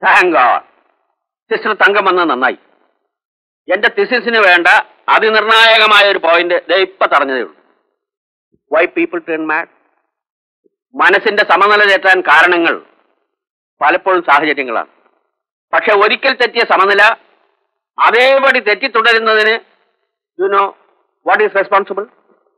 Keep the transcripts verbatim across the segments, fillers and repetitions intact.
Thank God. Sister Tangamanna Nanai. Yenda thesis in a venda, Adinarnayamaya point, they patarnadu. Why people turn mad? Manas in the Samanala and Karanangal. Palapur Sahajatingla. Paksha Orikal Tetia Samanala. Are they everybody Teti to the you know what is responsible?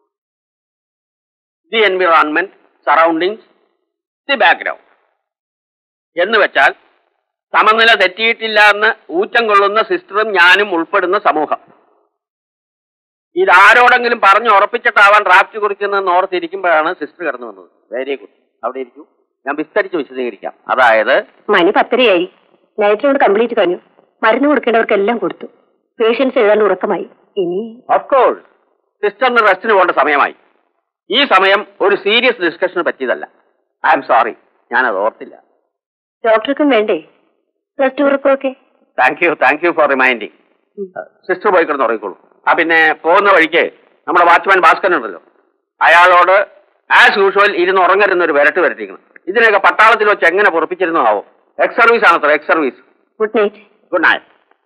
The environment, surroundings, the background. Yennu vechal Samanala Tetitilla Uchangoluna system Yanum Ulpad Samoha. This ആരോടെങ്കിലും പറഞ്ഞു ഉറപ്പിച്ചിട്ടാവാൻ draft കുറിക്കുന്ന നോർത്ത് ഇരിക്കുമ്പോഴാണ് sister കടന്നു വന്നത്. Very good. അവിടെ ഇരിക്കൂ. ഞാൻ വിസ്തരിച്ച് വിശദീകരിക്കാം. അതായത് മണി പത്തരയായി. നൈറ്റ് കംപ്ലീറ്റ് കഴിഞ്ഞു. മരുന്ന് കൊടുക്കേണ്ടവർക്കെല്ലാം കൊടുത്തു. പേഷ്യൻസ് എഴുതാൻ ഉറക്കമായി. ഇനി ഓഫ് കോഴ്സ് സിസ്റ്ററിന് റെസ്റ്റിന് പോകേണ്ട സമയമായി. ഈ സമയം ഒരു സീരിയസ് ഡിസ്കഷന് പറ്റിയതല്ല. ഐ ആം സോറി, ഞാനത് ഓർത്തില്ല. ഡോക്ടർക്കും വേണ്ടേ റെസ്റ്റ് ഉറക്കമൊക്കെ? Thank you thank you for reminding. Sister പോയി കിടന്ന് ഉറങ്ങിക്കോളൂ. ആ പിന്നെ പോകുന്ന വഴിക്ക് നമ്മുടെ വാച്ച്മാൻ ഭാസ്കരൻ ഉണ്ടല്ലോ, അയാളോട് ആസ് യൂഷ്വൽ ഇരുന്ന് ഉറങ്ങരുന്നൊരു വിരട്ട് വരട്ടിക്കണം. ഇതിനൊക്കെ പട്ടാളത്തിൽ വെച്ച് എങ്ങനെ പൊറപ്പിച്ചിരുന്നോ ആവോ. എക്സ് സർവീസ് ആണത്ര, ex service. Good night. Good night.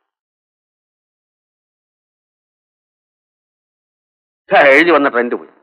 എഴുതി വന്ന ട്രെൻഡ് പോയി.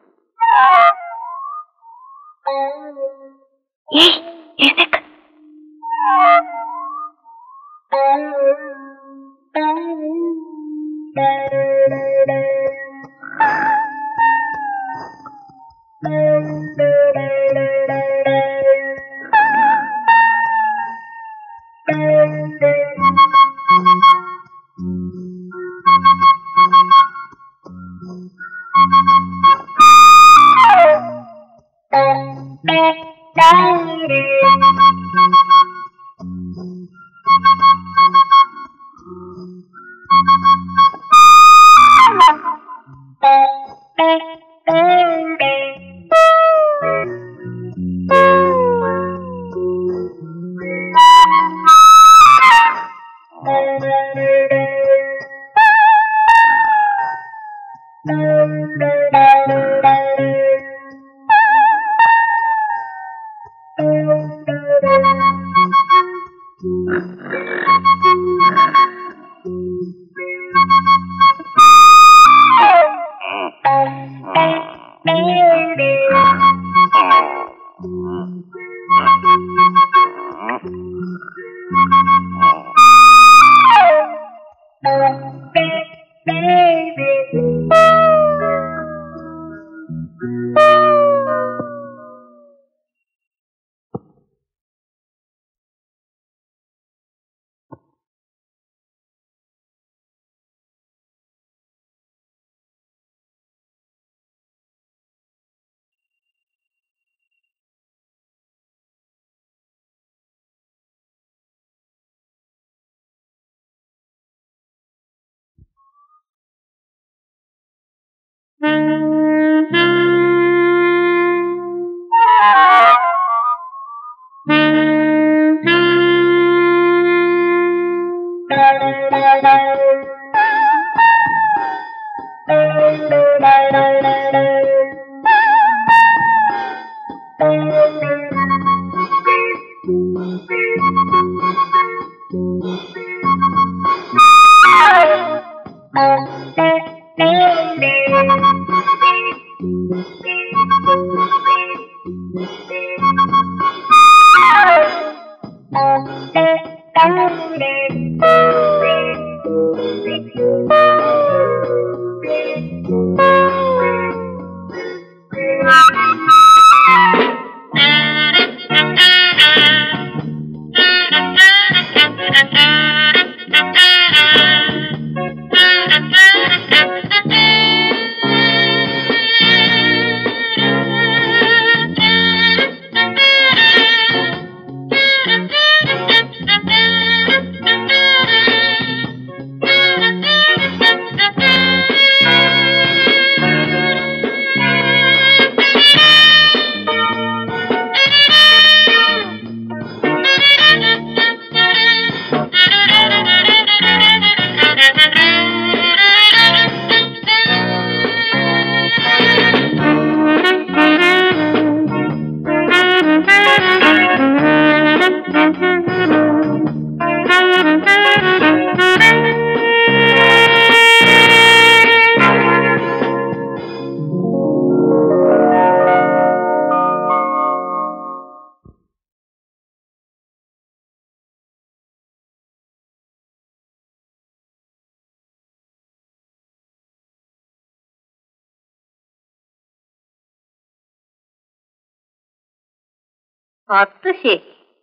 അത് ശരി.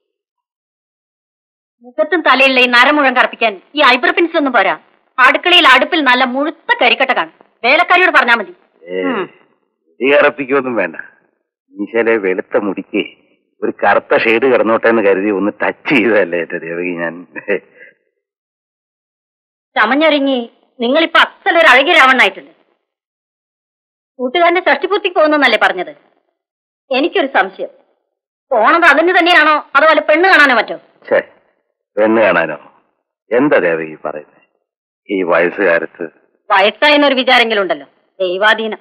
മുഖത്തും തലയിലുള്ള ഈ നര മുഴുവൻ കറപ്പിക്കാൻ ഈ ഐബ്രോ പെൻസിൽ ഒന്നും പോരാ. അടുക്കളയിൽ അടുപ്പിൽ നല്ല മുഴുത്ത കരിക്കട്ട കാണും. വേലക്കാരിയോട് പറഞ്ഞാൽ മതി. കറപ്പിക്കൊന്നും വേണ്ട. ഈശാലെ വെളുത്ത മുടിക്ക് ഒരു കറുത്ത ഷെയ്ഡ് കിടന്നോട്ടെ എന്ന് കരുതി ഒന്ന് ടച്ച് ചെയ്തതല്ലേ എന്റെ ദേവകി ഞാൻ. ചമഞ്ഞൊരുങ്ങി നിങ്ങളിപ്പോ അസലൊരു അഴകിരാവണ്ണായിട്ടുണ്ട്. കൂട്ടുകാരന്റെ ഷഷ്ടിപൂർത്തിക്ക് പോകുന്നല്ലേ പറഞ്ഞത്? എനിക്കൊരു സംശയം. പോണത് അതിന് തന്നെയാണോ അതുപോലെ പെണ്ണ് കാണാനോ മറ്റോ? പെണ്ണ് കാണാനോ? എന്താ ദേവകി പറയുന്നത്? ഈ വയസ്സുകാലത്ത് വയസ്സായെന്നൊരു വിചാരെങ്കിലും ഉണ്ടല്ലോ. ദൈവാധീനം.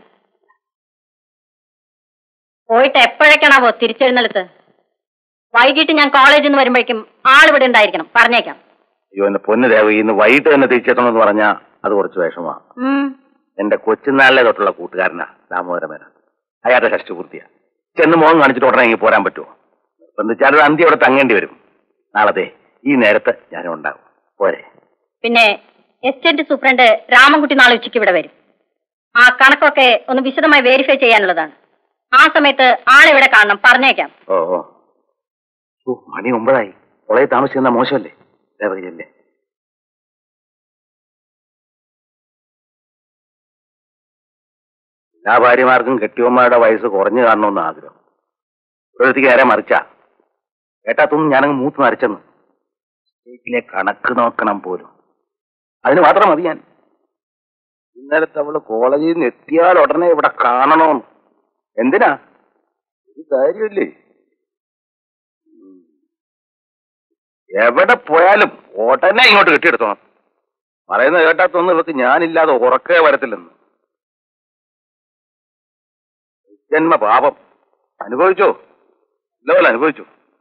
പോയിട്ട് എപ്പോഴേക്കാണാവോ തിരിച്ചെഴുന്നള്ളത്ത്? വൈകിട്ട് ഞാൻ കോളേജിൽ നിന്ന് വരുമ്പോഴേക്കും ആളിവിടെ ഉണ്ടായിരിക്കണം. പറഞ്ഞേക്കാം. അയ്യോ എന്റെ പൊന്ന് ദേവകി, ഇന്ന് വൈകിട്ട് തന്നെ തിരിച്ചെത്തണമെന്ന് പറഞ്ഞാൽ അത് കുറച്ച് വിഷമമാണ്. എന്റെ കൊച്ചുനാളിലെ തൊട്ടുള്ള കൂട്ടുകാരനാ ദാമോദരമേന. അയാളുടെ ഷഷ്ടിപൂർത്തിയാ. ചെന്ന് മോൻ കാണിച്ചിട്ട് ഉടനെ ഇങ്ങനെ പോരാൻ പറ്റുമോ? ബന്ധിച്ചാൽ അന്ത്യം അവിടെ തങ്ങേണ്ടി വരും. നാളത്തെ ഈ നേരത്ത് ഞാനും ഉണ്ടാകും. പോരെ? പിന്നെ എസ്റ്റേറ്റ് സൂപ്രണ്ട് രാമൻകുട്ടി നാളെ ഉച്ചയ്ക്ക് ഇവിടെ വരും. ആ കണക്കൊക്കെ ഒന്ന് വിശദമായി വെരിഫൈ ചെയ്യാനുള്ളതാണ്. ആ സമയത്ത് ആളിവിടെ കാണണം. പറഞ്ഞേക്കാം. ഓ ഓ മണി ഒമ്പതായി. കോളേജ് താമസിക്കുന്ന മോശമല്ലേ ദേവകിയല്ലേ? എല്ലാ ഭാര്യമാർക്കും കെട്ടിയവന്മാരുടെ വയസ്സ് കുറഞ്ഞു കാണണമെന്ന് ആഗ്രഹം. ഒരിടത്തേക്ക് നേരെ മറിച്ചാ കേട്ടാത്തൊന്നും ഞാനങ്ങ് മൂത്ത് മറിച്ചെന്ന്. സ്റ്റേറ്റിലെ കണക്ക് നോക്കണം പോലും. അതിന് മാത്രം മതി ഞാൻ. ഇന്നലത്തെ അവള് കോളേജിൽ നിന്ന് എത്തിയാൽ ഉടനെ ഇവിടെ കാണണമെന്ന്. എന്തിനാ? ഒരു കാര്യമില്ലേ. എവിടെ പോയാലും ഉടനെ ഇങ്ങോട്ട് കെട്ടിയെടുത്തോണം. പറയുന്നത് കേട്ടാത്തൊന്നും ഇവർക്ക് ഞാനില്ലാതെ ഉറക്കേ വരത്തില്ലെന്ന്. ജന്മ പാപം. അനുഭവിച്ചോ? ഇല്ലപോലെ അനുഭവിച്ചു.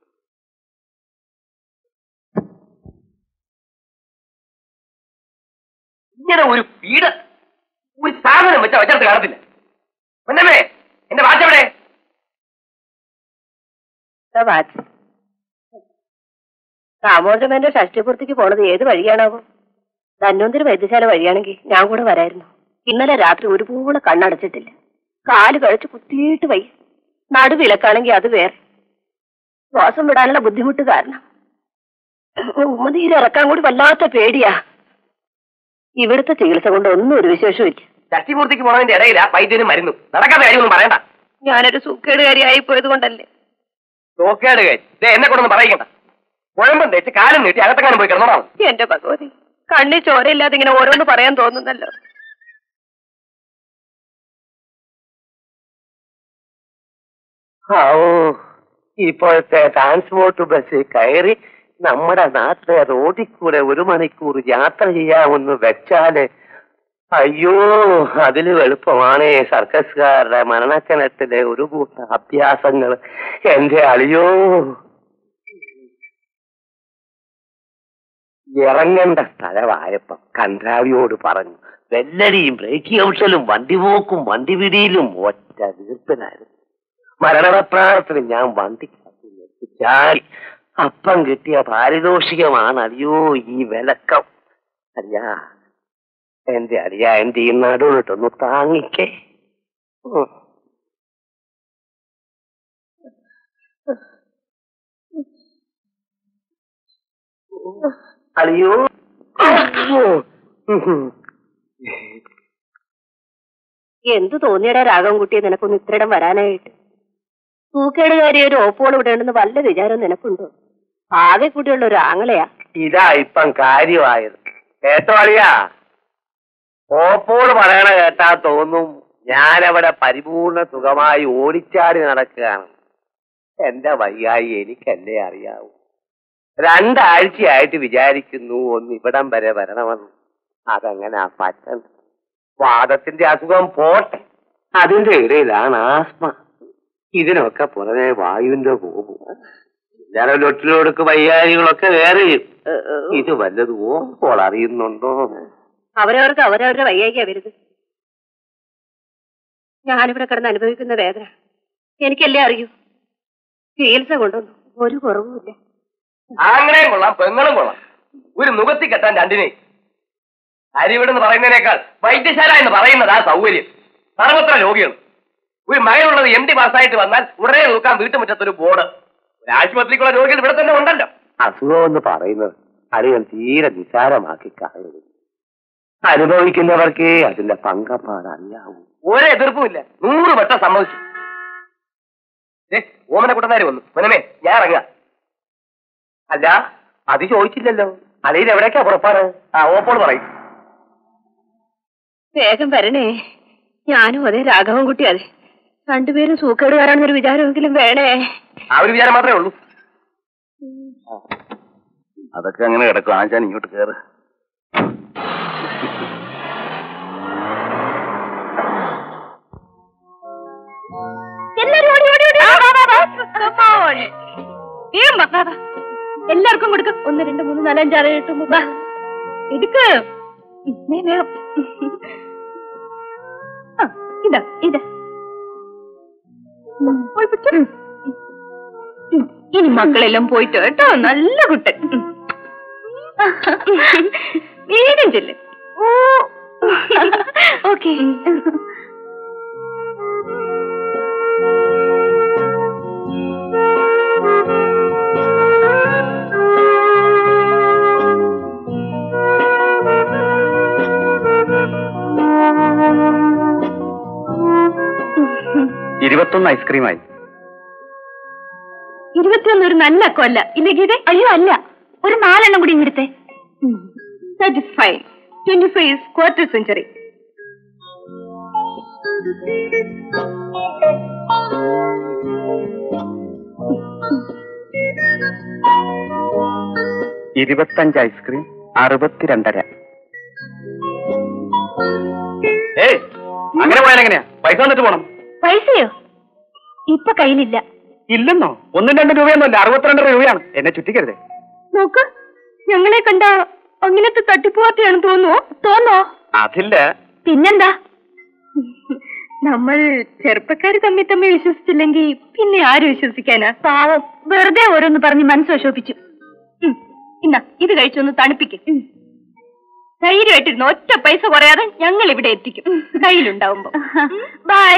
ഇങ്ങനെ ഒരു പീഡ ഒരു സാധനം വെച്ചാ വെച്ചടുത്ത് കാണത്തില്ല. പൊന്നമ്മേ, എന്റെ വാച്ച് എവിടെ? ദാമോദരമേന്റെ ഷഷ്ടിപൂർത്തിക്ക് പോണത് ഏത് വഴിയാണാവോ? ധന്വന്തരി വൈദ്യശാല വഴിയാണെങ്കിൽ ഞാൻ കൂടെ വരായിരുന്നു. ഇന്നലെ രാത്രി ഒരുപോലെ കണ്ണടച്ചിട്ടില്ല. കാല് കഴിച്ച് കുത്തിയിട്ട് വയ്യ. നടുവിലക്കാണെങ്കിൽ അത് വേറെ. ശ്വാസം വിടാനുള്ള ബുദ്ധിമുട്ട് കാരണം ഉമ്മതിയിലിറക്കാൻ കൂടി വല്ലാത്ത പേടിയാ. ഇവിടുത്തെ ചികിത്സ കൊണ്ട് ഒന്നും ഒരു വിശേഷവും ഇല്ല. ഷഷ്ടിപൂർത്തിക്ക് പോണതിന്റെ ഇടയിലാ വൈദ്യനും മരുന്നു. നടക്കാത്ത കാര്യമൊന്നും പറയണ്ട. ഞാനൊരു സൂക്കേടുകാരിയായി പോയത് കൊണ്ടല്ലേ. സൂക്കേടുകാരി എന്നെ കൊണ്ടൊന്നും പറയിക്കണ്ട. കുഴമ്പം തേച്ച് കാലം നീട്ടി അകത്തെങ്ങാനും പോയി കിടന്നോളാം. എന്റെ ഭഗവതി, കണ്ണി ചോരയില്ലാതെ ഇങ്ങനെ ഓരോന്ന് പറയാൻ തോന്നുന്നല്ലോ. ഓ ഇപ്പോഴത്തെ ട്രാൻസ്പോർട്ട് ബസ് കയറി നമ്മുടെ നാട്ടിലെ റോഡിൽ കൂടെ ഒരു മണിക്കൂർ യാത്ര ചെയ്യാമെന്ന് വെച്ചാല് അയ്യോ അതില് എളുപ്പമാണ് സർക്കസുകാരുടെ മരണക്കിണറ്റിലെ ഒരു കൂട്ട അഭ്യാസങ്ങൾ. എന്റെ അളിയോ, ഇറങ്ങേണ്ട സ്ഥലമായപ്പം കൻഡ്രാവിയോട് പറഞ്ഞു. വെല്ലടിയും ബ്രേക്ക് ഔഷലും വണ്ടി പോക്കും വണ്ടി പിടിയിലും ഒറ്റ വീർപ്പിനായിരുന്നു. മരണപ്രാണത്തിന് ഞാൻ വണ്ടി ചാടി. അപ്പം കിട്ടിയ പാരിതോഷികമാണ് അടിയോ ഈ വിലക്കം. അല്ല എന്റെ അടിയ എന്റെ ഈ നടുവിട്ടൊന്ന് താങ്ങിക്കേ. അയ്യോ എന്തു തോന്നിയടാ രാഘവൻ കുട്ടിയെ നിനക്കൊന്ന് ഇത്രയിടം വരാനായിട്ട്? തൂക്കേടുകാരി ഒരു ഓപ്പോൾ വിടേണ്ടെന്ന് വല്ല വിചാരം നിനക്കുണ്ടോ? ആകെ കൂട്ടിയുള്ള ഒരു ആങ്ങളെയാ. ഇതാ ഇപ്പം കാര്യമായത്. കേട്ടോ അളിയാ, ഓപ്പോൾ പറയണ കേട്ടാ തോന്നും ഞാനവിടെ പരിപൂർണ സുഖമായി ഓടിച്ചാടി നടക്കുകയാണ്. എന്റെ വയ്യായി എനിക്കല്ലേ അറിയാവൂ. രണ്ടാഴ്ചയായിട്ട് വിചാരിക്കുന്നു ഒന്ന് ഇവിടം വരെ വരണമെന്ന്. അതങ്ങനെ പറ്റണം. വാദത്തിന്റെ അസുഖം പോട്ടെ, അതിന്റെ ഇടയിലാണ് ആസ്മ. ഇതിനൊക്കെ പുറമെ വായുവിന്റെ പോകും. ചില ലൊട്ടിലൊടുക്ക് വയ്യാരികളൊക്കെ വേറെയും. ഇത് വല്ലതും ഓപ്പോൾ അറിയുന്നുണ്ടോ? അവരവർക്ക് അവരവരുടെ വയ്യായിക്കാ വരുത്. ഞാനിവിടെ കിടന്ന് അനുഭവിക്കുന്ന വേദന എനിക്കല്ലേ അറിയൂ. ചികിത്സ കൊണ്ടൊന്നും ഒരു കുറവുമില്ല. ആങ്ങളെയും കൊള്ളാം പെങ്ങളും കൊള്ളാം. ഒരു മുഖത്തി കെട്ടാൻ രണ്ടിനെ. അരിവിടെന്ന് പറയുന്നതിനേക്കാൾ വൈദ്യശാല എന്ന് പറയുന്നതാ സൗകര്യം. സർവത്ര രോഗികൾ. ഒരു മകനുള്ളത് എം ഡി പാസ്സായിട്ട് വന്നാൽ ഉടനെ നോക്കാൻ വീട്ടുമുറ്റത്തൊരു ബോർഡ്. ആശുപത്രിക്കുള്ള രോഗികൾ ഇവിടെ തന്നെ ഉണ്ടല്ലോ. അസുഖം എന്ന് പറയുന്നത് അളിയൻ തീരെ നിസാരമാക്കി കാണുന്നു. അനുഭവിക്കുന്നവർക്കേ അതിന്റെ പങ്കപ്പാട് അറിയാവൂ. ഒരു എതിർപ്പുമില്ല, നൂറ് വട്ടം സമ്മതിച്ചു. ഓമനക്കുട്ടനാര് വന്നു. മനമേ, ഞാൻ ഇറങ്ങാം. അല്ല, അത് ചോദിച്ചില്ലല്ലോ. അളിയൻ എവിടേക്കാ പുറപ്പാട്? ആ ഓപ്പോൾ പറയും. വേഗം വരണേ. ഞാനും അതെ, രാഘവൻ കുട്ടി അതെ. രണ്ടുപേരും സൂക്കേട് വരാണെന്നൊരു വിചാരമെങ്കിലും വേണേ. ആ ഒരു വിചാരം മാത്രമേ ഉള്ളൂ. അതൊക്കെ അങ്ങനെ കിടക്കും. ആശാൻ ഇങ്ങോട്ട് കയറ്. എല്ലാവർക്കും കൊടുക്കും. ഒന്ന് രണ്ട് മൂന്ന് നാല് അഞ്ചാറ് എട്ട് ഒമ്പത് എടുക്ക്. ഇതാ ഇതാ ഇനി മക്കളെല്ലാം പോയിട്ട് കേട്ടോ. നല്ല കുട്ടൻ. വേഗം ചെല്ല്. Oh okay. ഇരുപത്തൊന്ന് ഐസ്ക്രീമായി. ഇരുപത്തിയൊന്ന് ഒരു നല്ല കൊല്ല ഇല്ലേ ഗീത? അയ്യോ അല്ല, ഒരു നാലെണ്ണം കൂടി ഇങ്ങടുത്തെ. Five twenty five quarter century. ഇരുപത്തഞ്ച് ഐസ്ക്രീം അറുപത്തിരണ്ടര. ഏയ്, അങ്ങനെ പോയാൽ എങ്ങനെയാ? പൈസ വന്നിട്ട് പോണം. പൈസയോ? ഇപ്പൊ കയ്യിലില്ല. ഇല്ലെന്നോ? ഒന്നും രണ്ടും രൂപയൊന്നുമല്ല, അറുപത്തിരണ്ടര രൂപയാണ്. എന്നെ ചുറ്റിക്കരുതേ. നോക്ക്, ഞങ്ങളെ കണ്ട അങ്ങനത്തെ തട്ടിപ്പുവാർത്തയാണ് തോന്നുവോ? തോന്നോ? അതില്ല. പിന്നെന്താ? നമ്മൾ ചെറുപ്പക്കാർ തമ്മിൽ തമ്മിൽ വിശ്വസിച്ചില്ലെങ്കിൽ പിന്നെ ആര് വിശ്വസിക്കാനാ? പാവം, വെറുതെ ഓരോന്ന് പറഞ്ഞ് മനസ്സ് വിഷമിപ്പിച്ചു. ഇന്നാ ഇത് കഴിച്ചൊന്ന് തണുപ്പിക്കും. ധൈര്യമായിട്ടിരുന്നു. ഒറ്റ പൈസ കുറയാതെ ഞങ്ങൾ ഇവിടെ എത്തിക്കും, കയ്യിലുണ്ടാവുമ്പോ. ബൈ.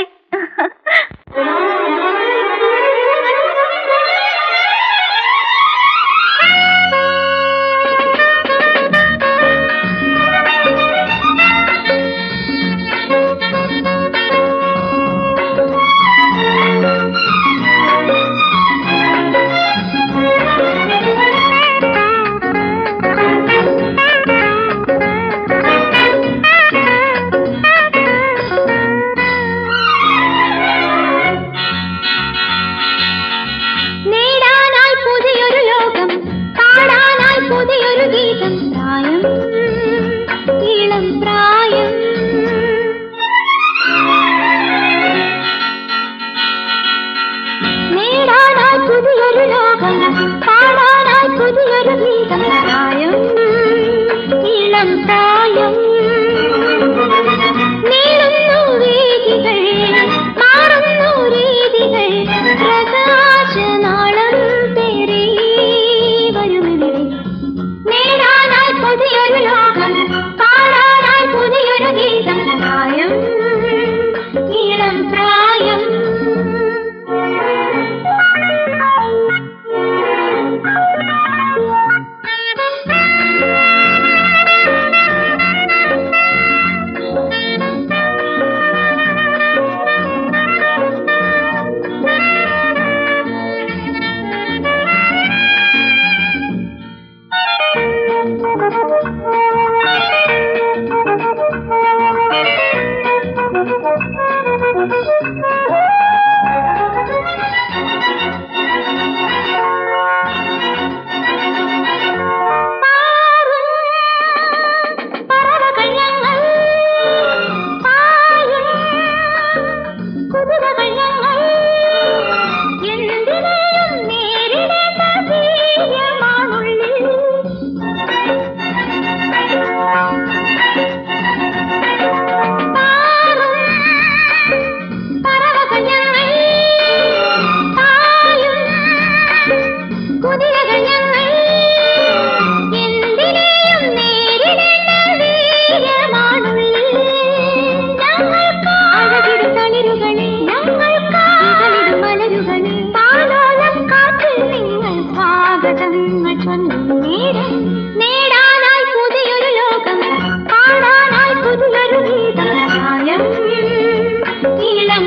ഞങ്ങൾക്ക്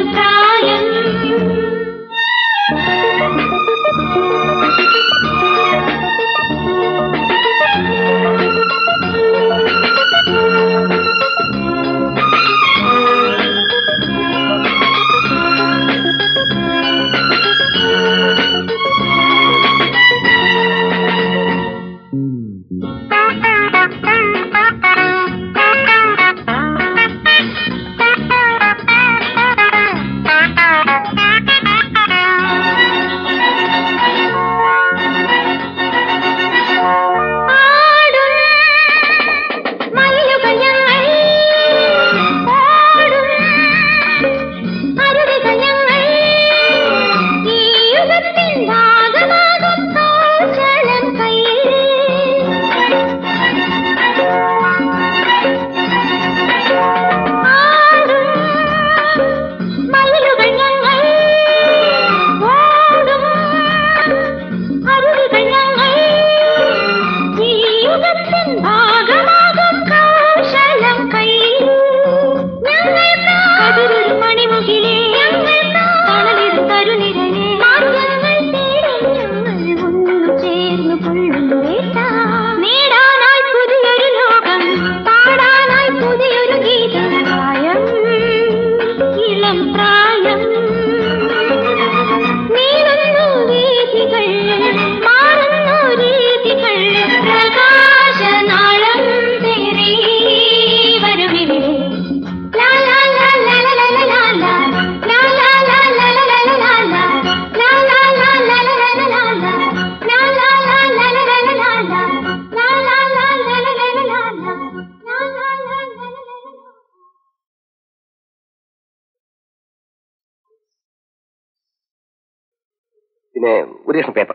പിന്നെ ഒരു ലക്ഷം പേപ്പർ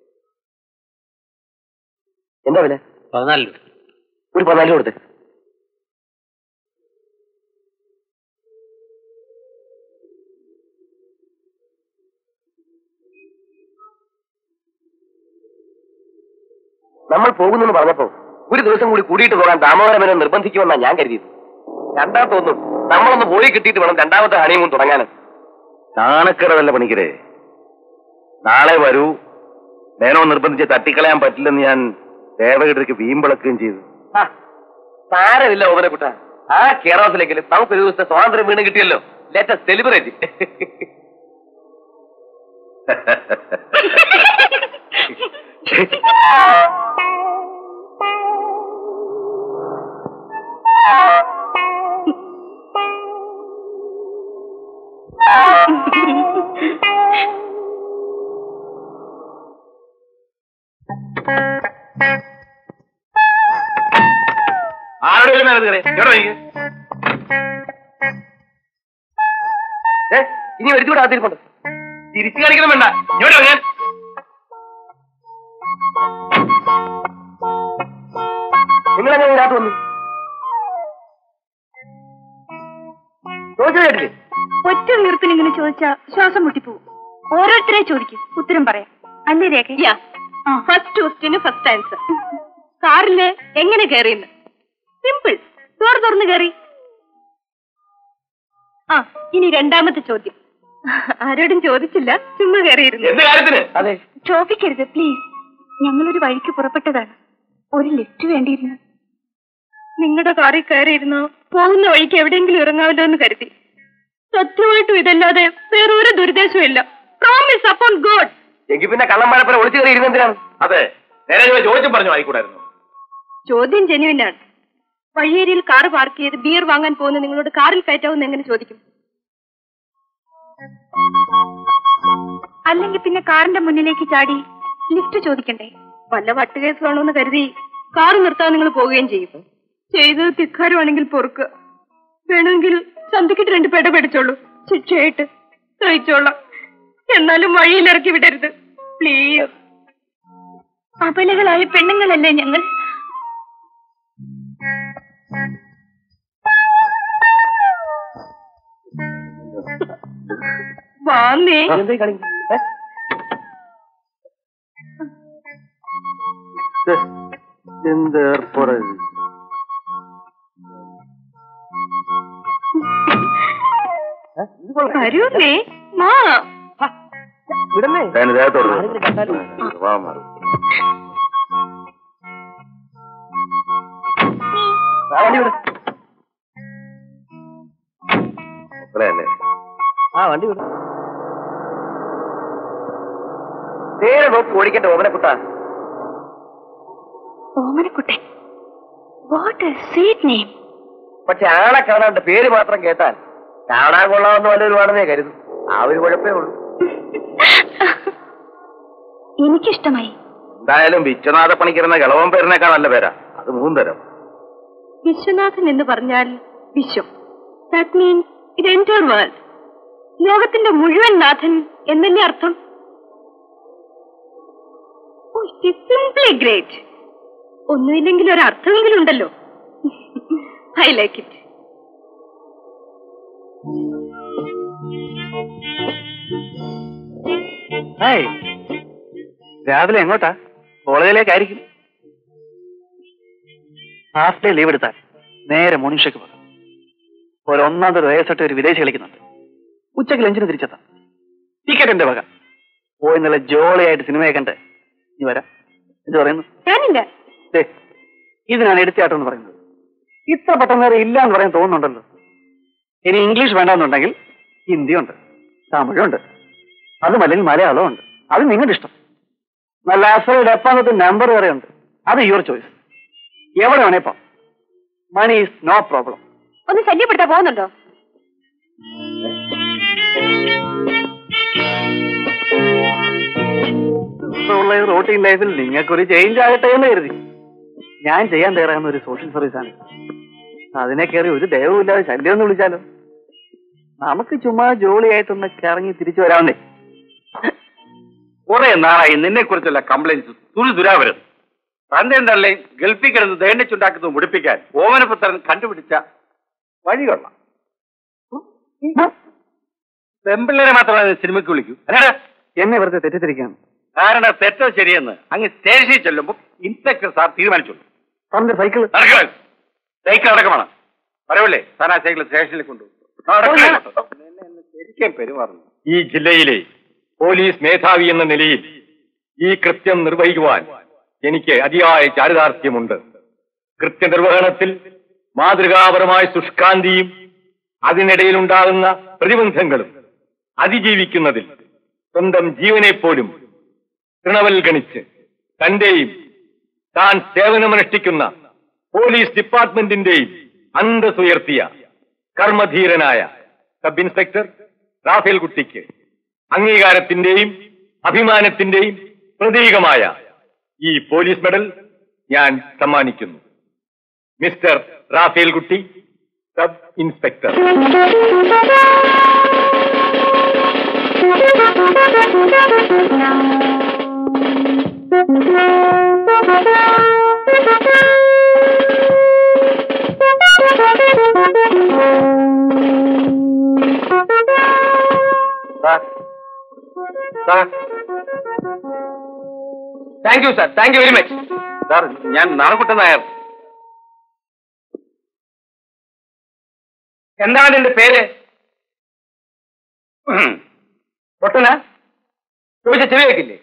എന്താ വില? പതിനാല് രൂപ. ഒരു പതിനാല് കൊടുത്ത്. നമ്മൾ പോകുന്നെന്ന് പറഞ്ഞപ്പോ ഒരു ദിവസം കൂടി കൂടിയിട്ട് പോകാൻ ദാമോദരനെ നിർബന്ധിക്കുമെന്നാ ഞാൻ കരുതിയത്. രണ്ടാമത്തൊന്നും നമ്മളൊന്ന് പോയി കിട്ടിയിട്ട് വേണം രണ്ടാമത്തെ ഹണിമൂൺ തുടങ്ങാനും. നാണക്കേടല്ല പണിക്കരെ. നാളെ വരൂ, നേനോ നിർബന്ധിച്ച് തട്ടിക്കളയാൻ പറ്റില്ലെന്ന് ഞാൻ ദേവഗിരിക്ക് വീമ്പിളക്കുകയും ചെയ്തു. സാരമില്ല ഓമനക്കുട്ട, ആ കേരളത്തിലെങ്കിലും നമുക്ക് ഒരു ദിവസത്തെ സ്വാതന്ത്ര്യം വീണ് കിട്ടിയല്ലോ. Let us celebrate. ആരുടെ മേലെ ഇനി ഒരിച്ചുകൂടെ ആത്തിരിപ്പുണ്ട്. തിരിച്ചു കാണിക്കണം വേണ്ട. ഇങ്ങോട്ടോ ഞാൻ നിങ്ങളെങ്ങനെ ഇതിനകത്ത് വന്നു? ചോദിച്ചു കേട്ടില്ലേ? ഒറ്റ വീർപ്പിന് ഇങ്ങനെ ചോദിച്ചാ ശ്വാസം മുട്ടിപ്പോവും. ഓരോരുത്തരെ ചോദിക്കും, ഉത്തരം പറയാം. അല്ലേ രേഖ? ഫസ്റ്റ് ക്വസ്റ്റ്യന് ഫസ്റ്റ് ആൻസർ. കാറില് എങ്ങനെ കയറിയെന്ന്? സിമ്പിൾ, ഡോർ തുറന്ന് കയറി. ആ, ഇനി രണ്ടാമത്തെ ചോദ്യം. ആരോടും ചോദിച്ചില്ല, ചുമ്മാ കയറിയിരുന്നു. എന്ത് കാര്യത്തിന്? അതെ, ചോദിക്കരുത് പ്ലീസ്. ഞങ്ങളൊരു വഴിക്ക് പുറപ്പെട്ടതാണ്. ഒരു ലിഫ്റ്റ് വേണ്ടിയിരുന്നു. നിങ്ങളുടെ കാറിൽ കയറിയിരുന്നോ പോകുന്ന വഴിക്ക് എവിടെയെങ്കിലും ഇറങ്ങാമല്ലോ എന്ന് കരുതി. സത്യമായിട്ടും ഇതല്ലാതെ വേറൊരു ദുരുദ്ദേശവും ഇല്ല. Promise upon God. എങ്കിൽ പിന്നെ കള്ളന്മാരെ ഒളിച്ചു കയറി ഇരുന്നെന്തിനാണ്? അതെ, നേരെ ചോദ്യം പറഞ്ഞു ആയിക്കൂടായിരുന്നു. ചോദ്യം ജെന്യുവിനാണ്. വഴിയേരിയിൽ കാർ പാർക്ക് ചെയ്ത് ബിയർ വാങ്ങാൻ പോകുന്ന നിങ്ങളോട് കാറിൽ കയറ്റാവുന്ന എങ്ങനെ ചോദിക്കും? അല്ലെങ്കിൽ പിന്നെ കാറിന്റെ മുന്നിലേക്ക് ചാടി ലിഫ്റ്റ് ചോദിക്കണ്ടേ? വല്ല വട്ടുകേസ് വേണമെന്ന് കരുതി കാർ നിർത്താൻ നിങ്ങൾ പോവുകയും ചെയ്യും. ചെയ്തത് തിക്കാരുവാണെങ്കിൽ പൊറുക്കുക. വേണമെങ്കിൽ സന്ധിക്കിട്ട് രണ്ട് പേട പഠിച്ചോളൂ, ശിക്ഷയായിട്ട് സഹിച്ചോളാം. എന്നാലും വഴിയിലിറക്കി വിടരുത് പ്ലീസ്. അപലകളായ പെണ്ണുങ്ങളല്ലേ ഞങ്ങൾ. വാന്നേ. എന്ത് ഏർപ്പാട്? വരൂന്നേ മാ ആ വണ്ടി വിടും. നേരെ നോക്കി ഓടിക്കട്ടെ ഓമനക്കുട്ട. Omanakuttan, what a sweet name. പക്ഷെ ആളെ കാണാണ്ട് പേര് മാത്രം കേട്ടാൽ കാണാൻ കൊള്ളാവുന്ന വല്ലൊരുവാണെന്നേ കരുതും. ആ ഒരു കുഴപ്പമേ ഉള്ളൂ. എനിക്കിഷ്ടമായി. എന്തായാലും വിശ്വനാഥ പണിക്കരുന്ന ഗളവൻ പേരിനേക്കാൾ നല്ല പേരാ. അത് മൂന്ന് തരം. വിശ്വനാഥൻ എന്ന് പറഞ്ഞാൽ വിശ്വം. ദാറ്റ് മീൻസ് ഇത് എൻറ്റയർ വേൾഡ്. ലോകത്തിന്റെ മുഴുവൻ നാഥൻ എന്നല്ലേ അർത്ഥം? Simply great. ഒന്നുമില്ലെങ്കിൽ ഒരർത്ഥമെങ്കിലും ഉണ്ടല്ലോ. I like it. രാവിലെ എങ്ങോട്ടാ? കോളേജിലേക്കായിരിക്കും. ഹാഫ് ഡേ ലീവ് എടുത്താൽ നേരെ മോർണിംഗ് പോകും. ഒരു ഒന്നാമതൊരു വയസ്സട്ട് ഒരു വിദേശി കളിക്കുന്നുണ്ട്. ഉച്ചയ്ക്ക് ലഞ്ചിന് തിരിച്ചെത്താം. ടിക്കറ്റ് എന്റെ വക. പോയി നല്ല ജോളിയായിട്ട് സിനിമയെ കണ്ട് നീ വരാം. എന്ത് പറയുന്നു? ഞാനില്ല. ഇതിനാണ് എടുത്തിയാട്ടം എന്ന് പറയുന്നത്. ഇത്ര പെട്ടെന്ന് നേരെ ഇല്ല എന്ന് പറയാൻ തോന്നുന്നുണ്ടല്ലോ. ഇനി ഇംഗ്ലീഷ് വേണ്ടെന്നുണ്ടെങ്കിൽ ഹിന്ദിയുണ്ട്, തമിഴുണ്ട്, അതുമല്ലെങ്കിൽ മലയാളവും ഉണ്ട്. അത് നിങ്ങളുടെ ഇഷ്ടം. നല്ല അസൽ ഡെപ്പാന്നത്തെ നമ്പർ വരെ ഉണ്ട്. അത് യുവർ ചോയ്സ്. എവിടെ വേണേ ഇപ്പം. Money is no problem. ഒന്ന് ശല്യപ്പെടുത്താൻ പോകുന്നുണ്ടോ? റൂട്ടീൻ ലൈഫിൽ നിങ്ങൾക്കൊരു ചേഞ്ച് ആകട്ടെ എന്ന് കരുതി ഞാൻ ചെയ്യാൻ തയ്യാറാകുന്ന ഒരു സോഷ്യൽ സർവീസാണ്. അതിനെ കയറി ഒരു ദയവുമില്ലാതെ ശല്യം എന്ന് വിളിച്ചാലോ? നമുക്ക് ചുമ്മാ ജോളിയായിട്ടൊന്ന് കറങ്ങി തിരിച്ചു വരാവുന്നേ. കുറെ നാളായി നിന്നെ കുറിച്ചുള്ള കംപ്ലൈൻസ് തുരു ദുരാവരുത്. തന്റെ ഉണ്ടല്ലേ ഗൾഫിൽ കിടന്ന് ദേണ്ണിച്ചുണ്ടാക്കുന്നത് മുടിപ്പിക്കാൻ ഓമനപുത്രൻ കണ്ടുപിടിച്ച വഴികൊള്ളാം. പെമ്പിള്ളേരെ മാത്രമേ സിനിമയ്ക്ക് വിളിക്കൂ. അല്ലാതെ എന്നെ വെറുതെ തെറ്റിദ്ധരിക്കാണ്. കാരണം തെറ്റോ ശരിയെന്ന് അങ്ങ് സ്റ്റേഷനിൽ ചെല്ലുമ്പോൾ ഇൻസ്പെക്ടർ സാർ തീരുമാനിച്ചോളൂ. തന്റെ സൈക്കിൾ സൈക്കിൾ അടക്കമാണ്. പറയല്ലേ സാർ ആ സൈക്കിൾ സ്റ്റേഷനിൽ കൊണ്ടുപോകും. ശരിക്കും പെരുമാറുന്നു. ഈ ജില്ലയിലെ പോലീസ് മേധാവി എന്ന നിലയിൽ ഈ കൃത്യം നിർവഹിക്കുവാൻ എനിക്ക് അതിയായ ചാരിതാർത്ഥ്യമുണ്ട്. കൃത്യനിർവഹണത്തിൽ മാതൃകാപരമായ ശുഷ്കാന്തിയും അതിനിടയിലുണ്ടാകുന്ന പ്രതിബന്ധങ്ങളും അതിജീവിക്കുന്നതിൽ സ്വന്തം ജീവനെപ്പോലും തൃണവൽഗണിച്ച് തന്റെയും താൻ സേവനമനുഷ്ഠിക്കുന്ന പോലീസ് ഡിപ്പാർട്ട്മെന്റിന്റെയും അന്തസ്സുയർത്തിയ കർമ്മധീരനായ സബ് ഇൻസ്പെക്ടർ റാഫേൽ കുട്ടിക്ക് അംഗീകാരത്തിന്റെയും അഭിമാനത്തിന്റെയും പ്രതീകമായ ഈ പോലീസ് മെഡൽ ഞാൻ സമ്മാനിക്കുന്നു. Mister Raphael Kutty, sub inspector. Thank you sir, thank you very much sir. ഞാൻ നാളെക്കുട്ടൻ നായർ. എന്താണ് നിന്റെ പേര്? പൊട്ടന ചോദിച്ച ചെവി വെക്കില്ലേ?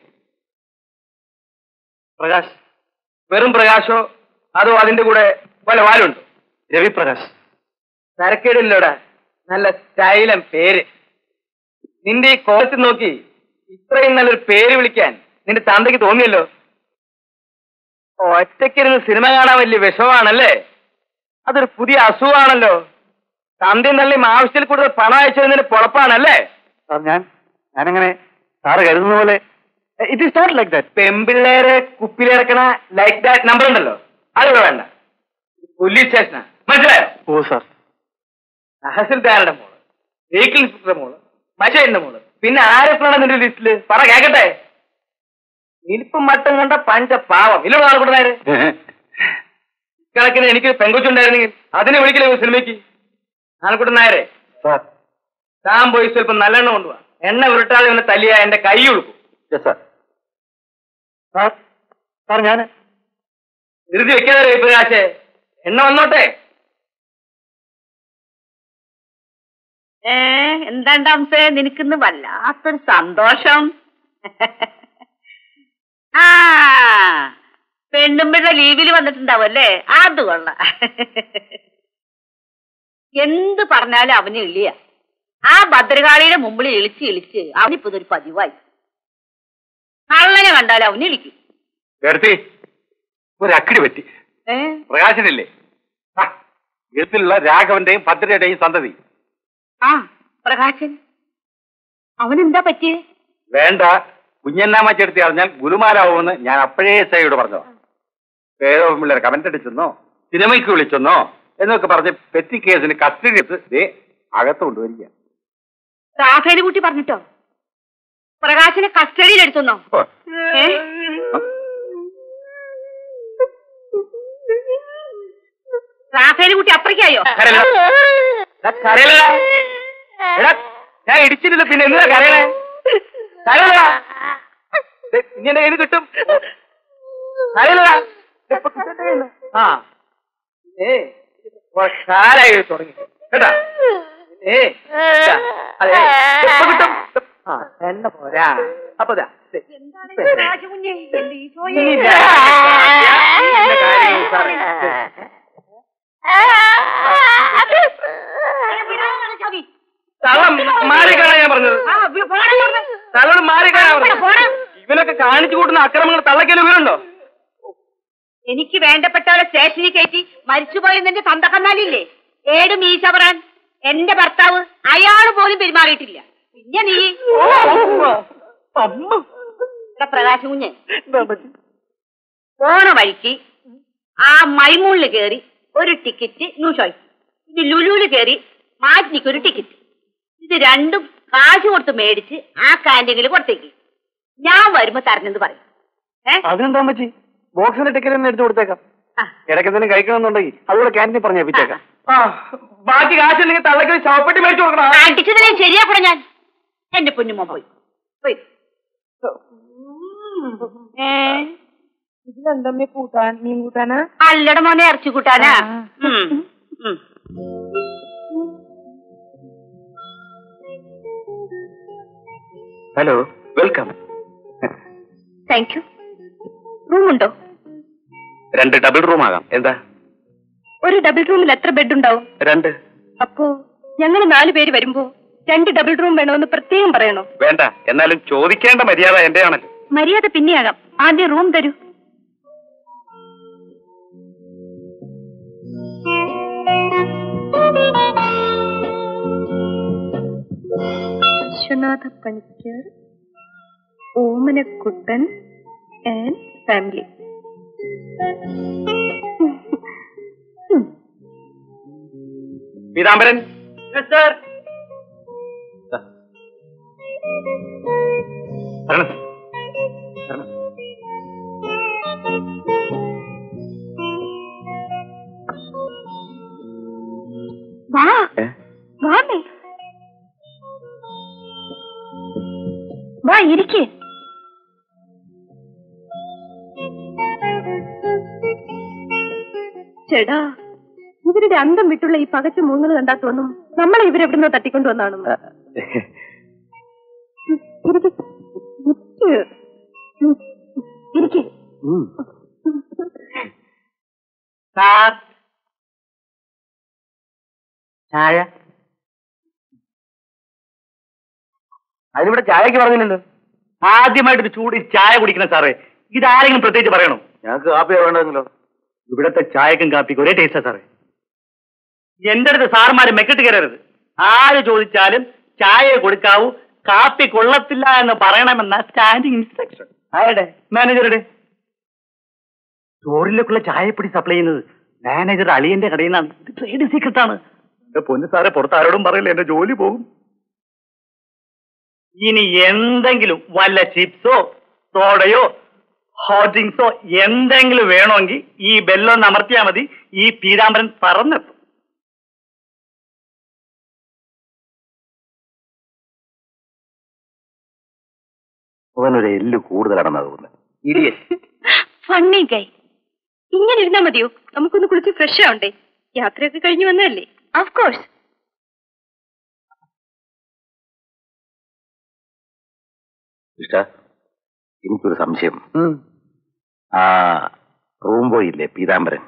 പ്രകാശ്. വെറും പ്രകാശോ അതോ അതിന്റെ കൂടെ പല വാലുണ്ടോ? രവിപ്രകാശ്. തരക്കേടില്ലോടാ, നല്ല സ്റ്റൈലം പേര്. നിന്റെ ഈ കോലത്തിൽ നോക്കി ഇത്രയും നല്ലൊരു പേര് വിളിക്കാൻ നിന്റെ തന്തയ്ക്ക് തോന്നിയല്ലോ. ഒറ്റയ്ക്കിരുന്ന് സിനിമ കാണാൻ വലിയ വിഷമാണല്ലേ? അതൊരു പുതിയ അസുഖമാണല്ലോ. തന്തയും തള്ളിയും ആവശ്യത്തിൽ കൂടുതൽ പണം അയച്ചതിന്റെ പൊളപ്പാണല്ലേ? സാർ ഞാൻ ഞാനങ്ങനെ സാറ് കരുതുന്ന പോലെ it is not like that. പെമ്പിള്ളേരെ കുപ്പിലിറക്കണ ലൈക്ക് ദാറ്റ് നമ്പർ ഉണ്ടല്ലോ, അതിവിടെ വേണ്ട. പോലീസ് സ്റ്റേഷനാ, മനസ്സിലായോ? ഓ സാർ. തഹസിൽദാരുടെ മോള്, വെഹിക്കിൾ ഇൻസ്പെക്ടറുടെ മോള്, മജേന്റെ മോള്, പിന്നെ ആരൊക്കെയാണ് നിന്റെ ലിസ്റ്റില്? പറ കേക്കട്ടെ. ഇനിപ്പം മട്ടും കണ്ട പഞ്ച പാവം ഇല്ല നാളെക്കൂടെ നേരെ. കണക്കിന് എനിക്ക് പെങ്കൊച്ചുണ്ടായിരുന്നെങ്കിൽ അതിനെ വിളിക്കില്ല സിനിമയ്ക്ക്. നാളെക്കൂടെ നേരെ താൻ പോയി സ്വല്പം നല്ലെണ്ണ കൊണ്ടുപോവാ. എണ്ണ ഉരുട്ടാതെ ഒന്ന് തല്ലിയ എന്റെ കൈ ഉളുക്കും. സാർ സാർ ഞാൻ ധൃതി വെക്കാതെ പ്രകാശേ, എണ്ണ വന്നോട്ടെ. ഏ എന്താണ്ടാമത്തെ നിനക്കിന്ന് വല്ലാത്തൊരു സന്തോഷം. ആ പെണ്ണുമ്പിള്ള ലീവിൽ വന്നിട്ടുണ്ടാവും അല്ലേ? അത് കൊള്ളാം. എന്ത് പറഞ്ഞാലും അവന് ഇളിയ. ആ ഭദ്രകാളിയുടെ മുമ്പിൽ ഇളിച്ച് ഇളിച്ച് അവനിപ്പോ ഇതൊരു പതിവായി. കള്ളനെ കണ്ടാലും അവന് ഇളിക്കും. ഒരു അക്കിടി പറ്റി. പ്രകാശനില്ലേ വീട്ടിലുള്ള രാഘവന്റെയും ഭദ്രയുടെയും സന്തതി. ആ പ്രകാശൻ അവനെന്താ പറ്റിയേ? വേണ്ട, കുഞ്ഞന്നാമ്മച്ചെടുത്തി അറിഞ്ഞാൽ ഗുരുമാലാവുമെന്ന് ഞാൻ അപ്പോഴേ സയോട് പറഞ്ഞു. ഏതോ പിള്ളേർ കമന്റ് അടിച്ചെന്നോ സിനിമയ്ക്ക് വിളിച്ചെന്നോ എന്നൊക്കെ പറഞ്ഞ് പെറ്റി കേസിന് കസ്റ്റഡി എടുത്ത് അകത്ത് കൊണ്ടുവരിക. റാഫേല് കുട്ടി പറഞ്ഞിട്ടോ പ്രകാശിനെ കസ്റ്റഡിയിൽ എടുത്തുന്നോ? റാഫേല് കുട്ടി അത്രയ്ക്കായോ? ഞാൻ ഇടിച്ചിട്ടില്ല, പിന്നെ എന്താ കരയണേ? ഇങ്ങനെ കയ്യിൽ കിട്ടും. ആ ഏ കാലായി തുടങ്ങി കേട്ടാ. ഏ അതെ കിട്ടും. ആ എണ്ണ പോരാ. അപ്പൊ മാറിക്കാണാ ഞാൻ പറഞ്ഞത്. തള്ളോട് മാറിക്കാണാ പറഞ്ഞത്. ഇവനൊക്കെ കാണിച്ചു കൂട്ടുന്ന അക്രമങ്ങൾ തള്ളക്കല് വീരുണ്ടോ? എനിക്ക് വേണ്ടപ്പെട്ടവരെ സ്റ്റേഷനിൽ കയറ്റി മരിച്ചുപോയെന്നെ തന്തക്കന്നാലില്ലേ ഏട് മീശ പറയാൻ എന്റെ ഭർത്താവ് അയാൾ പോലും പെരുമാറിയിട്ടില്ല. പിന്നെ നീ പ്രകാശ് കുഞ്ഞ് പോണ വഴിക്ക് ആ മൈമൂണില് കയറി ഒരു ടിക്കറ്റ് നൂഷോയ്, ഇത് ലുലുവില് കയറി മാറ്റിനിക്കൊരു ടിക്കറ്റ്. ഇത് രണ്ടും കാശ് കൊടുത്ത് മേടിച്ച് ആ കാന്റീനിൽ കൊടുത്തേക്ക്. ഞാൻ വരുമ്പോ തരണെന്ന് പറയും. അതിനെന്താ പറ്റി? ബോക്സിന്റെ ടിക്കറ്റ് തന്നെ എടുത്തു കൊടുത്തേക്കാം. ഇടയ്ക്കെന്തെങ്കിലും കഴിക്കണമെന്നുണ്ടെങ്കിൽ അതുകൂടെ ക്യാൻറ്റീനിൽ പറഞ്ഞാൽ വിറ്റേക്കാം. ബാക്കി കാശുണ്ടെങ്കിൽ തള്ളക്ക് ഷോപ്പെട്ടി മേടിച്ചു കൊടുക്കണം. അടിച്ചതിനെ ശരിയാക്കണം ഞാൻ. എന്റെ പൊന്നുമോ പോയി പോയി. ഇതിലെന്തമ്മേ കൂട്ടാൻ? മീൻ കൂട്ടാനാ? അല്ലട മോനെ ഇറച്ചി കൂട്ടാനാ. Hello, welcome. Thank you. റൂമുണ്ടോ? രണ്ട് ഡബിൾ റൂം ആകാം. എന്താ? ഒരു ഡബിൾ റൂമിൽ എത്ര ബെഡ് ഉണ്ടാവും? രണ്ട്. അപ്പോ ഞങ്ങൾ നാലു പേര് വരുമ്പോ രണ്ട് ഡബിൾ റൂം വേണമെന്ന് പ്രത്യേകം പറയണോ? വേണ്ട, എന്നാലും ചോദിക്കേണ്ട മര്യാദ എന്റെ ആണല്ലോ. മര്യാദ പിന്നെയാകാം, ആദ്യം റൂം തരൂ. Viswanatha Panicker, Omanakuttan and family. Peethambaran sir. വാ വാമേ വാ ഇരിക്കേ. ചേടാ, ഇവരുടെ അന്തം വിട്ടുള്ള ഈ പകച്ചു മൂങ്ങൽ കണ്ടാ തോന്നും നമ്മളെ ഇവരെവിടുന്നോ തട്ടിക്കൊണ്ടുവന്നാണെന്ന്. ഇരിക്കേ. ചായ? അതിനിവിടെ ചായക്ക് പറഞ്ഞില്ലല്ലോ. ആദ്യമായിട്ടൊരു ചൂട് ചായ കുടിക്കണം സാറേ. ഇതാരെങ്കിലും പ്രത്യേകിച്ച് പറയണോ? ഞങ്ങൾക്ക് കാപ്പി വേണ്ടെങ്കിലോ? ഇവിടത്തെ ചായക്കും കാപ്പിക്കും ഒരേ ടേസ്റ്റാ സാറേ. എന്റെ അടുത്ത് സാറുമാര് മെക്കിട്ട് കയറരുത്. ആര് ചോദിച്ചാലും ചായ കൊടുക്കാവൂ, കാപ്പി കൊള്ളത്തില്ല എന്ന് പറയണമെന്ന സ്റ്റാൻഡിംഗ് ഇൻസ്ട്രക്ഷൻ. ആരുടെ? മാനേജറുടെ. സ്റ്റോറിലേക്കുള്ള ചായപ്പൊടി സപ്ലൈ ചെയ്യുന്നത് മാനേജർ അളിയന്റെ കടയിൽ നിന്നാണ്. ഇത് ട്രേഡ് സീക്രട്ട് ആണ്. എന്റെ പൊന്നു സാറെ, പുറത്ത് ആരോടും പറയില്ല, എന്റെ ജോലി പോകും. ഇനി എന്തെങ്കിലും വല്ല ചിപ്സോ സോഡയോ ഹോട്ട് ഡ്രിങ്ക്സോ എന്തെങ്കിലും വേണമെങ്കിൽ ഈ ബെല്ലൊന്ന് അമർത്തിയാൽ മതി. ഈ പീതാംബരൻ പറന്നെത്തും. അവനൊരു എല്ല് കൂടുതലാണെന്നാ തോന്നുന്നത്. Funny guy. ഇങ്ങനെ ഇരുന്നാ മതിയോ? നമുക്കൊന്ന് കുളിച്ച് ഫ്രഷ് ആവണ്ടേ? യാത്രയൊക്കെ കഴിഞ്ഞു വന്നതല്ലേ? Of course. ഇഷ്ട എനിക്കൊരു സംശയം. ആ റൂം ബോയ് ഇല്ലേ പീതാംബരൻ,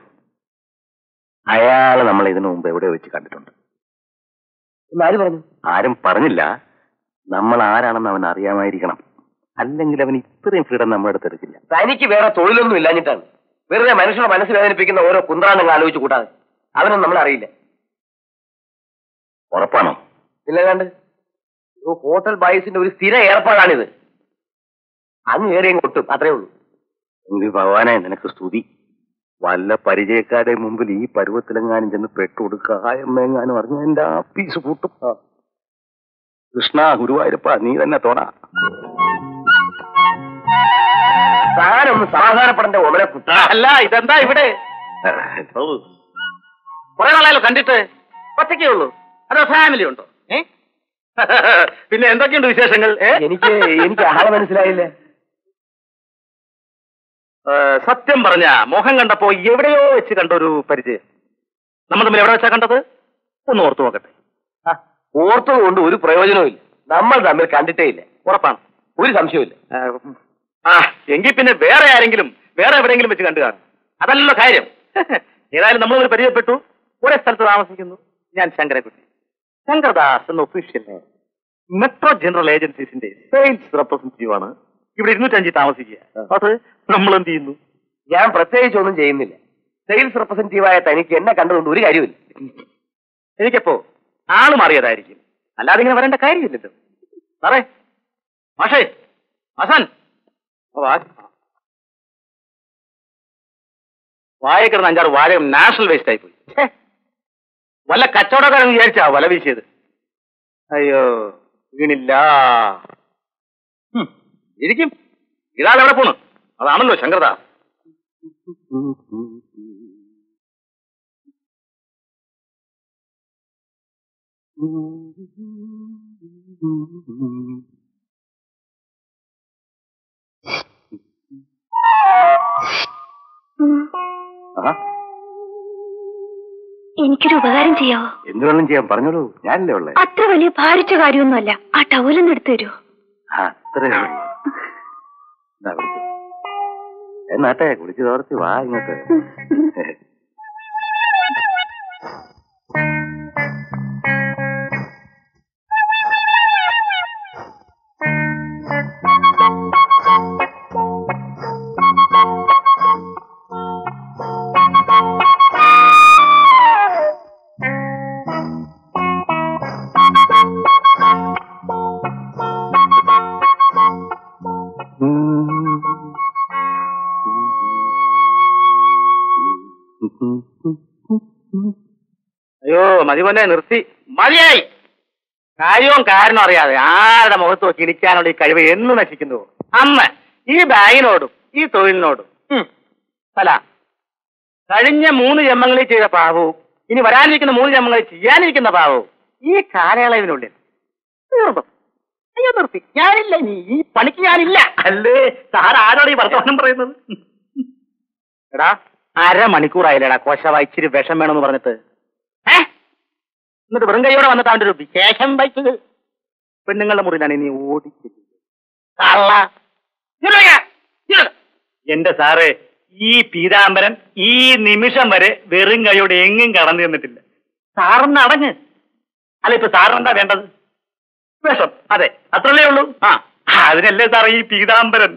അയാള് നമ്മൾ ഇതിനു മുമ്പ് എവിടെ വെച്ച് കണ്ടിട്ടുണ്ട്? ആര് പറഞ്ഞു? ആരും പറഞ്ഞില്ല. നമ്മൾ ആരാണെന്ന് അവൻ അറിയാമായിരിക്കണം. അല്ലെങ്കിൽ അവൻ ഇത്രയും ഫ്രീഡം നമ്മുടെ അടുത്ത് എടുക്കില്ല. തനിക്ക് വേറെ തൊഴിലൊന്നും ഇല്ലാഞ്ഞിട്ടാണ്. വെറുതെ മനുഷ്യരുടെ മനസ്സ് വേദനിപ്പിക്കുന്ന ഓരോ കുന്ത്രാണ്ടങ്ങൾ ആലോചിച്ച് കൂട്ടാതെ. അവനൊന്നും നമ്മളറിയില്ല. ഉറപ്പാണോ? ഇല്ലാണ്ട് ഹോട്ടൽ ബോയ്സിന്റെ ഒരു സ്ഥിര ഏർപ്പാടാണിത്. അങ്ങ് കയറിയും കൊട്ടും, അത്രേ ഉള്ളൂ. എങ്കിൽ ഭഗവാനെ നിനക്ക് സ്തുതി. വല്ല പരിചയക്കാരുടെ മുമ്പിൽ ഈ പരുവത്തിലെങ്ങാനും ചെന്ന് പെട്ടുകൊടുക്കായമെങ്ങാനും അറിഞ്ഞ എന്റെ ആഫീസ് പൂട്ടും. കൃഷ്ണ ഗുരുവായൂരപ്പ നീ തന്നെ തോണ. താനൊന്ന് സമാധാനപ്പെടേണ്ട ഓമനെ കുട്ട. അല്ല ഇതെന്താ ഇവിടെ? കുറെ നാളായാലോ കണ്ടിട്ട്. ഒറ്റയ്ക്കേ ഉള്ളൂ അതോ ഫാമിലി ഉണ്ടോ? ഏ പിന്നെ എന്തൊക്കെയുണ്ട് വിശേഷങ്ങൾ? എനിക്ക് എനിക്ക് ആളെ മനസ്സിലായില്ലേ? സത്യം പറഞ്ഞ മുഖം കണ്ടപ്പോ എവിടെയോ വെച്ച് കണ്ടൊരു പരിചയം. നമ്മൾ തമ്മിൽ എവിടെ വെച്ചാ കണ്ടത്? ഒന്ന് ഓർത്തു നോക്കട്ടെ. ഓർത്തത് കൊണ്ട് ഒരു പ്രയോജനവും ഇല്ല. നമ്മൾ തമ്മിൽ കണ്ടിട്ടേ ഇല്ല. ഉറപ്പാണ്? ഒരു സംശയമില്ല. ആ എങ്കിൽ പിന്നെ വേറെ ആരെങ്കിലും വേറെ എവിടെയെങ്കിലും വെച്ച് കണ്ടു കാണും. അതല്ലല്ലോ കാര്യം. ഏതായാലും നമ്മളൊരു പരിചയപ്പെട്ടു. ഒരേ സ്ഥലത്ത് താമസിക്കുന്നു. ഞാൻ ശങ്കരക്കുട്ടി, ശങ്കർദാസ് എന്ന ഒഫീഷ്യൽ മെട്രോ ജനറൽ ഏജൻസീസിന്റെ സെയിൽസ് റെപ്രസെന്റേറ്റീവ് ആണ്. ഇവിടെ ഇരുന്നൂറ്റഞ്ചിൽ താമസിക്കുക. അത് നമ്മൾ എന്ത് ചെയ്യുന്നു? ഞാൻ പ്രത്യേകിച്ച് ഒന്നും ചെയ്യുന്നില്ല. സെയിൽസ് റെപ്രസെന്റേറ്റീവായ തനിക്ക് എന്നെ കണ്ടുകൊണ്ട് ഒരു കാര്യമില്ല. എനിക്കപ്പോ ആള് മാറിയതായിരിക്കും, അല്ലാതെ ഇങ്ങനെ വരേണ്ട കാര്യമില്ലല്ലോ. സാറേ, മാഷേ, ഹസൻ, വായക്കിടന്ന് അഞ്ചാറ് വാഴയും നാഷണൽ വേസ്റ്റ് ആയിപ്പോയി. വല്ല കച്ചവടക്കാരൻ വിചാരിച്ചാ വല വീശിയത്. അയ്യോ വീണില്ല. ഇരിക്കും. ഇതാളെവിടെ പോണു? അതാണല്ലോ ശങ്കർദാ. എനിക്കൊരു ഉപകാരം ചെയ്യാവോ? എന്തുവേണം ചെയ്യാൻ പറഞ്ഞോളൂ. ഞാനല്ലേ ഉള്ളേ. അത്ര വലിയ ഭാരിച്ച കാര്യമൊന്നുമല്ല. ആ ടവലൊന്ന് എടുത്തു തരുമോ? അത്രേ ഉള്ളൂ. എന്നാട്ടെ കുളിച്ച് തോർത്തി വാ ഇങ്ങോട്ട്. അയ്യോ മതി പോലെ നിർത്തി. മതിയായി. കാര്യവും കാരണം അറിയാതെ ആരുടെ മുഖത്ത് നോക്കി ഇരിക്കാനുള്ള ഈ കഴിവ് എന്ന് നശിക്കുന്നു. അന്ന് ഈ ബാങ്കിനോടും ഈ തൊഴിലിനോടും അല്ല, കഴിഞ്ഞ മൂന്ന് ജന്മങ്ങളിൽ ചെയ്ത പാവവും ഇനി വരാനിരിക്കുന്ന മൂന്ന് ജന്മങ്ങളിൽ ചെയ്യാനിരിക്കുന്ന പാവവും ഈ കാലയളവിനുള്ളിൽ തീർന്നു. അയ്യോ നിർത്തി. ഞാനില്ല, നീ ഈ പണിക്ക് ഞാനില്ല. അല്ലേ സാർ ആരോട് ഈ വർത്തമാനം പറയുന്നത്? എടാ അരമണിക്കൂറായില്ലേടാ കോശ ഇച്ചിരി വിഷം വേണമെന്ന് പറഞ്ഞിട്ട്. ഏ എന്നിട്ട് വെറും കൈയോടെ വന്നിട്ട് അവന്റെ ഒരു വിശേഷം വയ്ച്ചത്. പെണ്ണുങ്ങളുടെ മുറിയിലാണ് നീ ഓടിച്ചത്. എന്റെ സാറേ, ഈ പീതാംബരൻ ഈ നിമിഷം വരെ വെറും കൈയോടെ എങ്ങും കടന്നു തന്നിട്ടില്ല. സാറിന് അടങ്ങ്. അല്ല ഇപ്പൊ സാറിനെന്താ വേണ്ടത്? വിഷം. അതെ, അത്രല്ലേ ഉള്ളൂ. ആ അതിനല്ലേ സാറേ ഈ പീതാംബരൻ.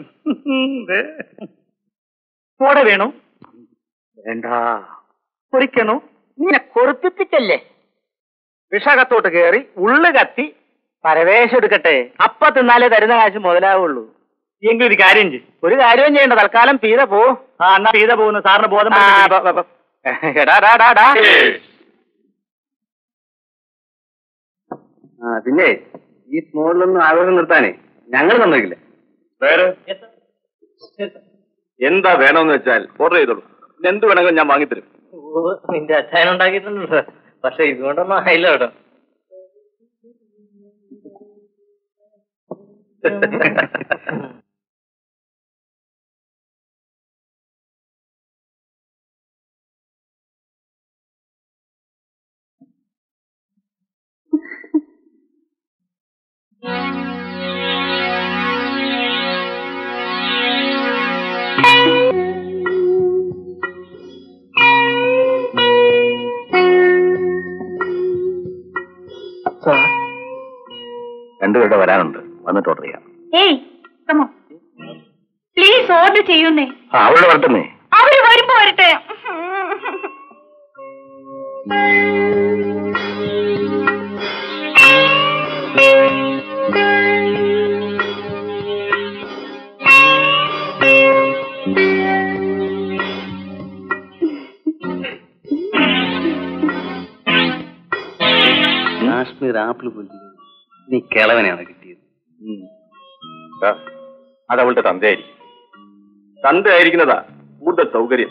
കൂടെ വേണു? വേണ്ട. കുറിക്കണു? നീനെ കൊറുത്തിപ്പിച്ചല്ലേ. വിഷകത്തോട്ട് കയറി ഉള്ളു കത്തി പരവേശം എടുക്കട്ടെ. അപ്പ തിന്നാലേ തരുന്ന കാശ് മുതലാവുള്ളൂ. എങ്കിലും ഒരു കാര്യം ചെയ്യും. ഒരു കാര്യവും ചെയ്യേണ്ട. തൽക്കാലം പീത പോ. ആ എന്നാ പീത പോകുന്നു. സാറിന് ബോധം. പിന്നെ ഈ സ്മോളിലൊന്നും ആഗ്രഹം നിർത്താനേ ഞങ്ങൾ സമ്മതിക്കില്ല. വേറെ എന്താ വേണമെന്ന് വെച്ചാൽ ഓർഡർ ചെയ്തോളൂ. എന്ത് വേണമെങ്കിലും ഞാൻ വാങ്ങിത്തരും. നിന്റെ അച്ഛൻ ഉണ്ടാക്കിയിട്ടുണ്ട്. പക്ഷെ ഇതുകൊണ്ടൊന്നും ആയില്ല കേട്ടോ. രണ്ടുപേരുടെ വരാനുണ്ട്, വന്നിട്ട് ഓർഡർ ചെയ്യാം. ഏയ് കമോ പ്ലീസ് ഓർഡർ ചെയ്യുന്നേ. ആ അവളുടെ വരട്ടെന്നേ. അവര് വരുമ്പോ വരട്ടെ. കാശ്മീർ ആപ്പിൾ പോലും നീ കിളവനെയാണ് കിട്ടിയത്. അത് അവളുടെ തന്തയായിരിക്കും. തന്തയായിരിക്കുന്നതാ കൂടുതൽ സൗകര്യം.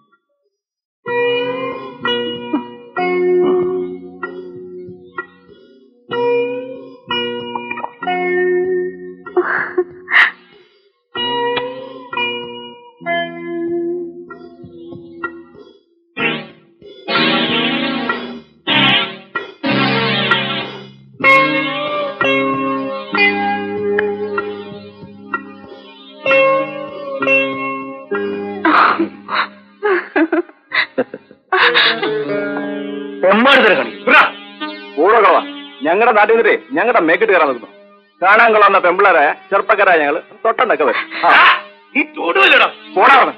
ഞങ്ങളുടെ നാട്ടിൽ നിന്നിട്ടേ ഞങ്ങളുടെ മേക്കിട്ട് കയറാൻ നിൽക്കുന്നു. കാണാൻ കൊള്ളാവുന്ന പെമ്പിളരെ ചെറുപ്പക്കാരായ ഞങ്ങള് തൊട്ടണ്ടൊക്കെ വരും. ഈ ചൂടുവല്ലോ പോടാ.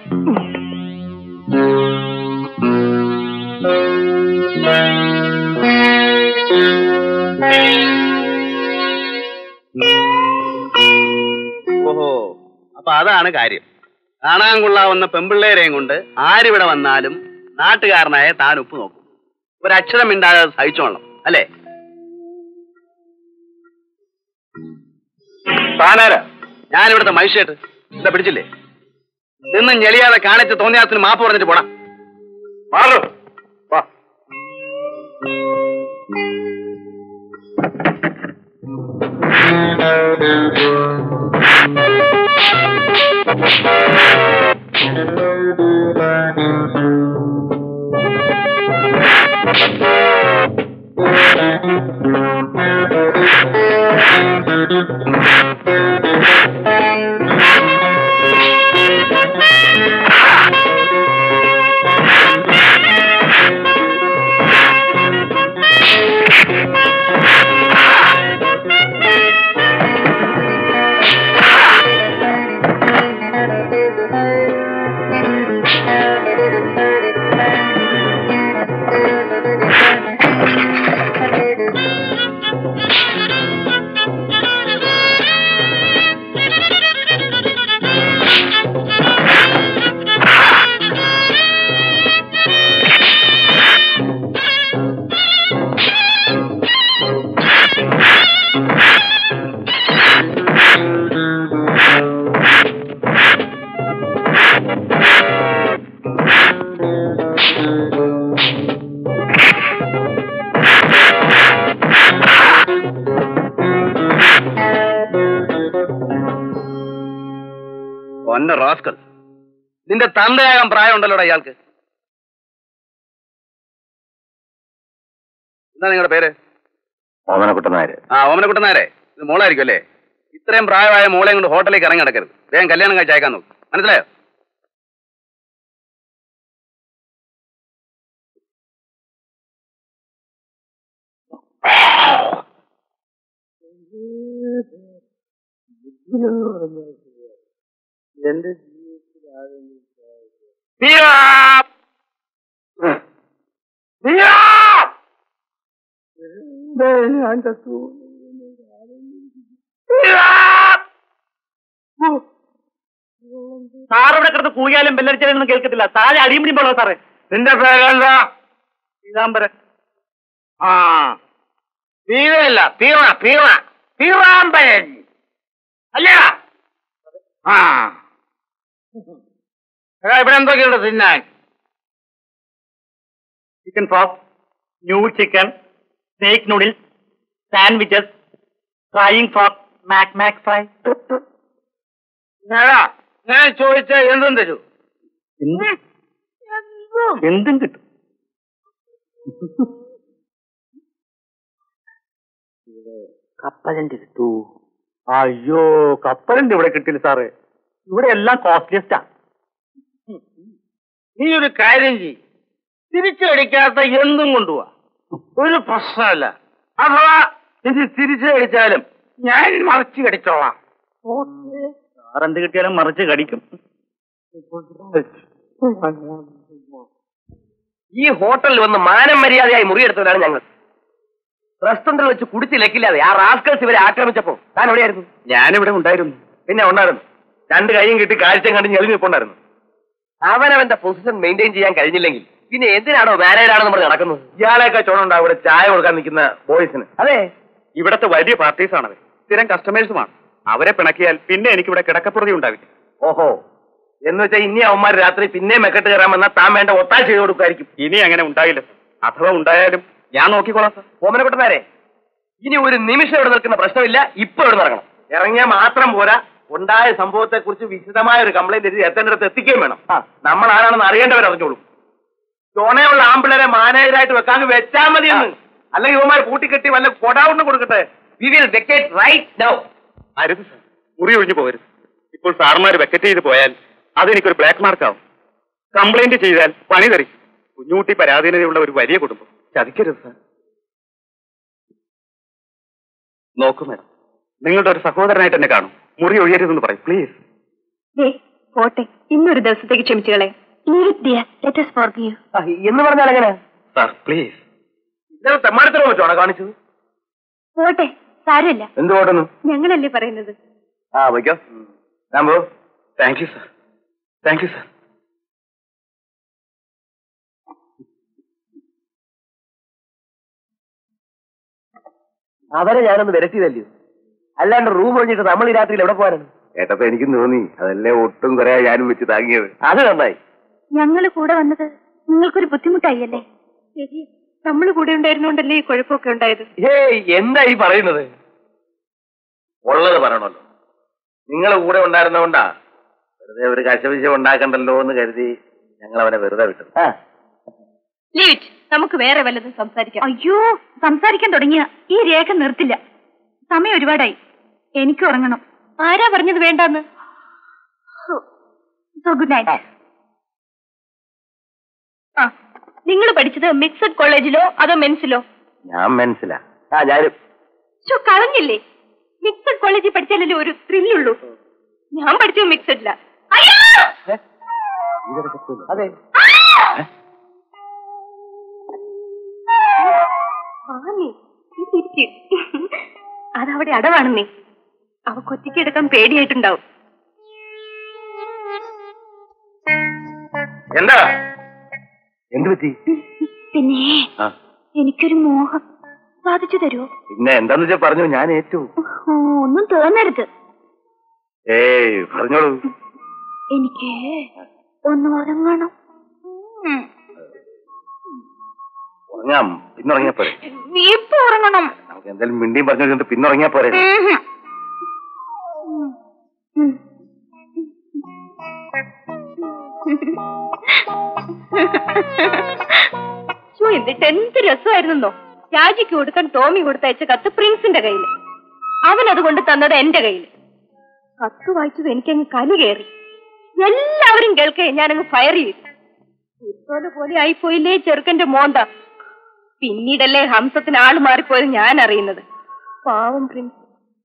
ഓഹോ, അപ്പൊ അതാണ് കാര്യം. കാണാൻ കൊള്ളാവുന്ന പെമ്പിള്ളേരെയും കൊണ്ട് ആരിവിടെ വന്നാലും നാട്ടുകാരനായ താൻ ഉപ്പ് നോക്കും. ഒരക്ഷരം മിണ്ടാതെ സഹിച്ചോളണം അല്ലേ? താനാരാ? ഞാനിവിടുത്തെ മനുഷ്യട്ട്. എന്താ പിടിച്ചില്ലേ? നിന്നും ഞെളിയാതെ കാണിച്ച് തോന്നിയാത്തിന് മാപ്പ് പറഞ്ഞിട്ട് പോടാ. മാറു. ഒന്ന റാസ്കൽ, നിന്റെ തന്തയാകാൻ പ്രായമുണ്ടല്ലോടാ ഇയാൾക്ക്. എന്താ നിങ്ങളുടെ പേര്? ഓമനക്കുട്ടൻ നായർ. ആ, ഓമനക്കുട്ടൻ നായരെ, ഇത് മോളായിരിക്കും അല്ലേ? ഇത്രയും പ്രായമായ മോളെ കൊണ്ട് ഹോട്ടലിലേക്ക് ഇറങ്ങി നടക്കരുത്. വേഗം കല്യാണം കഴിച്ച് അയക്കാൻ നോക്കും. മനസ്സിലായോ? എന്റെ ജീവിതത്തിൽ സാറിവിടെ കിടന്ന് കൂയാലും ബെല്ലടിച്ചാലൊന്നും കേൾക്കത്തില്ല. താഴെ അടിമുടി പോണോ സാറേ? നിന്റെ പേരെന്താ? പീതാംബരൻ. ആ, പീവല്ല, പീവ പീവ പീവാമ്പരൻ അല്ല. ആ, ഇവിടെ എന്തൊക്കെയുണ്ട് തിന്നാൻ? Chicken frog, new chicken, snake noodles, sandwiches, frying frog, mac mac fry. ഞാൻ ചോദിച്ച എന്തും തരൂ. എന്തും കിട്ടും. കപ്പലണ്ടി കിട്ടൂ? അയ്യോ, കപ്പലണ്ടി ഇവിടെ കിട്ടില്ല സാറേ. ഇവിടെ എല്ലാം കോസ്റ്റ്ലിയസ്റ്റാ. നീ ഒരു കാര്യം ചെയ്യ്, തിരിച്ചടിക്കാത്ത എന്തും കൊണ്ടുപോവാ, ഒരു പ്രശ്നമല്ല. അഥവാ ഇത് തിരിച്ചടിച്ചാലും ഞാൻ മറിച്ച് കടിച്ചോളാം. സാർ എന്ത് കിട്ടിയാലും മറിച്ച് കടിക്കും. ഈ ഹോട്ടലിൽ വന്ന് മാനം മര്യാദയായി മുറിയെടുത്തവരാണ് ഞങ്ങൾ. റെസ്റ്റോറന്റിൽ വെച്ച് കുടിച്ച് ലക്കില്ലാതെ ആ റാസ്കൽസ് ഇവരെ ആക്രമിച്ചപ്പോ താൻ എവിടെയായിരുന്നു? ഞാനിവിടെ ഉണ്ടായിരുന്നു. പിന്നെ ഉണ്ടായിരുന്നു. രണ്ട് കൈയും കിട്ടി കാഴ്ച കണ്ട് ഞെളിഞ്ഞിപ്പോണ്ടായിരുന്നു. അവനവന്റെ പൊസിഷൻ മെയിൻറ്റെയിൻ ചെയ്യാൻ കഴിഞ്ഞില്ലെങ്കിൽ പിന്നെ എന്തിനാണോ മാനേജാണെന്ന് പറഞ്ഞ് നടക്കുന്നത്? ഇയാളെയൊക്കെ ചോണുണ്ടാവും ഇവിടെ ചായ കൊടുക്കാൻ നിൽക്കുന്ന ബോയ്സിന്. അതെ, ഇവിടത്തെ വലിയ പാർട്ടീസാണത്. സ്ഥിരം കസ്റ്റമേഴ്സുമാണ്. അവരെ പിണക്കിയാൽ പിന്നെ എനിക്കിവിടെ കിടക്കപ്പുറതി ഉണ്ടാവില്ല. ഓഹോ, എന്ന് വെച്ചാൽ ഇനി അവന്മാർ രാത്രി പിന്നെ മെക്കെട്ട് കയറാൻ വന്നാൽ താൻ വേണ്ട ഒത്താശ ചെയ്ത് കൊടുക്കുമായിരിക്കും. ഇനി അങ്ങനെ ഉണ്ടായില്ല. അഥവാ ഉണ്ടായാലും ഞാൻ നോക്കിക്കോളാം സാർ. ഓമനക്കുട്ടനാരെ, ഇനി ഒരു നിമിഷം ഇവിടെ നിൽക്കുന്ന പ്രശ്നമില്ല. ഇപ്പൊ ഇവിടെ നടക്കണം. ഇറങ്ങിയാൽ മാത്രം പോരാ, ഉണ്ടായ സംഭവത്തെ കുറിച്ച് വിശദമായ ഒരു കംപ്ലൈന്റ് എഴുതി എത്തേണ്ടടുത്ത് എത്തിക്കുകയും വേണം. നമ്മൾ ആരാണെന്ന് അറിയേണ്ടവർ അറിഞ്ഞോളൂ. ചോണയുള്ള ആമ്പിളരെ മാനേജരായിട്ട് വെക്കാൻ വെച്ചാൽ മതിയെന്ന്. അല്ലെങ്കിൽ ഇവന്മാർ കൂട്ടിക്കെട്ടി വല്ല കൊടാവുണ്ട് കൊടുക്കട്ടെ. We will vacate right now. അരുത് സാർ, മുറി ഒഴിഞ്ഞു പോകരുത്. ഇപ്പോൾ സാർമാർ വെക്കറ്റ് ചെയ്ത് പോയാൽ അതെനിക്കൊരു ബ്ലാക്ക് മാർക്കാവും. കംപ്ലൈന്റ് ചെയ്താൽ പണി തെറിക്കും. കുഞ്ഞുകുട്ടി പരാധീനതയുള്ള ഒരു വലിയ കുടുംബം. ചതിക്കരുത് സാർ. നോക്കൂ മാഡം, നിങ്ങളുടെ ഒരു സഹോദരനായിട്ട് എന്നെ കാണും. മുറി ഒഴിയരുതെന്ന് പറയും പ്ലീസ്. പോട്ടെ, ഇന്നൊരു ദിവസത്തേക്ക് ക്ഷമിച്ചുകളെ. എന്ന് പറഞ്ഞാൽ എങ്ങനെ സാർ പ്ലീസ്? തെമ്മാടത്തിനോ വെച്ചോണോ കാണിച്ചത്? പോട്ടെ, സാരമില്ല. എന്ത് പോട്ടെന്ന് ഞങ്ങളല്ലേ പറയുന്നത്. ആ വയ്ക്കോ. ഞാൻ പോ. Thank you sir. Thank you sir. അവരെ ഞാനൊന്ന് വിരട്ടിയതല്ലയോ? അല്ലാണ്ട് റൂം ഒഴിഞ്ഞിട്ട് നമ്മൾ ഈ രാത്രിയിൽ എവിടെ പോകാനാണ്? കേട്ടപ്പോ എനിക്കും തോന്നി. അതല്ലേ ഒട്ടും കുറെ ഞാനും വെച്ച് താങ്ങിയത്. അത് നന്നായി. ഞങ്ങൾ കൂടെ വന്നത് നിങ്ങൾക്കൊരു ബുദ്ധിമുട്ടായില്ലേ? ശരി, നമ്മൾ കൂടെ ഉണ്ടായിരുന്നോണ്ടല്ലേ ഈ കുഴപ്പമൊക്കെ ഉണ്ടായത്. ഏയ്, എന്താ ഈ പറയുന്നത്? ഉള്ളത് പറയണല്ലോ. നിങ്ങൾ കൂടെ ഉണ്ടായിരുന്നോണ്ടാ വെറുതെ ഒരു കശവിശം ഉണ്ടാക്കണ്ടല്ലോ എന്ന് കരുതി ഞങ്ങൾ അവനെ വെറുതെ വിട്ടു. ലീറ്റ്, നമുക്ക് വേറെ വല്ലതും സംസാരിക്കാം. അയ്യോ, സംസാരിക്കാൻ തുടങ്ങിയ ഈ രേഖ നിർത്തില്ല. സമയം ഒരുപാടായി. എനിക്ക് ഉറങ്ങണം. ആരാ പറഞ്ഞത് വേണ്ടാന്ന്? So good night. ആ, നിങ്ങൾ പഠിച്ചത് മിക്സഡ് കോളേജിലോ അതോ മെൻസിലോ? ഞാൻ മനസ്സിലാ. ആ ഞാനും. ചോ, കളഞ്ഞില്ലേ? മിക്സഡ് കോളേജിൽ പഠിച്ചാലല്ലേ ഒരു ത്രില്ലുള്ളൂ. ഞാൻ പഠിച്ചത് മിക്സഡില്ല. അതെ, അതവിടെ അടവാണെന്നേ. അവ കൊച്ചിക്ക് എടുക്കാൻ പേടിയായിട്ടുണ്ടാവും. എന്താ? എന്ത് പറ്റി? പിന്നെ എനിക്കൊരു മോഹം. സാധിച്ചു തരുമോ? പിന്നെ എന്താന്ന് വെച്ചാ പറഞ്ഞു. ഞാൻ ഏറ്റു. ഒന്നും തോന്നരുത്. ഏയ് പറഞ്ഞോളൂ. എനിക്ക് ഒന്ന് ഉറങ്ങണം. ഉറങ്ങാം. പിന്നുറങ്ങിയാ പോരെ? ഇപ്പൊ ഉറങ്ങണം. നമുക്ക് എന്തായാലും മിണ്ടിയും പറഞ്ഞു വെച്ചിട്ട് പിന്നുറങ്ങിയാ പോരെ? എന്നിട്ട് എന്ത് രസമായിരുന്നോ? രാജിക്ക് കൊടുക്കാൻ ടോമി കൊടുത്തയച്ച കത്ത് പ്രിൻസിന്റെ കയ്യിൽ. അവൻ അതുകൊണ്ട് തന്നത് എന്റെ കയ്യിൽ. കത്ത് വായിച്ചത് എനിക്കങ്ങ് കലി കയറി. എല്ലാവരും കേൾക്കേ ഞാനങ്ങ് ഫയർ ചെയ്തു. ഇത്തോലെ പോലെ ആയിപ്പോയില്ലേ ചെറുക്കന്റെ മോന്ത. പിന്നീടല്ലേ ഹംസത്തിന് ആള് മാറിപ്പോയത് ഞാൻ അറിയുന്നത്. പാവം പ്രിൻസ്.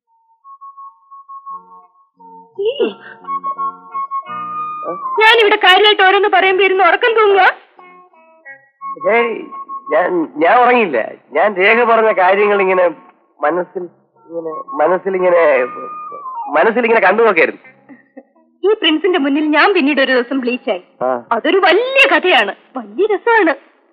ഞാനിവിടെ കാര്യമായിട്ട് ഓരോന്ന് പറയുമ്പോ ഇരുന്ന് ഉറക്കം തൂങ്ങുക. ഏയ്, ഞാൻ ഞാൻ ഉറങ്ങിയില്ല. ഞാൻ രേഖ പറഞ്ഞ കാര്യങ്ങൾ ഇങ്ങനെ മനസ്സിൽ ഇങ്ങനെ മനസ്സിലിങ്ങനെ മനസ്സിലിങ്ങനെ കണ്ടു നോക്കിയായിരുന്നു. ഈ പ്രിൻസിന്റെ മുന്നിൽ ഞാൻ പിന്നീട് ഒരു ദിവസം ബ്ലീച്ചായി. അതൊരു വലിയ കഥയാണ്, വലിയ രസമാണ്.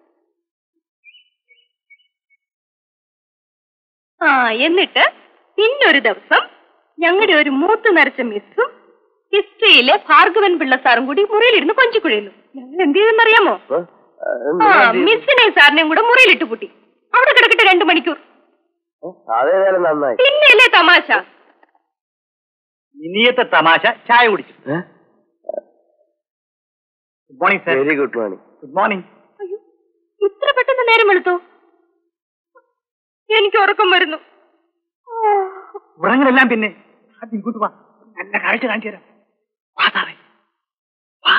ആ, എന്നിട്ട് പിന്നൊരു ദിവസം ഞങ്ങളുടെ ഒരു മൂത്ത് നരച്ച മിസ്സും ഹിസ്റ്ററിയിലെ ഭാർഗവൻ പിള്ള സാറും കൂടി മുറിയിലിരുന്ന് കൊഞ്ചിക്കുഴയുന്നു. ഞങ്ങൾ എന്ത് ചെയ്തെന്നറിയാമോ? ആ, മിസ്സിനെയും സാറിനെയും കൂടെ മുറിയിലിട്ട് പൂട്ടി. അവിടെ കിടക്കട്ടെ രണ്ടു മണിക്കൂർ. അതേതായാലും നന്നായി. പിന്നെയല്ലേ തമാശ. ഇനിയത്തെ തമാശ ചായ കുടിച്ചു. Good morning sir. Very good morning. Good morning. അയ്യോ, ഇത്ര പെട്ടെന്ന് നേരം വെളുത്തോ? എനിക്ക് ഉറക്കം വരുന്നു. ഉറങ്ങലെല്ലാം പിന്നെ ഇങ്ങോട്ട് വാ, നല്ല കാഴ്ച കാണിച്ചു തരാം. വാ സാറേ, വാ.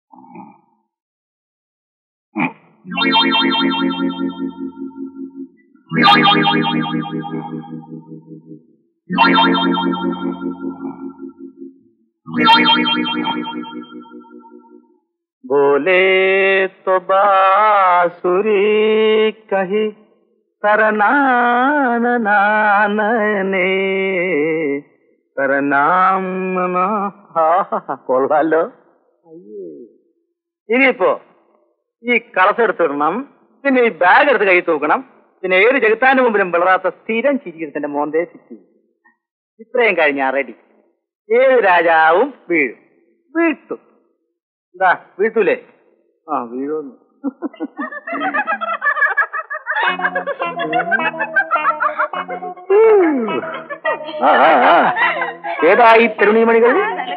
बोले तो बांसुरी कही സരനാനനാനനെ സരനാം കൊള്ളാലോ. ഇനിയിപ്പോ ഈ കളസെടുത്തിടണം, പിന്നെ ഈ ബാഗ് എടുത്ത് കൈ തൂക്കണം, പിന്നെ ഏത് ജഗത്താന്റെ മുമ്പിലും വിളറാത്ത സ്ഥിരം ചിരിക്കുന്നതിന്റെ മോന്തേ ചിറ്റി. ഇത്രയും കഴിഞ്ഞാ റെഡി. ഏത് രാജാവും വീഴും. വീഴ്ത്തും. എന്താ വീഴ്ത്തൂലേ? ആ വീഴുന്നു. ഏതായി തരുണീമണികൾ?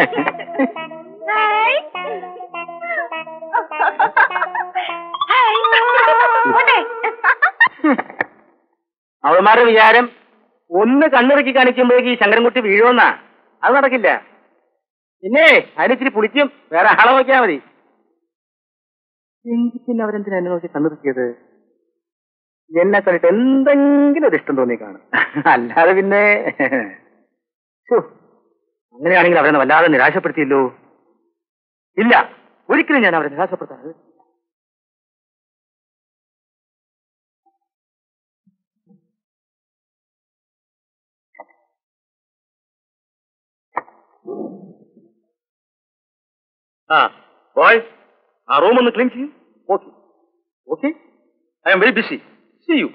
അവന്മാരുടെ വിചാരം ഒന്ന് കണ്ണിറക്കി കാണിക്കുമ്പോഴേക്ക് ഈ ശങ്കരൻകുട്ടി വീഴുമെന്നാ. അത് നടക്കില്ല. പിന്നെ അതിനിച്ചിരി പുളിക്കും. വേറെ ആളെ നോക്കിയാ മതി. എങ്കിൽ പിന്നെ അവരെന്തിനാ എന്നെ നോക്കി കണ്ണിറക്കിയത്? എന്നെ കണ്ടിട്ട് എന്തെങ്കിലും ഒരു ഇഷ്ടം തോന്നി കാണും. അല്ലാതെ പിന്നെ അങ്ങനെയാണെങ്കിൽ അവരെ വല്ലാതെ നിരാശപ്പെടുത്തിയല്ലോ. ഇല്ല, ഒരിക്കലും ഞാൻ അവരെ നിരാശപ്പെടുത്താറ്. ആ ബോയ്സ്, ആ റൂം ഒന്ന് ക്ലീൻ ചെയ്യും. Okay okay, I am very busy. See you.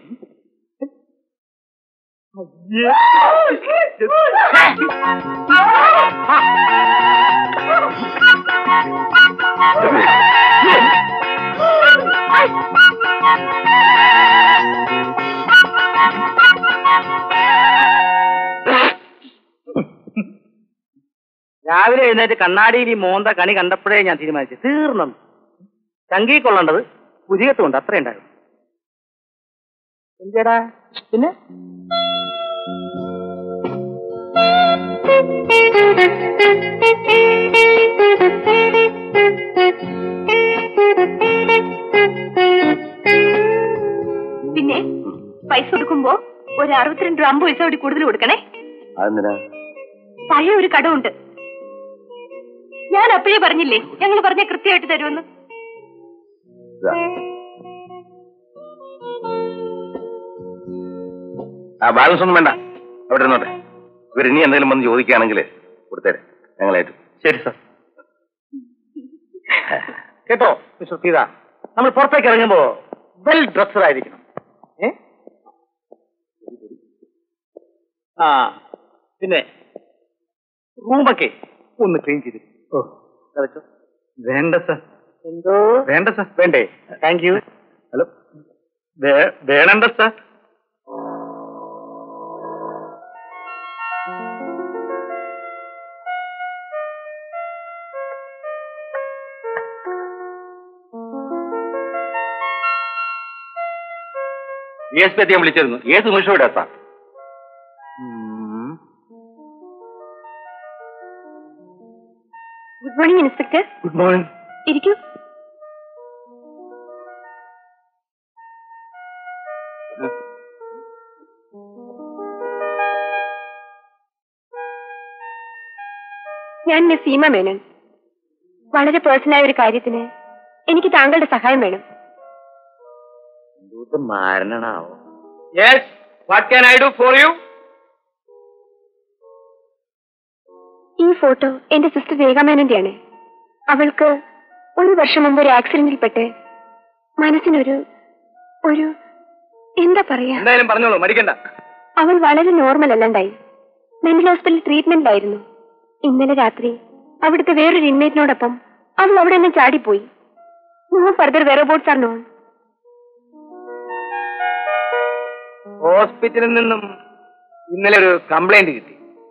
രാവിലെ എഴുന്നേറ്റ് കണ്ണാടിയിൽ ഈ മോന്ത കണി കണ്ടപ്പോഴേ ഞാൻ തീരുമാനിച്ചു, തീർന്നു. ചങ്കി കൊള്ളേണ്ടത് പുതിയത്തുണ്ട്, അത്രേ ഉണ്ടായിരുന്നു. എന്തേടാ പിന്നെ? പിന്നെ പൈസ കൊടുക്കുമ്പോ ഒരു അറുപത്തിരണ്ട് രൂപ അമ്പത് പൈസ കൂടി കൂടുതൽ കൊടുക്കണേ. പഴയ ഒരു കടമുണ്ട്. ഞാൻ അപ്പോഴേ പറഞ്ഞില്ലേ ഞങ്ങൾ പറഞ്ഞ കൃത്യമായിട്ട് തരുമെന്ന്. ആ ബാലൻസ് ഒന്നും വേണ്ട, അവിടെ ഇരുന്നോട്ടെ. ഇവരിനി എന്തെങ്കിലും വന്ന് ചോദിക്കുകയാണെങ്കിൽ കൊടുത്തേരെ, ഞങ്ങളായിട്ട്. ശരി സാർ. കേട്ടോ മിസ്റ്റർ സീത, നമ്മൾ പുറത്തേക്ക് ഇറങ്ങുമ്പോ വെൽ ഡ്രസ്ഡ് ആയിരിക്കണം. ഏ ആ പിന്നെ റൂമൊക്കെ ഒന്ന് ക്ലീൻ ചെയ്ത്. ഓ വെച്ചോ. വേണ്ട സാർ. എന്തോ വേണ്ട സാർ. വേണ്ടേ? Thank you. ഹലോ, വേണണ്ട സാർ. ഡി എസ് പി എത്തിയാൻ വിളിച്ചിരുന്നു. ഏത് നിമിഷം ഇവിടെ എത്താം. Good morning inspector. Good morning. ഇരിക്കൂ. ഞാൻ നസീമ മേനൻ. വളരെ പേഴ്സണലായ ഒരു കാര്യത്തിന് എനിക്ക് താങ്കളുടെ സഹായം വേണം. മാരണാവോ? Yes, what can I do for you? ഈ ഫോട്ടോ എന്റെ സിസ്റ്റർ രേഖ മേനന്റെയാണ്. അവൾക്ക് ഒരു വർഷം മുമ്പ് ഒരു ആക്സിഡന്റിൽ പെട്ട് മനസ്സിനൊരു ഒരു എന്താ പറയാ, എന്തായാലും പറഞ്ഞോളൂ, മടിക്കണ്ട. അവൾ വളരെ നോർമൽ അല്ലാണ്ടായി. മെന്റൽ ഹോസ്പിറ്റൽ ട്രീറ്റ്മെന്റിലായിരുന്നു. ഇന്നലെ രാത്രി അവിടുത്തെ വേറൊരു ഇൻമേറ്റിനോടൊപ്പം അവൾ അവിടെ നിന്ന് ചാടിപ്പോയി. No further whereabouts are known. ഹോസ്പിറ്റലിൽ നിന്നും ഇന്നലെ ഒരു കംപ്ലൈന്റ് കിട്ടി.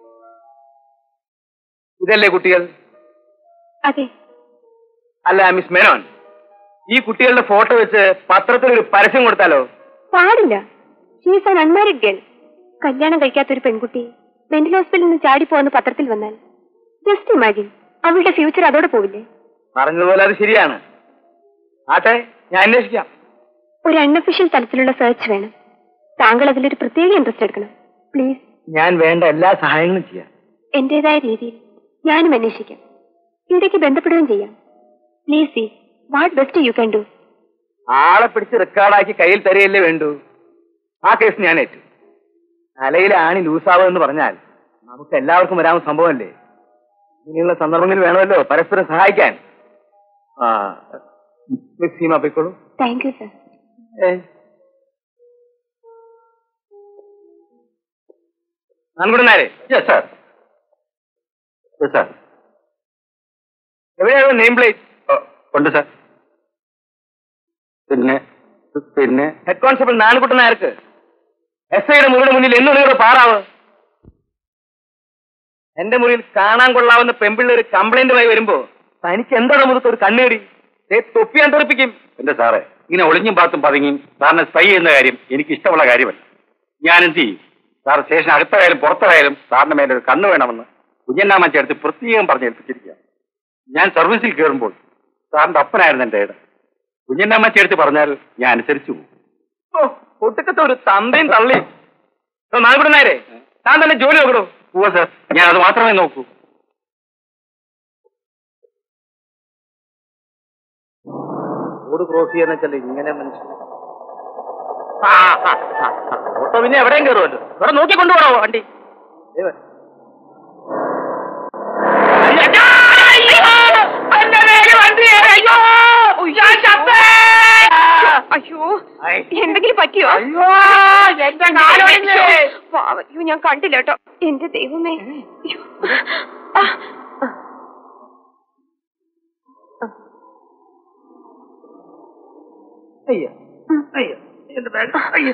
ഇതല്ലേ കുട്ടികൾ? അതെ. അല്ല മിസ് മേനോൻ, ഈ കുട്ടികളുടെ ഫോട്ടോ വെച്ച് പത്രത്തിൽ ഒരു പരസ്യം കൊടുത്താലോ? പാടില്ല. She's an unmarried girl. കല്യാണം കഴിക്കാത്തൊരു പെൺകുട്ടി മെന്റൽ ഹോസ്പിറ്റലിൽ നിന്ന് ചാടിപ്പോന്ന് പത്രത്തിൽ വന്നാൽ ജസ്റ്റ് ഇമാജിൻ, അവളുടെ ഫ്യൂച്ചർ അതോടെ പോവില്ലേ? പറഞ്ഞതുപോലെ അത് ശരിയാണ്. ആട്ടെ, ഞാൻ അന്വേഷിക്കാം. ഒരു അൺഒഫീഷ്യൽ തലത്തിലുള്ള സെർച്ച് വേണം. താങ്കൾ അതിലൊരു പ്രത്യേക ഇൻട്രസ്റ്റ് എടുക്കണം പ്ലീസ്. ഞാൻ വേണ്ട എല്ലാ സഹായങ്ങളും ചെയ്യാം. എന്റേതായ രീതിയിൽ ഞാനും അന്വേഷിക്കാം. ഇടയ്ക്ക് ബന്ധപ്പെടുകയും ചെയ്യാം. Please see what best you can do. ആളെ പിടിച്ച് റെക്കോർഡാക്കി കയ്യിൽ തരികയല്ലേ വേണ്ടു. ആ കേസ് ഞാൻ ഏറ്റു. തലയിലെ ആണി ലൂസാവെന്ന് പറഞ്ഞാൽ നമുക്ക് എല്ലാവർക്കും വരാവുന്ന സംഭവമല്ലേ. ഇങ്ങനെയുള്ള സന്ദർഭങ്ങളിൽ വേണമല്ലോ പരസ്പരം സഹായിക്കാൻ. ആ മിസ് സീമ പോയിക്കോളൂ. Thank you sir. നാൻകുടനാരെ. Yes sir. Yes sir. എവിടെയാണ് നെയിം പ്ലേറ്റ്? ഉണ്ട് സാർ. പിന്നെ പിന്നെ ഹെഡ് കോൺസ്റ്റബിൾ നാൻകുട്ടനായർക്ക് എസ് ഐയുടെ മുറിയുടെ മുന്നിൽ എന്നുള്ളിയുടെ പാറാവ്. എന്റെ മുറിയിൽ കാണാൻ കൊള്ളാവുന്ന പെമ്പിള്ളൊരു കംപ്ലൈന്റുമായി വരുമ്പോ തനിക്ക് എന്താണ് മുഖത്ത് ഒരു കണ്ണേടി തൊപ്പിയാൻ തെറിപ്പിക്കും. എന്റെ സാറേ, ഇങ്ങനെ ഒളിഞ്ഞും പാത്തും പതുങ്ങിയും സാറിനെ സ്പൈ ചെയ്യുന്ന കാര്യം എനിക്ക് ഇഷ്ടമുള്ള കാര്യമല്ല. ഞാൻ എന്ത് ചെയ്യും? സാർ സ്റ്റേഷൻ അകത്തായാലും പുറത്തായാലും സാറിന്റെ മേലൊരു കണ്ണ് വേണമെന്ന് കുഞ്ഞന്നാമച്ച അടുത്ത് പ്രത്യേകം പറഞ്ഞ് ഏൽപ്പിച്ചിരിക്കുക. ഞാൻ സർവീസിൽ കയറുമ്പോൾ സാറിന്റെ അപ്പനായിരുന്നു എന്റെ ഏട്. കുഞ്ഞന്നാമച്ച അടുത്ത് പറഞ്ഞാൽ ഞാൻ അനുസരിച്ചു പോകും. ഓ, ഒട്ടുക്കത്തെ ഒരു തന്തയും തള്ളി. നാൻകുടനായരെ, താൻ തന്നെ ജോലി നോക്കണോ? പോവാ സാർ, ഞാൻ അത് മാത്രമേ നോക്കൂ. റോഡ് ക്രോസ് ചെയ്യാന്ന് വെച്ചാൽ ഇങ്ങനെ മനുഷ്യൻ ഓട്ടോ പിന്നെ എവിടെയും കയറുമല്ലോ. ഇവിടെ നോക്കി കൊണ്ടുപോകണോ വണ്ടി? അയ്യോ, എന്തെങ്കിലും പറ്റിയോ? അയ്യോ, എന്റെ കാലൊടിഞ്ഞ്. അയ്യോ, ഞാൻ കണ്ടില്ല കേട്ടോ. എന്റെ ദൈവമേ. അയ്യോ അയ്യോ, എന്റെ ബാഗ്. അയ്യോ,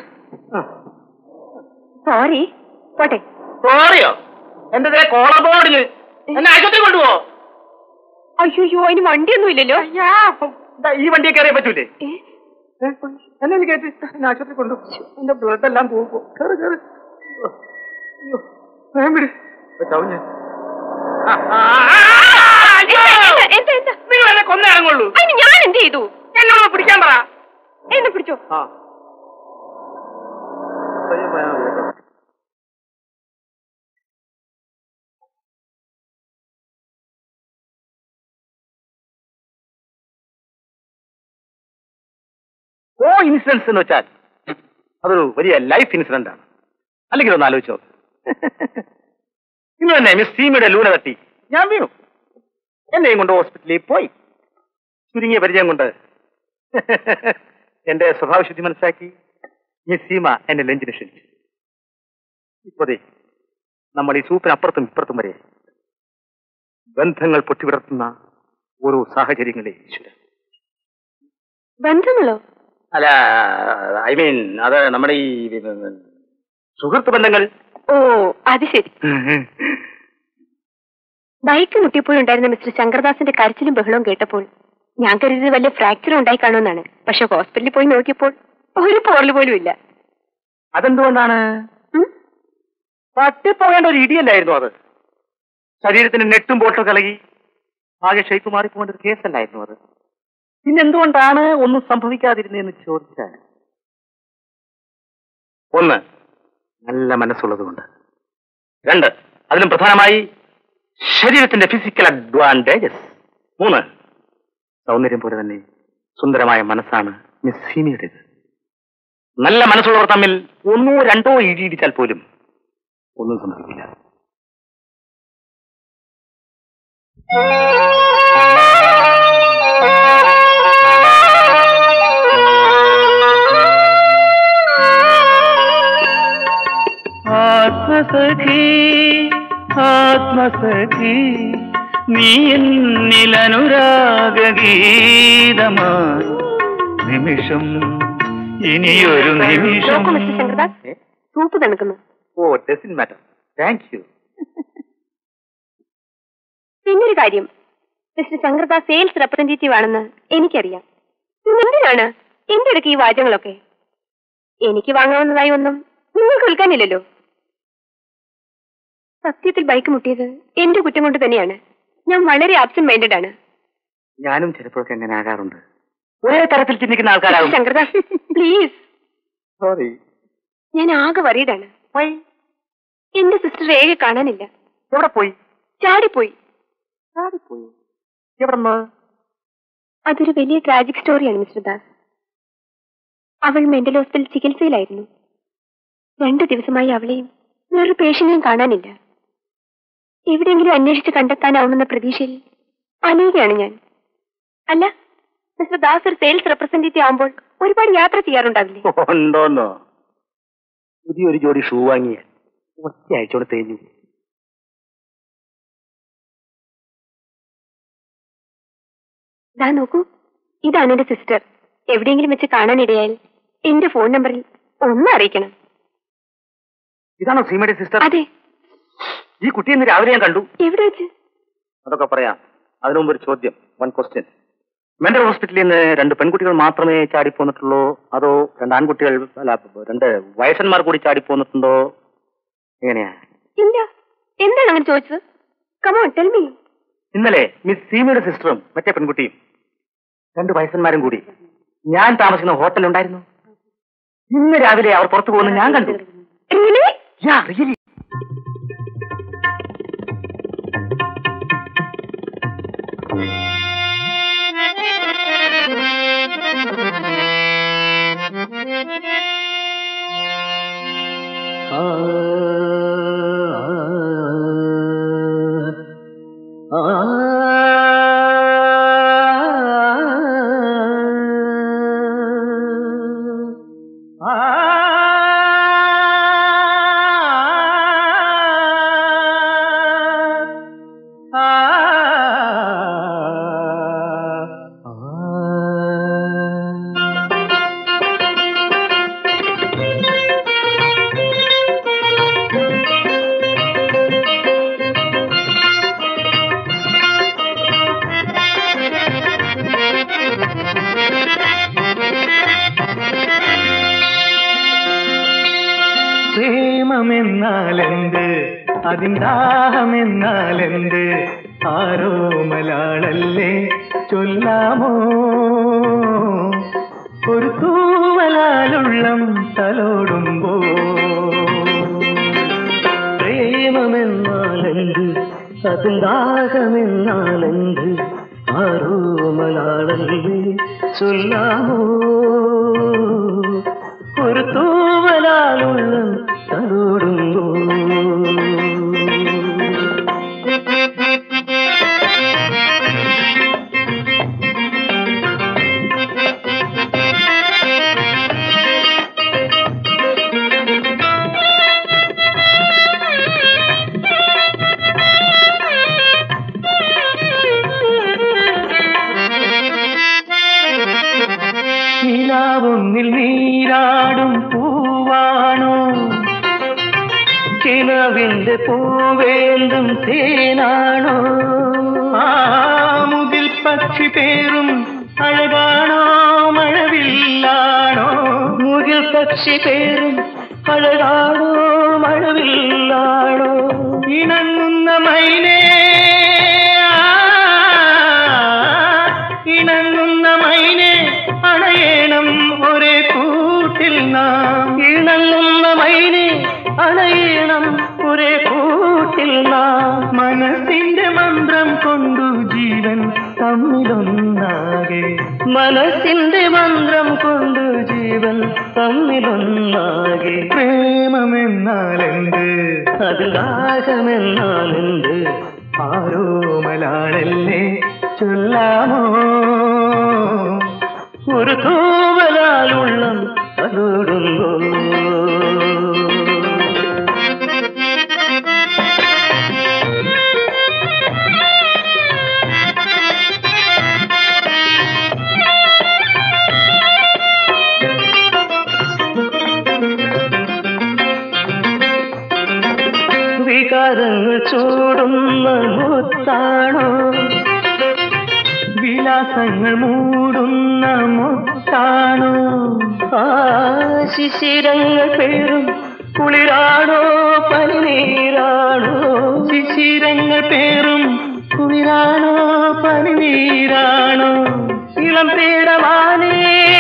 സോറി. പോട്ടെ. സോറിയോ? എന്റെ കോളർ ബോർഡിന് എന്നെ ആശുപത്രി കൊണ്ടുപോ. അയ്യോ, അതിന് വണ്ടിയൊന്നും ഇല്ലല്ലോ. ഈ വണ്ടിയൊക്കെ അറിയാൻ പറ്റൂലേ? എന്നെ ഒന്ന് കയറ്റി എന്നെ ആശുപത്രി കൊണ്ടു. എന്റെ ബ്ലഡ് എല്ലാം പോകും. കയറി കയറി. നിങ്ങൾ എന്നെ കൊന്നേ ഇറങ്ങുള്ളൂ. ഞാൻ എന്ത് ചെയ്തു? എന്നോട് പിടിക്കാൻ പറ. എന്നെ പിടിച്ചോ. ഓ ഇൻസിഡൻസ് എന്ന് വെച്ചാൽ അതൊരു വലിയ ലൈഫ് ഇൻസിഡന്റ് ആണ്. അല്ലെങ്കിൽ ഒന്ന് ആലോചിച്ചോ. ഇന്ന് തന്നെ മിസ് സീമയുടെ ലൂന തട്ടി ഞാൻ വീണു. എന്നെയും കൊണ്ട് ഹോസ്പിറ്റലിൽ പോയി. ചുരുങ്ങിയ പരിചയം കൊണ്ട് എന്റെ സ്വഭാവശുദ്ധി മനസ്സിലാക്കി മിസ് സീമ എന്നെ ലഞ്ചിന് ക്ഷണിച്ചു. ഇപ്പോഴേ നമ്മൾ ഈ സൂപ്പിനപ്പുറത്തും ഇപ്പുറത്തും വരെ ബന്ധങ്ങൾ പൊട്ടിവിടർത്തുന്ന ഓരോ സാഹചര്യങ്ങളെ ഈശ്വരൻ. ബന്ധങ്ങളോ? അല്ല, ഐ മീൻ അത് നമ്മുടെ ഈ സുഹൃത്ത് ബന്ധങ്ങൾ. ഓ, അത് ശരി. ബൈക്ക് മുട്ടിയപ്പോഴുണ്ടായിരുന്ന മിസ്റ്റർ ശങ്കർദാസിന്റെ കരച്ചിലും ബഹളവും കേട്ടപ്പോൾ ഞാൻ കരുതിയത് വലിയ ഫ്രാക്ചർ ഉണ്ടായി കാണുമെന്നാണ്. പക്ഷെ ഹോസ്പിറ്റലിൽ പോയി നോക്കിയപ്പോൾ ഒരു പോറൽ പോലും ഇല്ല. അതെന്തുകൊണ്ടാണ്? തട്ടിപ്പോകേണ്ട ഒരു ഇടിയല്ലായിരുന്നു അത്. ശരീരത്തിന് നെട്ടും ബോട്ടും കലകി ആകെ ഷേപ്പ് മാറിപ്പോകേണ്ട ഒരു കേസല്ലായിരുന്നു അത്. പിന്നെന്തുകൊണ്ടാണ് ഒന്നും സംഭവിക്കാതിരുന്നതെന്ന് ചോദിച്ചാൽ, ഒന്ന് നല്ല മനസ്സുള്ളത് കൊണ്ട്, രണ്ട് അതിലും പ്രധാനമായി ശരീരത്തിന്റെ ഫിസിക്കൽ അഡ്വാൻറ്റേജസ്, മൂന്ന് സൗന്ദര്യം പോലെ തന്നെ സുന്ദരമായ മനസ്സാണ് മിസ് സീമയുടേത്. നല്ല മനസ്സുള്ളവർ തമ്മിൽ ഒന്നോ രണ്ടോ ഇടിയിടിച്ചാൽ പോലും ഒന്നും സംഭവിക്കില്ല. ആത്മസഖി ആത്മസഖി നീ എന്നിലനുരാഗീതമായി നിമിഷം ഇനിയൊരു നിമിഷം. സൂപ്പ് തണുക്കുന്നു. Oh, doesn't matter. Thank you. പിന്നൊരു കാര്യം, മിസ്റ്റർ ശങ്കർദാസ് സെയിൽസ് റെപ്രസെന്റേറ്റീവ് ആണെന്ന് എനിക്കറിയാം. എന്തിനാണ് എന്റെ ഇടയ്ക്ക് ഈ വാചകങ്ങളൊക്കെ? എനിക്ക് വാങ്ങാവുന്നതായി ഒന്നും നിങ്ങൾക്ക് വിൽക്കാനില്ലല്ലോ. സത്യത്തിൽ ബൈക്ക് മുട്ടിയത് എന്റെ കുറ്റം കൊണ്ട് തന്നെയാണ്. ഞാൻ വളരെ ആബ്സെന്റ് മൈൻഡഡ് ആണ്. ഞാനും ചിലപ്പോഴൊക്കെ എങ്ങനെ ആകാറുണ്ട്. ഒരേ തരത്തിൽ ചിന്തിക്കുന്ന ആൾക്കാരാകും. ശങ്കർദാസ് പ്ലീസ്. സോറി. ഞാൻ ആകെ വറീഡാണ്. എന്റെ സിസ്റ്റർ രേഖ കാണാനില്ല. എവിടെ പോയി? ചാടിപ്പോയി. ചാടിപ്പോയി എവിടെന്ന്? അതൊരു വലിയ ട്രാജിക് സ്റ്റോറിയാണ് മിസ്റ്റർ ദാസ്. അവൾ മെന്റൽ ഹോസ്പിറ്റൽ ചികിത്സയിലായിരുന്നു. രണ്ടു ദിവസമായി അവളെയും വേറൊരു പേഷ്യന്റിനെയും കാണാനില്ല. എവിടെയെങ്കിലും അന്വേഷിച്ച് കണ്ടെത്താനാവുമെന്ന പ്രതീക്ഷയിൽ അനേകയാണ് ഞാൻ. അല്ല, മിസ്റ്റർ ദാസ് ഒരു സെയിൽസ് റെപ്രസെന്റേറ്റീവ് ആവുമ്പോൾ ഒരുപാട് യാത്ര ചെയ്യാറുണ്ടാവില്ലേ? ഉണ്ടോന്നോ? പുതിയൊരു ജോഡി ഷൂ വാങ്ങിയ ഒറ്റയാഴ്ചയോടെ തേഞ്ഞു. ദാ നോക്കൂ, ഇതാണ് എന്റെ സിസ്റ്റർ. എവിടെയെങ്കിലും വെച്ച് കാണാനിടയാൽ എന്റെ ഫോൺ നമ്പറിൽ ഒന്ന് അറിയിക്കണം. ഇതാണോ സീമയുടെ സിസ്റ്റർ? അതെ. ഈ കുട്ടിയെ ഇന്ന് രാവിലെ ഞാൻ കണ്ടു. എവിടെ വെച്ച്? അതൊക്കെ പറയാം. അതിനു മുമ്പ് ഒരു ചോദ്യം, വൺ ക്വസ്റ്റ്യൻ. മെന്റൽ ഹോസ്പിറ്റലിൽ നിന്ന് രണ്ട് പെൺകുട്ടികൾ മാത്രമേ ചാടിപ്പോന്നിട്ടുള്ളൂ, അതോ രണ്ട് ആൺകുട്ടികൾ അല്ല രണ്ട് വയസ്സന്മാർ കൂടി ചാടിപ്പോന്നിട്ടുണ്ടോ? എങ്ങനെയാ? ഇല്ല. എന്താണ് അങ്ങനെ ചോദിച്ചത്? Come on tell me. ഇന്നലെ മിസ് സീമയുടെ സിസ്റ്ററും മറ്റേ പെൺകുട്ടിയും രണ്ട് വയസ്സന്മാരും കൂടി ഞാൻ താമസിക്കുന്ന ഹോട്ടലുണ്ടായിരുന്നു. ഇന്ന് രാവിലെ അവർ പുറത്തു പോകുന്നത് ഞാൻ കണ്ടു. Yeah really. പ്രേമമെന്നാലെന്ത്, അതിന്ദാഹമെന്നാലെന്ത്, ആരോ മലയാളല്ലേ ചൊല്ലാമോ? ഒരു തൂവലാലുള്ളം തലോടുമ്പോ. പ്രേമമെന്നാലെന്ത്, അതിന്ദാഹമെന്നാലെന്ത്, ആരോ മലയാളല്ലേ ചൊല്ലാമോ? ഒരു തൂവലാലുള്ളം തലോടുമ്പോ. നിലാവൊന്നിൽ നീരാടും പൂവാണോ, കിളവിന്റെ പൂവേന്തും തേനാണോ? ആ മുകിൽ പക്ഷി പേരും അഴകാണോ, മഴവില്ലാണോ? മുകിൽ പക്ഷി പേരും അഴകാണോ, മഴവില്ലാണോ? ഇണങ്ങുന്ന മൈനേ, ഇണങ്ങുന്ന മൈനേ അണയണം ഒരേ കൂട്ടിൽ നാം. ഇണങ്ങുന്ന മൈനെ അണയണം ഒരേ കൂട്ടിൽ നാം. മനസ്സിന്റെ മന്ത്രം കൊണ്ടു ജീവൻ തമ്മിലൊന്നാകെ, മനസ്സിന്റെ മന്ത്രം കൊണ്ടു ജീവൻ തമ്മിലൊന്നാകെ. പ്രേമമെന്നാലെന്ത്, അതിലാഹമെന്നാലെന്ത്, ആരോ മലയാളല്ലേ ചൊല്ലാമോ? ഒരു തൂവലാലുള്ളം തലോടുമ്പോ. വികാരങ്ങൾ ചൂടുന്ന മുത്താണോ, വിലാസങ്ങൾ മൂടുന്ന മുത്താണോ? ആ ശിശിരങ്ങൾ പേരും കുളിരാണോ, പനിനീരാണോ? ശിശിരങ്ങൾ പേരും കുളിരാണോ പനിനീരാണോ ഇളം പേടമാനേ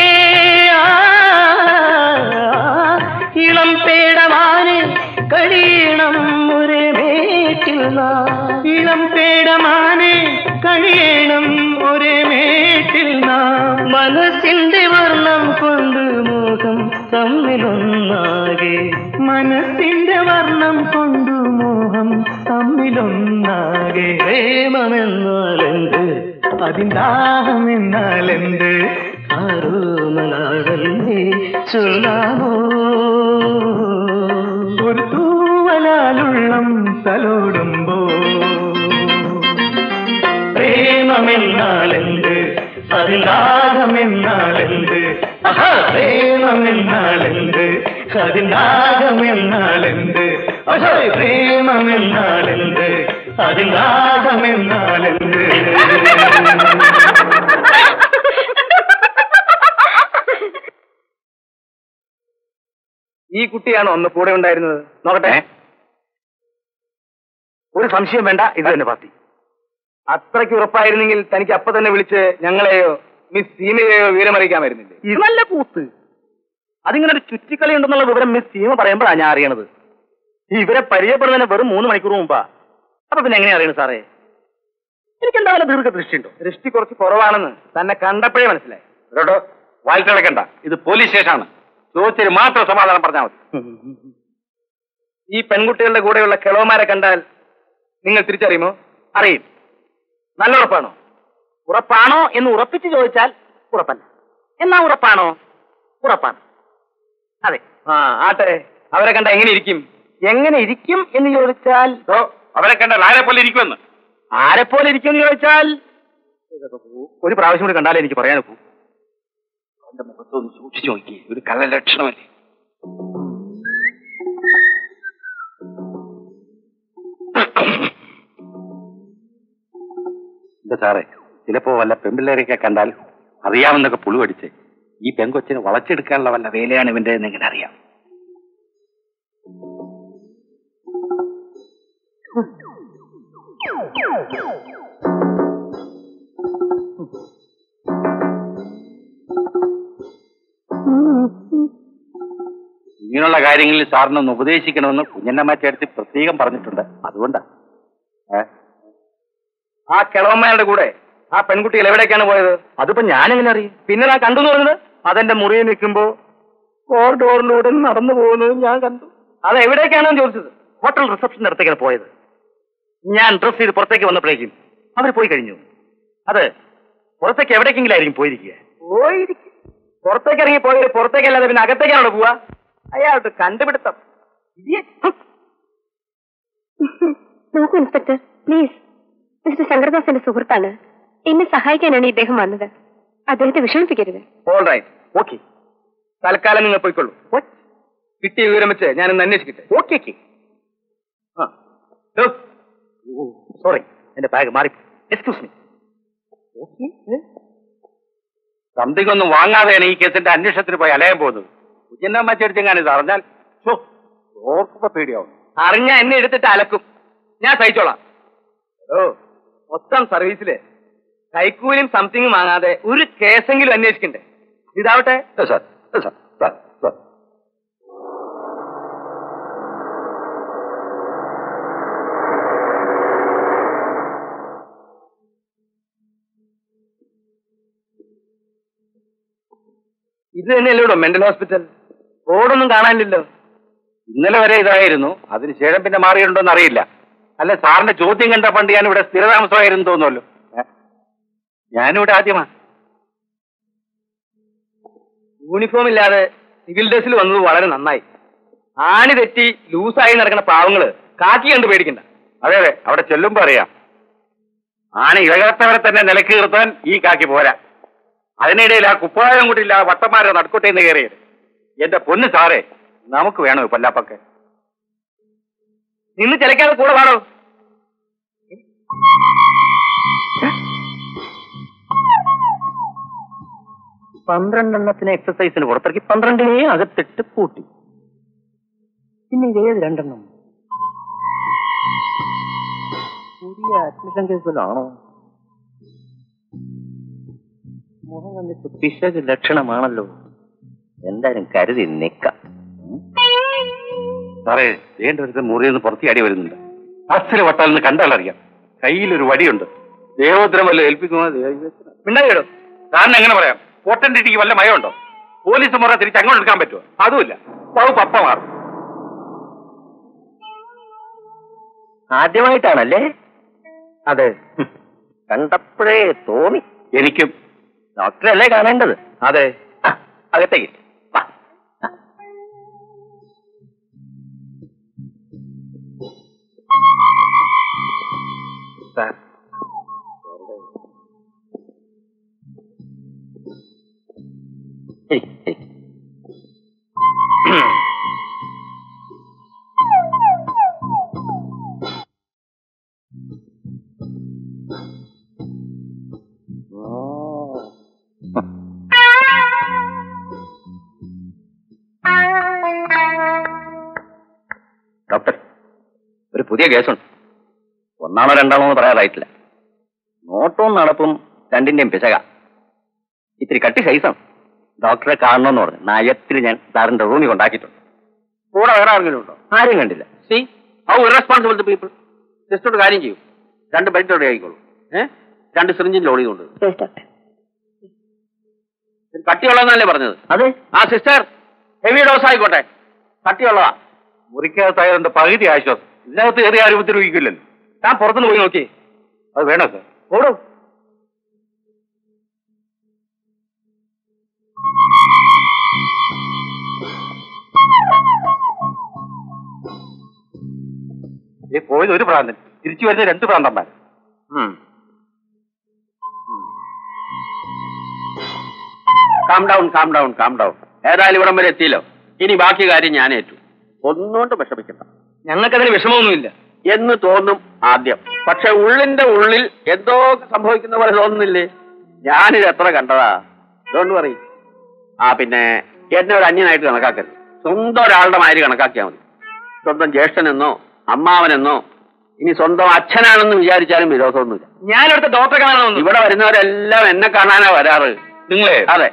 ഇളം പേടമാനേ കഴിയണം ഒരേ മേറ്റിൽ നാം ഇളം പേടമാനേ കഴിയണം ഒരേ മേറ്റിൽ നാം മനസ്സിന്റെ വർണ്ണം കൊണ്ട് മോഹം തമ്മിലൊന്നാകെ മനസ്സിന്റെ വർണ്ണം കൊണ്ടു മോഹം തമ്മിലൊന്നാകെ പ്രേമമെന്നാലെന്ത് അതിന്ദാഹമെന്നാലെന്ത് ആരോ മലാടല്ലേ ചൊല്ലാമോ ഒരു തൂവലാലുള്ളം തലോടുമ്പോ പ്രേമമെന്നാലെന്ത് അതിന്ദാഹമെന്നാലെന്ത് ആഹാ പ്രേമമെന്നാലെന്ത് അതിന്ദാഹമെന്നാലെന്ത് അഹോ പ്രേമമെന്നാലെന്ത് അതിന്ദാഹമെന്നാലെന്ത്. ഈ കുട്ടിയാണോ ഒന്ന് കൂടെ ഉണ്ടായിരുന്നത്? നോക്കട്ടെ. ഒരു സംശയം വേണ്ട, ഇത് തന്നെ പാർട്ടി. അത്രയ്ക്ക് ഉറപ്പായിരുന്നെങ്കിൽ തനിക്ക് അപ്പൊ തന്നെ വിളിച്ച് ഞങ്ങളെയോ മിസ് സീമയെയോ വിവരമറിയിക്കാമായിരുന്നില്ലേ? ഇത് നല്ല കൂത്ത്. അതിങ്ങനെ ഒരു ചുറ്റിക്കളി ഉണ്ടെന്നുള്ള വിവരം മിസ് സീമ പറയുമ്പോഴാണ് ഞാൻ അറിയണത്. ഇവരെ പരിചയപ്പെടുന്നതിന് വെറും മൂന്ന് മണിക്കൂർ മുമ്പാ. അപ്പൊ പിന്നെ എങ്ങനെയാ അറിയണത് സാറേ? എനിക്ക് എന്തായാലും ദീർഘ ദൃഷ്ടിയുണ്ടോ? ദൃഷ്ടി കുറച്ച് കുറവാണെന്ന് തന്നെ കണ്ടപ്പോഴേ മനസ്സിലായി. കേട്ടോ, വായിച്ചിളക്കണ്ട. ഇത് പോലീസ് സ്റ്റേഷനാണ്. ചോദിച്ചൊരു മാത്രം സമാധാനം പറഞ്ഞാൽ മതി. ഈ പെൺകുട്ടികളുടെ കൂടെയുള്ള കിളവന്മാരെ കണ്ടാൽ നിങ്ങൾ തിരിച്ചറിയുമോ? അറിയും. നല്ല ഉറപ്പാണോ? ഉറപ്പാണോ എന്ന് ഉറപ്പിച്ച് ചോദിച്ചാൽ ഉറപ്പല്ല. എന്നാ ഉറപ്പാണോ? ഉറപ്പാണ്. അതെ. ആ ആട്ടെ, അവരെ കണ്ട എങ്ങനെ ഇരിക്കും? എങ്ങനെ ഇരിക്കും എന്ന് ചോദിച്ചാൽ അവരെ കണ്ടാൽ ആരെ പോലെ ഇരിക്കുമെന്ന്. ആരെപ്പോലെ ഇരിക്കും എന്ന് ചോദിച്ചാൽ ഒരു പ്രാവശ്യം കൂടി കണ്ടാലേ എനിക്ക് പറയാൻ ഒക്കൂ. അവന്റെ മുഖത്തൊന്ന് സൂക്ഷിച്ചു നോക്കി. ഒരു കള്ള ലക്ഷണമല്ലേ? എന്താ സാറേ, ചിലപ്പോ വല്ല പെമ്പിള്ളേരെയൊക്കെ കണ്ടാൽ അറിയാമെന്നൊക്കെ പുളു അടിച്ച് ഈ പെങ്കൊച്ചിനെ വളച്ചെടുക്കാനുള്ള വല്ല വേലയാണ് ഇവന്റെ എന്നെങ്ങനെ അറിയാം? ഇങ്ങനെയുള്ള കാര്യങ്ങളിൽ സാറിനൊന്ന് ഉപദേശിക്കണമെന്ന് കുഞ്ഞന്നമ്മച്ചേർത്തി പ്രത്യേകം പറഞ്ഞിട്ടുണ്ട്. അതുകൊണ്ടാ. ആ കിളവന്മാരുടെ കൂടെ ആ പെൺകുട്ടികൾ എവിടേക്കാണ് പോയത്? അതിപ്പോ ഞാനെങ്ങനെ അറിയും? പിന്നെ ഞാൻ കണ്ടു പറഞ്ഞത് അതെന്റെ മുറിയിൽ നിൽക്കുമ്പോ കോറിഡോറിലൂടെ നടന്നു പോകുന്നത് ഞാൻ കണ്ടു. അത് എവിടേക്കാണെന്ന് ചോദിച്ചത്. ഹോട്ടൽ റിസപ്ഷന്റെ അടുത്തേക്കാണ് പോയത്. ഞാൻ ഡ്രസ് ചെയ്ത് പുറത്തേക്ക് വന്നപ്പോഴേക്കും അവർ പോയി കഴിഞ്ഞു. അത് പുറത്തേക്ക് എവിടേക്കെങ്കിലും ആയിരിക്കും പോയിരിക്കുക. പോയിരിക്കും. പുറത്തേക്ക് ഇറങ്ങി പോയത് പുറത്തേക്കല്ലാതെ പിന്നെ അകത്തേക്കാണോ പോവാ? അയാളുടെ കണ്ടുപിടുത്തം. നോക്കൂ ഇൻസ്പെക്ടർ, പ്ലീസ്. മിസ്റ്റർ ശങ്കർദാസിന്റെ സുഹൃത്താണ്. എന്നെ സഹായിക്കാനാണ് ഇദ്ദേഹം വന്നത്. അദ്ദേഹത്തെ വിഷമിപ്പിക്കരുത്. All right, okay. തൽക്കാലം നിങ്ങൾ പോയിക്കൊള്ളൂ. കിട്ടിയ വിവരം വെച്ച് ഞാനൊന്ന് അന്വേഷിക്കട്ടെ. ഓക്കെ. സോറി, എന്റെ ബാഗ് മാറി. Excuse me. സംതിങ് ഒന്നും വാങ്ങാതെയാണ് ഈ കേസിന്റെ അന്വേഷണത്തിന് പോയി അലയാൻ പോകുന്നത്. കുഞ്ഞന്നമ്മച്ചേർത്തിങ്ങാണ് ഇത് അറിഞ്ഞാൽ ഓർക്കുമ്പോ പേടിയാവും. അറിഞ്ഞ എന്നെ എടുത്തിട്ട് അലക്കും. ഞാൻ സഹിച്ചോളാം. ഓ, മൊത്തം സർവീസില് കൈക്കൂലിയും സംതിങ്ങും വാങ്ങാതെ ഒരു കേസെങ്കിലും അന്വേഷിക്കണ്ടേ? ഇതാവട്ടെ. സാർ സാർ സാർ സാർ ഇത് തന്നെയല്ലേ ഇവിടെ മെന്റൽ ഹോസ്പിറ്റൽ? ബോർഡൊന്നും കാണാനില്ലല്ലോ. ഇന്നലെ വരെ ഇതായിരുന്നു. അതിനുശേഷം പിന്നെ മാറിയിട്ടുണ്ടോന്ന് അറിയില്ല. അല്ല, സാറിന്റെ ചോദ്യം കണ്ട പണ്ട് ഞാൻ ഇവിടെ സ്ഥിരതാമസമായിരുന്നു തോന്നുമല്ലോ. ഞാനിവിടെ ആദ്യമാ. യൂണിഫോം ഇല്ലാതെ സിവിൽ ഡ്രസ്സിൽ വന്നത് വളരെ നന്നായി. ആണി തെറ്റി ലൂസായി നടക്കുന്ന പാവങ്ങള് കാക്കി കണ്ട് പേടിക്കണ്ട. അതെ അതെ, അവിടെ ചെല്ലുമ്പോ അറിയാം. ആണി ഇഴകാത്തവരെ തന്നെ നിലക്ക് നിർത്താൻ ഈ കാക്കി പോരാ. അതിനിടയിൽ ആ കുപ്പായം കൂട്ടില്ല വട്ടന്മാരെ നടുക്കോട്ടേന്ന് കയറിയത്. എന്റെ പൊന്ന് സാറേ, നമുക്ക് വേണോ പല്ലാപ്പൊക്കെ? നിന്ന് ചിലക്കാതെ കൂടെ വേണോ? പന്ത്രണ്ടെണ്ണത്തിന് എക്സസൈസിന് പുറത്തിറക്കി പന്ത്രണ്ടിനെ അകത്തിട്ട് കൂട്ടി. പിന്നെ ഇതേത് രണ്ടെണ്ണം? പുതിയ അഡ്മിഷൻ കേസിലാണോ? മുഖം കണ്ടിട്ട് പിശക് ലക്ഷണമാണല്ലോ. എന്തായാലും കരുതി നിക്കാം. സാറേ, വേണ്ട ഒരു മുറിയിൽ നിന്ന് പുറത്തിയാടി വരുന്നുണ്ട്. അച്ഛന് വട്ടാലെന്ന് കണ്ടാലറിയാം. കയ്യിലൊരു വടിയുണ്ട്. ദേവോദ്രം വല്ല ഏൽപ്പിക്കുമോ? മിണ്ടായിടോ. കാരണം എങ്ങനെ പറയാം? പൊട്ടൻറ്റിക്ക് വല്ല മയമുണ്ടോ? പോലീസ് മുറ തിരിച്ച് അങ്ങോട്ട് എടുക്കാൻ പറ്റുമോ? അതുമില്ല. വകുപ്പ് അപ്പ മാറും. ആദ്യമായിട്ടാണല്ലേ? അതെ, കണ്ടപ്പോഴേ തോന്നി. എനിക്കും. ഡോക്ടറല്ലേ കാണേണ്ടത്? അതെ. അകത്തേക്ക് വാ. സാർ, ശരി ശരി. ഡോക്ടർ, ഒരു പുതിയ കേസുണ്ട്. ഒന്നാണോ രണ്ടാണോ എന്ന് പറയാറായിട്ടില്ല. നോട്ടവും നടപ്പും രണ്ടിന്റെയും പിശക. ഇത്തിരി കട്ടി സൈസാണ്. ഡോക്ടറെ കാണണമെന്ന് പറഞ്ഞു നയത്തിൽ ഞാൻ സാറിന്റെ റൂമിൽ കൊണ്ടാക്കിയിട്ടുണ്ട്. കൂടെ വേറെ ആരെങ്കിലും ഉണ്ടോ? ആരും കണ്ടില്ല. See how irresponsible the people. Just കാര്യം ചെയ്യും. രണ്ട് ബെൽറ്റോടെ ആയിക്കോളൂ. ഏഹ് രണ്ട് സിറിഞ്ചിൽ ലോഡ് ചെയ്തുകൊണ്ട്. കട്ടിയുള്ളതെന്നല്ലേ പറഞ്ഞത്? അതെ. ആ സിസ്റ്റർ, ഹെവി ഡോസ് ആയിക്കോട്ടെ. കട്ടിയുള്ളതാ. മുറിക്കകത്തായതുകൊണ്ട് പകുതി ആശ്വാസം. ഇതിനകത്ത് കയറി ആരും ഉപദ്രവിക്കില്ലല്ലോ. ഞാൻ പുറത്തുനിന്ന് പോയി നോക്കി. അത് വേണോ സാർ? ഓടൂ. ഈ പോയത് ഒരു പ്രാന്തൻ, തിരിച്ചു വരുന്ന രണ്ട് പ്രാന്തന്മാർ. Calm down calm down calm down. ഏതായാലും ഇവിടം വരെ എത്തിയല്ലോ. ഇനി ബാക്കി കാര്യം ഞാൻ ഏറ്റു. ഒന്നുകൊണ്ട് വിഷമിക്കണ്ട. ഞങ്ങൾക്കതിന് വിഷമമൊന്നുമില്ല എന്ന് തോന്നും ആദ്യം. പക്ഷെ ഉള്ളിന്റെ ഉള്ളിൽ എന്തോ സംഭവിക്കുന്ന പോലെ തോന്നുന്നില്ലേ? ഞാനിത് എത്ര കണ്ടതാ. Don't worry. ആ പിന്നെ എന്നെ ഒരു അന്യനായിട്ട് കണക്കാക്കരുത്. സ്വന്തം ഒരാളുടെ മാതിരി കണക്കാക്കിയാൽ മതി. സ്വന്തം ജ്യേഷ്ഠനെന്നോ അമ്മാവനെന്നോ ഇനി സ്വന്തം അച്ഛനാണെന്ന് വിചാരിച്ചാലും വിരോധമൊന്നുമില്ല. ഞാനിവിടുത്തെ ഡോക്ടറെ കാണാനൊന്നും. ഇവിടെ വരുന്നവരെല്ലാം എന്നെ കാണാനാ വരാറ്. നിങ്ങളെ? അതെ.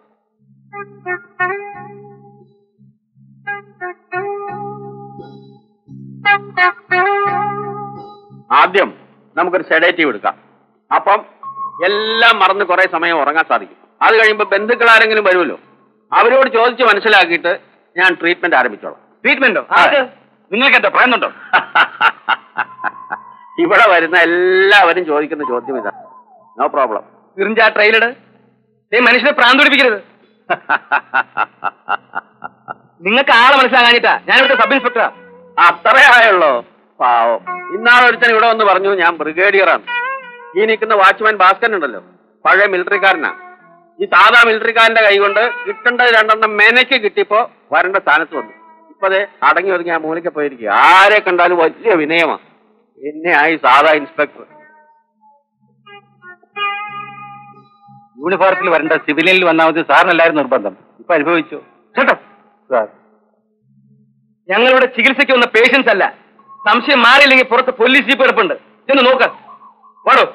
ആദ്യം നമുക്കൊരു സെഡേറ്റീവ് എടുക്കാം. അപ്പം എല്ലാം മറന്ന് കുറെ സമയം ഉറങ്ങാൻ സാധിക്കും. അത് കഴിയുമ്പോൾ ബന്ധുക്കൾ ആരെങ്കിലും വരുമല്ലോ, അവരോട് ചോദിച്ച് മനസ്സിലാക്കിയിട്ട് ഞാൻ ട്രീറ്റ്മെന്റ് ആരംഭിച്ചോളാം. ട്രീറ്റ്മെന്റോ? നിങ്ങൾക്ക് എന്താ പറയുന്നുണ്ടോ? ഇവിടെ വരുന്ന എല്ലാവരും ചോദിക്കുന്ന ചോദ്യം ഇതാണ്. No problem. ഇറിഞ്ചാ ട്രെയിലഡ് മനുഷ്യനെ പ്രാന്ത് പിടിപ്പിക്കരുത്. നിങ്ങൾക്ക് ആളെ മനസ്സിലാകാഞ്ഞിട്ടാ. ഞാനിവിടുത്തെ സബ് ഇൻസ്പെക്ടറാ. അത്രേ ആയുള്ളൂ. പാവം. ഇന്നാളൊരുത്തൻ ഇവിടെ വന്ന് പറഞ്ഞു ഞാൻ ബ്രിഗേഡിയറാണ്. ഈ നിൽക്കുന്ന വാച്ച്മാൻ ഭാസ്കരൻ ഉണ്ടല്ലോ, പഴയ മിലിറ്ററിക്കാരനാ. ഈ സാധാ മിലിറ്ററിക്കാരന്റെ കൈ കൊണ്ട് കിട്ടേണ്ടത് രണ്ടെണ്ണം മെനയ്ക്ക് കിട്ടിയപ്പോ വരേണ്ട സ്ഥാനത്ത് വന്നു. ഇപ്പൊ അതെ അടങ്ങി ഒതുങ്ങി ആ മൂലയ്ക്ക് പോയിരിക്കുക. ആരെ കണ്ടാലും വലിയ വിനയമാ. എന്നെ ആയി സാധാ ഇൻസ്പെക്ടർ. യൂണിഫോർത്തിൽ വരേണ്ട സിവിലിയനിൽ വന്നാൽ മതി. സാറിനെല്ലാവരും നിർബന്ധം. ഇപ്പൊ അനുഭവിച്ചു കേട്ടോ സാർ. ഞങ്ങളുടെ ചികിത്സയ്ക്ക് വന്ന പേഷ്യൻസ് അല്ല. സംശയം മാറിയില്ലെങ്കിൽ പുറത്ത് പോലീസ് ജീപ്പ് കിടപ്പുണ്ട്. ചെന്ന് നോക്ക. വാടോ.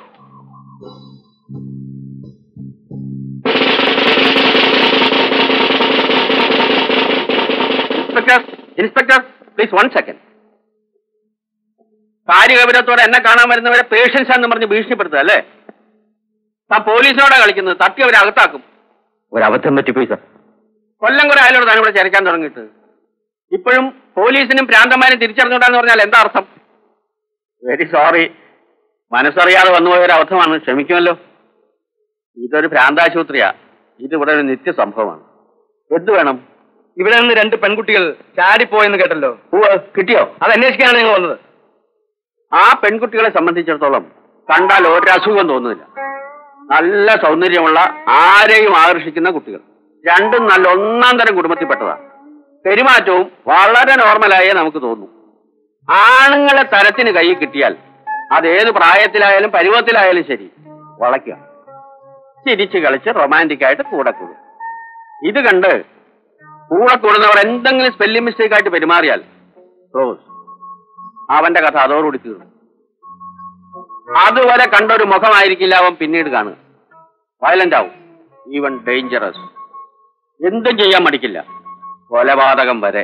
Inspector inspector please one second. കാര്യഗൗരവത്തോടെ എന്നെ കാണാൻ വരുന്നവരെ പേഷ്യൻസ് എന്ന് പറഞ്ഞ് ഭീഷണിപ്പെടുത്തുക അല്ലേ? താൻ പോലീസിനോടാ കളിക്കുന്നത്. തട്ടി അവരെ അകത്താക്കും. ഒരബദ്ധം പറ്റിപ്പോയി സാർ. കൊല്ലം കുറെ ആയാലോട് താൻ ഇവിടെ ചരക്കാൻ തുടങ്ങിയിട്ട്. ഇപ്പോഴും പോലീസിനും ഭ്രാന്തന്മാരും തിരിച്ചറിഞ്ഞൂടാന്ന് പറഞ്ഞാൽ എന്താ അർത്ഥം? Very sorry. മനസ്സറിയാതെ വന്നുപോയ ഒരു അബദ്ധമാണ്. ക്ഷമിക്കുമല്ലോ. ഇതൊരു ഭ്രാന്താശുപത്രിയാ. ഇതിവിടെ ഒരു നിത്യ സംഭവമാണ്. എന്ത് വേണം? ഇവിടെ നിന്ന് രണ്ട് പെൺകുട്ടികൾ ചാടിപ്പോയെന്ന് കേട്ടല്ലോ. കിട്ടിയോ? അത് അന്വേഷിക്കാനാണ് ഞങ്ങൾ വന്നത്. ആ പെൺകുട്ടികളെ സംബന്ധിച്ചിടത്തോളം കണ്ടാൽ ഒരു അസുഖം തോന്നുന്നില്ല. നല്ല സൗന്ദര്യമുള്ള ആരെയും ആകർഷിക്കുന്ന കുട്ടികൾ. രണ്ടും നല്ല ഒന്നാം തരം കുടുംബത്തിൽപ്പെട്ടതാണ്. പെരുമാറ്റവും വളരെ നോർമലായേ നമുക്ക് തോന്നും. ആണുങ്ങളെ തരത്തിന് കൈ കിട്ടിയാൽ അതേത് പ്രായത്തിലായാലും പരുവത്തിലായാലും ശരി വളയ്ക്കുക. ചിരിച്ച് കളിച്ച് റൊമാൻറ്റിക് ആയിട്ട് കൂടെ കൂടും. ഇത് കണ്ട് കൂടെ കൂടുന്നവർ എന്തെങ്കിലും സ്പെല്ലിംഗ് മിസ്റ്റേക്ക് ആയിട്ട് പെരുമാറിയാൽ ക്ലോസ്. അവന്റെ കഥ അതോടുകൂടി തീർന്നു. അതുവരെ കണ്ടൊരു മുഖമായിരിക്കില്ല അവൻ പിന്നീട് കാണുക. വയലന്റ് ആവും, ഈവൻ ഡേഞ്ചറസ്. എന്തും ചെയ്യാൻ മടിക്കില്ല, കൊലപാതകം വരെ.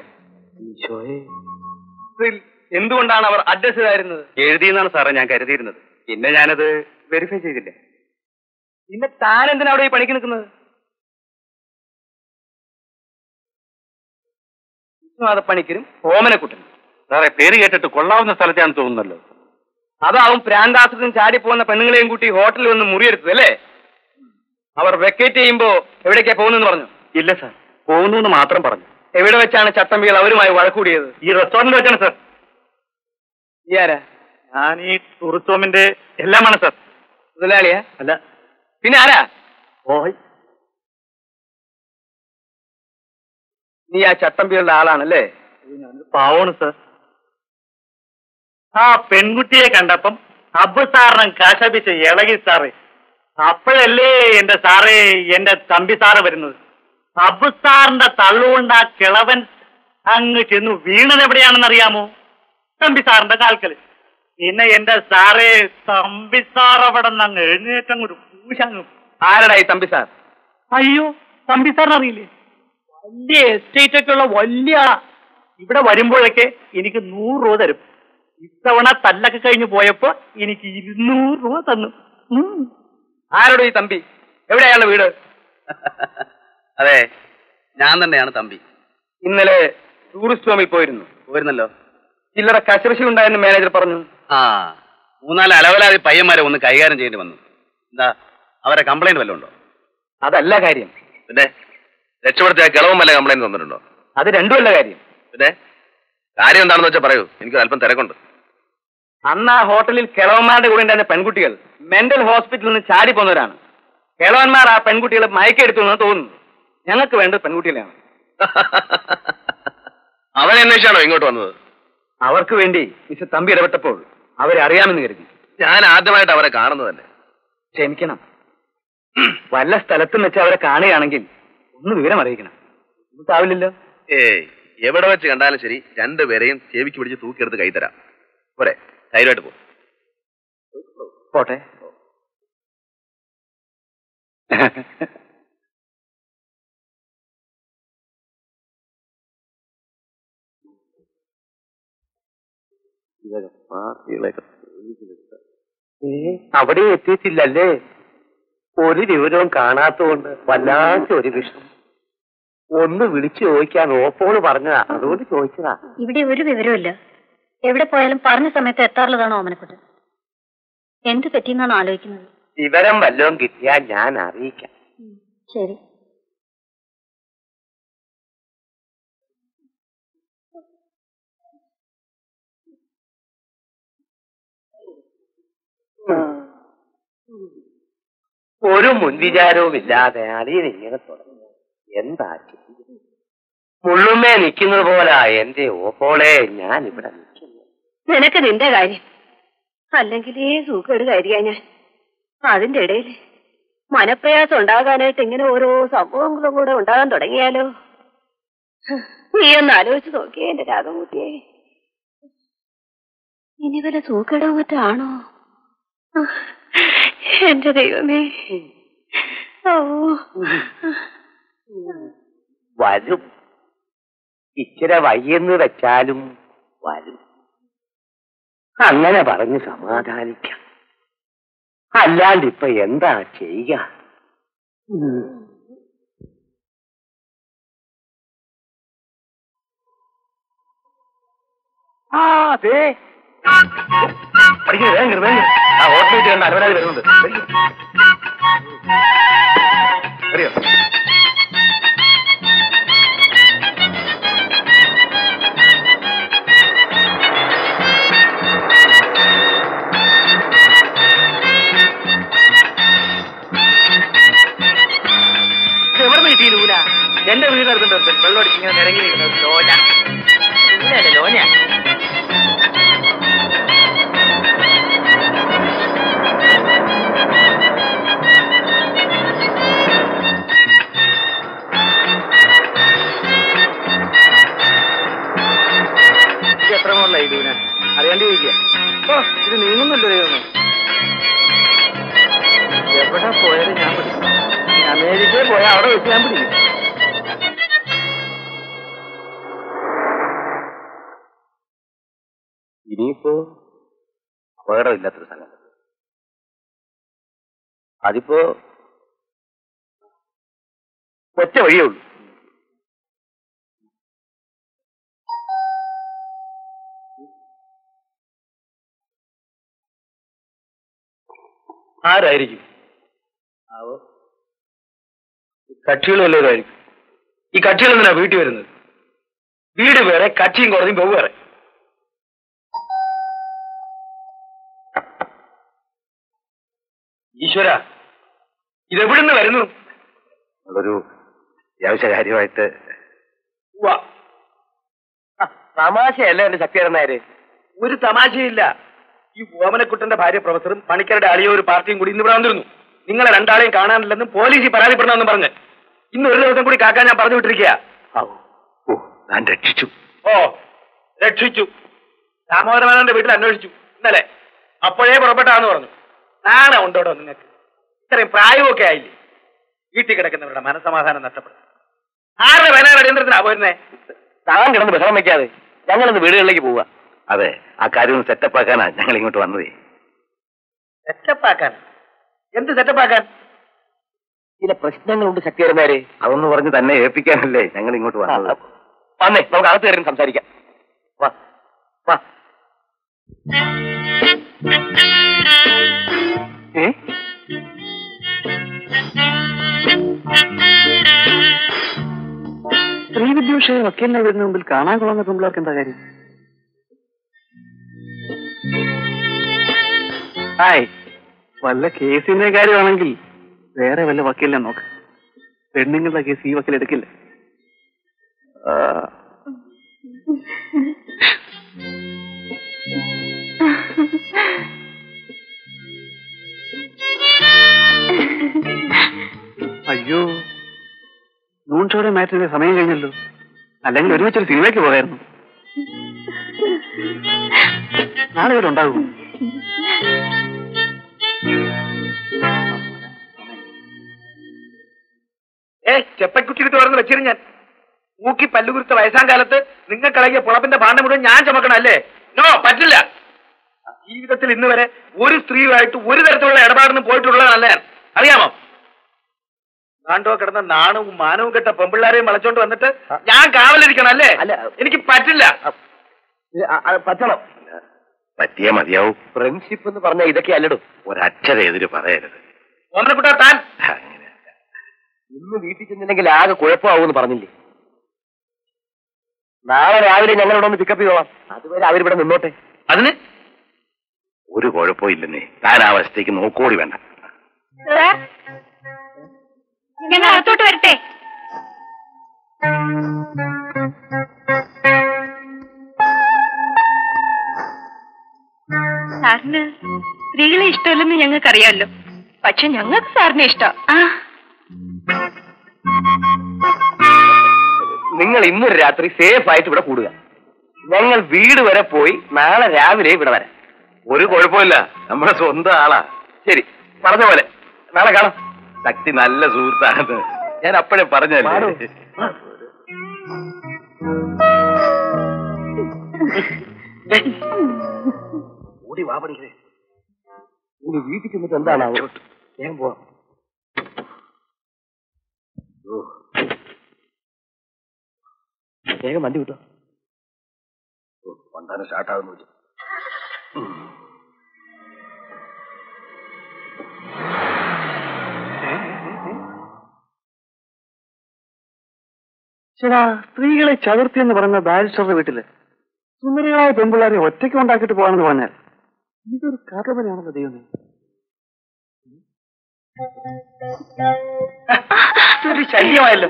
എന്തുകൊണ്ടാണ് അവർ അഡ്രസ് ചെയ്തായിരുന്നത്? എഴുതിയെന്നാണ് സാറേ ഞാൻ കരുതിയിരുന്നത്. പിന്നെ ഞാനത് വെരിഫൈ ചെയ്തില്ല. പിന്നെ താൻ എന്തിനാ അവിടെ ഈ പണിക്ക് നിൽക്കുന്നത്? വിശ്വനാഥ പണിക്കരും ഓമനക്കുട്ടനും. സാറേ പേര് കേട്ടിട്ട് കൊള്ളാവുന്ന സ്ഥലത്താണെന്ന് തോന്നുന്നല്ലോ. അതാവും പ്രാന്താസത്തിനും ചാടിപ്പോകുന്ന പെണ്ണുങ്ങളെയും കൂട്ടി ഹോട്ടലിൽ വന്ന് മുറിയെടുത്തത് അല്ലേ? അവർ വെക്കേറ്റ് ചെയ്യുമ്പോ എവിടേക്കാ പോകുന്നെന്ന് പറഞ്ഞു? ഇല്ല സാർ, പോകുന്നു എന്ന് മാത്രം പറഞ്ഞു. എവിടെ വെച്ചാണ് ചട്ടമ്പികൾ അവരുമായി വഴക്കൂടിയത്? ഈ റെസ്റ്റോറന്റിൽ വെച്ചാണ് സാർ. ഈ ആരാ? ഞാൻ ഈ ടൂറിസ്റ്റ് ഹോമിന്റെ എല്ലാമാണ് സാർ. മുതലാളിയാ? അല്ല. പിന്നെ ആരാ? ഓഹ്, നീ ആ ചട്ടമ്പികളുടെ ആളാണല്ലേ? പാവമാണ് സാർ. ആ പെൺകുട്ടിയെ കണ്ടപ്പം അബ്ബു സാറിനും കാശാപിച്ച് ഇളകി സാറേ. അപ്പോഴല്ലേ എന്റെ സാറേ എന്റെ തമ്പി സാറ് വരുന്നത്. അബ്ബു സാറിന്റെ തള്ളുകൊണ്ട് ആ കിളവൻ അങ്ങ് ചെന്നു വീണത് എവിടെയാണെന്ന് അറിയാമോ? തമ്പി സാറിന്റെ കാൽക്കല്. പിന്നെ എന്റെ സാറേ തമ്പി സാർ അവിടെ നിന്ന് അങ്ങ് എഴുന്നേറ്റങ്ങൊരു പൂശങ്ങ്. ആരടാ ഈ തമ്പി സാർ? അയ്യോ, തമ്പി സാറിന് അറിയില്ലേ? വലിയ എസ്റ്റേറ്റ് ഒക്കെ ഉള്ള വലിയ ആളാ. ഇവിടെ വരുമ്പോഴൊക്കെ എനിക്ക് നൂറ് രൂപ തരും. ഇത്തവണ തല്ലൊക്കെ കഴിഞ്ഞു പോയപ്പോ എനിക്ക് ഇരുന്നൂറ് രൂപ തന്നു. ആരോട് ഈ തമ്പി? എവിടെയാണ് വീട്? അതെ, ഞാൻ തന്നെയാണ് തമ്പി. ഇന്നലെ ടൂറിസ്റ്റ് ഹോമിൽ പോയിരുന്നു. പോയിരുന്നല്ലോ. ചില്ലറ കശപശി ഉണ്ടായെന്ന് മാനേജർ പറഞ്ഞു. ആ, മൂന്നാല് അലവലാതി പയ്യന്മാരെ ഒന്ന് കൈകാര്യം ചെയ്യേണ്ടി വന്നു. എന്താ, അവരെ കംപ്ലൈന്റ് വല്ലതും ഉണ്ടോ? അതല്ല കാര്യം. പിന്നെ രക്ഷപ്പെടുത്തിയ കിളവും വല്ല കംപ്ലൈന്റ് തന്നിട്ടുണ്ടോ? അത് രണ്ടുമല്ല കാര്യം. പിന്നെ കാര്യം എന്താണെന്ന് വെച്ചാൽ പറയൂ, എനിക്ക് അല്പം തിരക്കുണ്ട്. അന്ന് ആ ഹോട്ടലിൽ കിളവന്മാരുടെ കൂടെ ഉണ്ടായിരുന്ന പെൺകുട്ടികൾ മെന്റൽ ഹോസ്പിറ്റലിൽ നിന്ന് ചാടി പോന്നവരാണ്. കിളവന്മാർ ആ പെൺകുട്ടികളെ മയക്കെടുത്തു എന്ന് തോന്നുന്നു. ഞങ്ങൾക്ക് വേണ്ടത് പെൺകുട്ടികളെയാണ്. അവനെ അന്വേഷിച്ചാണോ ഇങ്ങോട്ട് വന്നത്? അവർക്ക് വേണ്ടി മിസ്റ്റർ തമ്പി ഇടപെട്ടപ്പോൾ അവരെ അറിയാമെന്ന് കരുതി. ഞാൻ ആദ്യമായിട്ട് അവരെ കാണുന്നതല്ലേ. ക്ഷമിക്കണം. വല്ല സ്ഥലത്തും വെച്ച് അവരെ കാണുകയാണെങ്കിൽ ഒന്ന് വിവരം അറിയിക്കണം. ആവില്ലല്ലോ. ഏയ്, എവിടെ വെച്ച് കണ്ടാലും ശരി രണ്ടുപേരെയും സേവിക്ക് പിടിച്ച് തൂക്കിയെടുത്ത് കൈതരാം. പോരെ, ധൈര്യമായിട്ട് പോ. പോട്ടെ. അവിടെ എത്തിയിട്ടില്ലല്ലേ? ഒരു വിവരവും കാണാത്തതുകൊണ്ട് വല്ലാത്ത ഒരു വിഷമം. ഒന്ന് വിളിച്ചു ചോദിക്കാൻ ഓപ്പോള് പറഞ്ഞതാ, അതുകൊണ്ട് ചോദിച്ചതാ. ഇവിടെ ഒരു വിവരമില്ല. എവിടെ പോയാലും പറഞ്ഞ സമയത്ത് എത്താറുള്ളതാണോ ഓമനക്കുട്ടൻ? എന്ത് പറ്റിയെന്നാണ് ആലോചിക്കുന്നത്? വിവരം വല്ലതും കിട്ടിയാൽ ഞാൻ അറിയിക്കാം. ശരി. ഒരു മുൻവിചാരവും ഇല്ലാതെ അളിയൻ ഇങ്ങനെ തുടങ്ങി. എന്താ മുള്ളുമേ നിൽക്കുന്നത് പോലാ എന്റെ ഓപ്പോളെ ഞാൻ ഇവിടെ നിൽക്കുന്നു. നിനക്ക് നിന്റെ കാര്യം, അല്ലെങ്കിലേ സൂക്കേട് കയറിയാ ഞാൻ. അതിന്റെ ഇടയിൽ മനപ്രയാസം ഉണ്ടാകാനായിട്ട് ഇങ്ങനെ ഓരോ സംഭവങ്ങളും കൂടെ ഉണ്ടാകാൻ തുടങ്ങിയാലോ? നീ ഒന്ന് ആലോചിച്ച് നോക്കിയേ എന്റെ രാഗമൂട്ടിയെ. ഇനി വല്ല സൂക്കേടോ മറ്റാണോ? എന്റെ ദൈവമേ. ഓ, വരും. ഇച്ചിരി വയ്യെന്ന് വെച്ചാലും വരും. അങ്ങനെ പറഞ്ഞ് സമാധാനിക്കാം. അല്ലാണ്ട് ഇപ്പൊ എന്താ ചെയ്യുക? ആ അതെ, പഠിക്കുന്നത് വേഗം വേഗം. ആ ഹോട്ടലിൽ കണ്ട അലവരാതി വരുന്നുണ്ട്. അറിയോ? എവിടെ കിട്ടിയില്ല? എന്റെ വീടിനടുത്തുണ്ട് വെള്ളം അടിച്ച് ഇങ്ങനെ നിരങ്ങിയിരിക്കുന്നത്. ലോന ഇല്ലല്ലേ ലോന. എത്ര മുകളിലായി ഇതിന് അറിയാണ്ട് ചോദിക്കുക. ഓ, ഇത് നീങ്ങുന്നല്ലോ ദൈവമേ. അമേരിക്കയിൽ പോയാൽ അവിടെ വെച്ച് ഞാൻ പിടിക്കും. ഇനിയിപ്പോ അപകടമില്ലാത്തൊരു സ്ഥലം. അതിപ്പോ ഒറ്റ വഴിയേ ഉള്ളൂ. ആരായിരിക്കും? കക്ഷികൾ വല്ലവരായിരിക്കും. ഈ കക്ഷികൾ എന്തിനാ വീട്ടിൽ വരുന്നത്? വീട് വേറെ, കക്ഷിയും കോടതിയും ബഹു വേറെ. ഈശ്വര, ഇതെവിടുന്ന് വരുന്നു? ഒരു അത്യാവശ്യ കാര്യമായിട്ട്. തമാശയല്ല എന്റെ ശക്തിയായിരുന്നാര്. ഒരു തമാശയില്ല. ഈ ഓമനക്കുട്ടന്റെ ഭാര്യ പ്രൊഫസറും പണിക്കരുടെ അളിയോ ഒരു പാർട്ടിയും കൂടി ഇന്നിവിടെ വന്നിരുന്നു. നിങ്ങളെ രണ്ടാളെയും കാണാനില്ലെന്നും പോലീസിൽ പരാതിപ്പെടണമെന്നും പറഞ്ഞ് ഇന്ന് ഒരു ദിവസം കൂടി കാക്കാൻ ഞാൻ പറഞ്ഞു വിട്ടിരിക്കുക. ഞാൻ രക്ഷിച്ചു. ഓ, രക്ഷിച്ചു. ദാമോദരനാഥന്റെ വീട്ടിൽ അന്വേഷിച്ചു ഇന്നലെ. അപ്പോഴേ പുറപ്പെട്ടാന്ന് പറഞ്ഞു. നാളെ ഉണ്ടോടോ നിങ്ങൾക്ക്? ഇത്രയും പ്രായമൊക്കെ ആയില്ലേ? വീട്ടിൽ കിടക്കുന്നവരുടെ മനസ്സമാധാനം നഷ്ടപ്പെടും. ആരുടെ വയനാട് അടിയന്തരത്തിനാ പോരുന്നേ? താൻ കിടന്ന് ബഹളം വെക്കാതെ ഞങ്ങളിന്ന് വീടുകളിലേക്ക് പോവുക. അതെ, ആ കാര്യം ഒന്ന് സെറ്റപ്പ് ആക്കാനാ ഞങ്ങൾ ഇങ്ങോട്ട് വന്നതേ. സെറ്റപ്പ് ആക്കാൻ? എന്ത് സെറ്റപ്പ് ആക്കാൻ? ചില പ്രശ്നങ്ങളുണ്ട് ശക്തിയായിരുന്നാരെ. അതൊന്ന് പറഞ്ഞ് തന്നെ ഏൽപ്പിക്കാനല്ലേ ഞങ്ങൾ ഇങ്ങോട്ട് വന്നത്. വന്നേ, നമുക്ക് അകത്ത് കയറി സംസാരിക്കാം. വാ വാ. ഏ ശ്രീവിദ്യോഷയെ വക്കീലിനെ വരുന്ന മുമ്പിൽ കാണാൻ കൊള്ളുന്ന പെമ്പിളർക്ക് എന്താ കാര്യം? ഹായ്, വല്ല കേസിന്റെ കാര്യമാണെങ്കിൽ വേറെ വല്ല വക്കീലിനെ നോക്ക്. പെണ്ണുങ്ങളുടെ കേസ് ഈ വക്കീൽ എടുക്കില്ല. അയ്യോ, നൂൺ ഷോയുടെ മാറ്റിന്റെ സമയം കഴിഞ്ഞല്ലോ. അല്ലെങ്കിൽ ഒരുമിച്ചൊരു സിനിമയ്ക്ക് പോകായിരുന്നു. നാളെ ഇവിടെ ഉണ്ടാകും. ഏ ചെപ്പക്കുറ്റിട്ട് തുറന്ന് വെച്ചിരുന്നു ഞാൻ. മൂക്കി പല്ലുകുരുത്ത വയസ്സാം കാലത്ത് നിങ്ങൾക്കിളകിയ പുളപ്പിന്റെ ഭാണ്ഡം മുഴുവൻ ഞാൻ ചുമക്കണം അല്ലേ? നോ, പറ്റില്ല. ജീവിതത്തിൽ ഇന്ന് വരെ ഒരു സ്ത്രീയുമായിട്ട് ഒരു തരത്തിലുള്ള ഇടപാടിന് പോയിട്ടുള്ളതല്ല ഞാൻ. അറിയാമോ? നാണ്ടോ കിടന്ന നാണവും മാനവും കെട്ട പെമ്പിള്ളാരെയും വളച്ചോണ്ട് വന്നിട്ട് ഞാൻ കാവലിരിക്കണം അല്ലേ? എനിക്ക് പറ്റില്ല. പറ്റണം. പറ്റിയാ മതിയാവും. ഫ്രണ്ട്ഷിപ്പ് എന്ന് പറഞ്ഞാൽ ഇതൊക്കെ അല്ലടും. ഒരക്ഷര എതിര് പറയരുത്. ഓമനക്കുട്ടാ, താൻ ഇന്ന് വീട്ടിൽ ചെന്നില്ലെങ്കിൽ ആകെ കുഴപ്പമാവൂന്ന് പറഞ്ഞില്ലേ? നാളെ രാവിലെ ഞങ്ങളിവിടെ ഒന്ന് പിക്കപ്പ് ചെയ്തോളാം. അതുവരെ അവരിവിടെ നിന്നോട്ടെ. അതിന് ഒരു കുഴപ്പമില്ലെന്നേ. താൻ ആ വശത്തേക്ക് നോക്കോടി വേണ്ട. ഞങ്ങൾ അകത്തോട്ട് വരട്ടെ? സാറിന് സ്ത്രീകളെ ഇഷ്ടമല്ലെന്ന് ഞങ്ങൾക്കറിയാമല്ലോ. പക്ഷെ ഞങ്ങൾക്ക് സാറിനെ ഇഷ്ടം. ആ, നിങ്ങൾ ഇന്നൊരു രാത്രി സേഫ് ആയിട്ട് ഇവിടെ കൂടുക. ഞങ്ങൾ വീട് വരെ പോയി നാളെ രാവിലെ ഇവിടെ വരാം. ഒരു കുഴപ്പമില്ല, നമ്മുടെ സ്വന്തം ആളാ. ശരി, പറഞ്ഞ പോലെ നാളെ കാണാം. ശക്തി നല്ല സുഹൃത്താണെന്ന് ഞാൻ അപ്പോഴേ പറഞ്ഞല്ലേ. ഓടി വാ പഠിക്കേ. ഇനി വീട്ടിൽ ചെന്നിട്ട് എന്താണ് വേഗം പോവാം. വേഗം വണ്ടി വിട്ടോ. വണ്ടാനം സ്റ്റാർട്ടാകുന്നു. ചേടാ, സ്ത്രീകളെ ചതുർത്തി എന്ന് പറയുന്ന ബാരിസ്റ്ററുടെ വീട്ടില് സുന്ദരികളായ പെൺപിള്ളാരെ ഒറ്റയ്ക്ക് ഉണ്ടാക്കിയിട്ട് പോകാനെന്ന് പറഞ്ഞാൽ ഇതൊരു കാർലപനയാണല്ലോ ദൈവമേ. ഒരു ശല്യമായല്ലോ.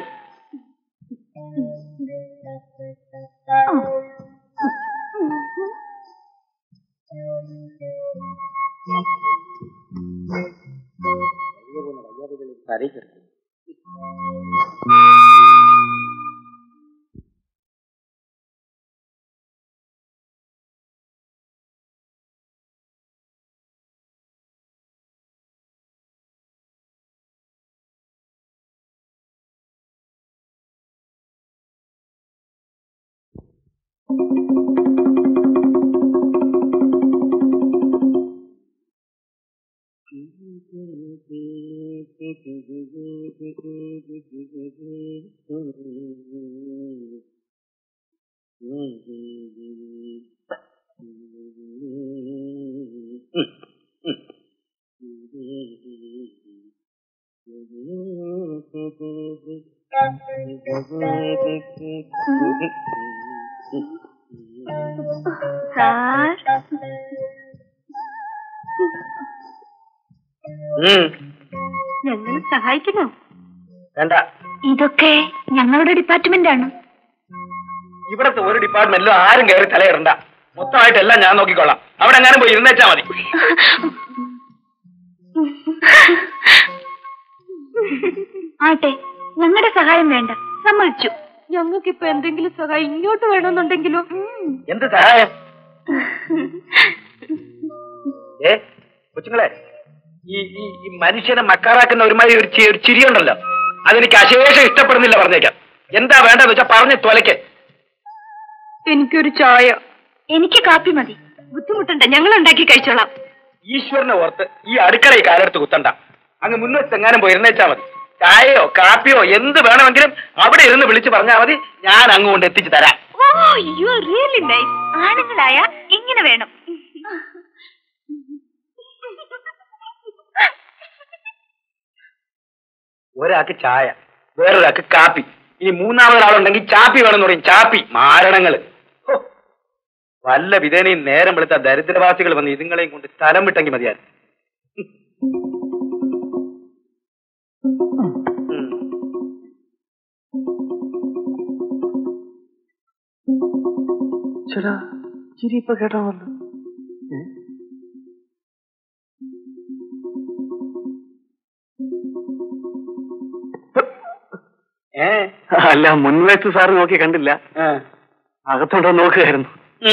സാർ ഞങ്ങൾ സഹായിക്കണോ? വേണ്ട. ഇതൊക്കെ ഞങ്ങളുടെ ഡിപ്പാർട്ട്മെന്റ് ആണ്. ഇവിടത്തെ ഒരു ഡിപ്പാർട്ട്മെന്റിലും ആരും കയറി തലയിടണ്ട. മൊത്തമായിട്ടെല്ലാം ഞാൻ നോക്കിക്കൊള്ളാം. അവിടെ എങ്ങാനും പോയി ഇരുന്നേച്ചാ മതി. ആട്ടെ, ഞങ്ങളുടെ സഹായം വേണ്ട, സമ്മതിച്ചു. ഞങ്ങൾക്കിപ്പോ എന്തെങ്കിലും സഹായം ഇങ്ങോട്ട് വേണമെന്നുണ്ടെങ്കിലോ? എന്ത് സഹായം? ഏ കൊച്ചുങ്ങളെ, ഈ ഈ മനുഷ്യനെ മക്കാറാക്കുന്ന ഒരുമാതിരി ഒരു ഒരു ചിരിയുണ്ടല്ലോ, അതെനിക്ക് അശേഷം ഇഷ്ടപ്പെടുന്നില്ല. പറഞ്ഞേക്കാം. എന്താ വേണ്ടെന്ന് വെച്ചാ പറഞ്ഞ് തൊലയ്ക്ക്. എനിക്കൊരു ചായ. എനിക്ക് കാപ്പി മതി. ബുദ്ധിമുട്ടുണ്ട്, ഞങ്ങൾ ഉണ്ടാക്കി കഴിച്ചോളാം. ഈശ്വരനെ ഓർത്ത് ഈ അടുക്കള ഈ കാലെടുത്ത് കുത്തണ്ട. അങ്ങ് മുന്നോട്ട് എങ്ങാനും പോയി ഇരുന്നേച്ചാ മതി. ചായയോ കാപ്പിയോ എന്ത് വേണമെങ്കിലും അവിടെ ഇരുന്ന് വിളിച്ചു പറഞ്ഞാൽ മതി. ഞാൻ അങ്ങോട്ട് എത്തിച്ചു തരാം. ആണുങ്ങളായ ഇങ്ങനെ വേണം. ഒരാൾക്ക് ചായ, വേറൊരാൾക്ക് കാപ്പി, ഇനി മൂന്നാമതൊരാളുണ്ടെങ്കിൽ ചാപ്പി വേണമെന്ന് പറയും. ചാപ്പി മാരണങ്ങള്. വല്ല വിധേനയും നേരം വെളുത്ത ദരിദ്രവാസികൾ വന്ന് ഇതുങ്ങളെയും കൊണ്ട് സ്ഥലം വിട്ടെങ്കിൽ മതിയായിരുന്നു. ചേട്ടാ ചിരി ഇപ്പൊ കേട്ടാണല്ലോ. ഏ അല്ല, മുൻവശത്ത് സാറ് നോക്കി കണ്ടില്ല, അകത്തോണ്ടോ നോക്കുകയായിരുന്നു.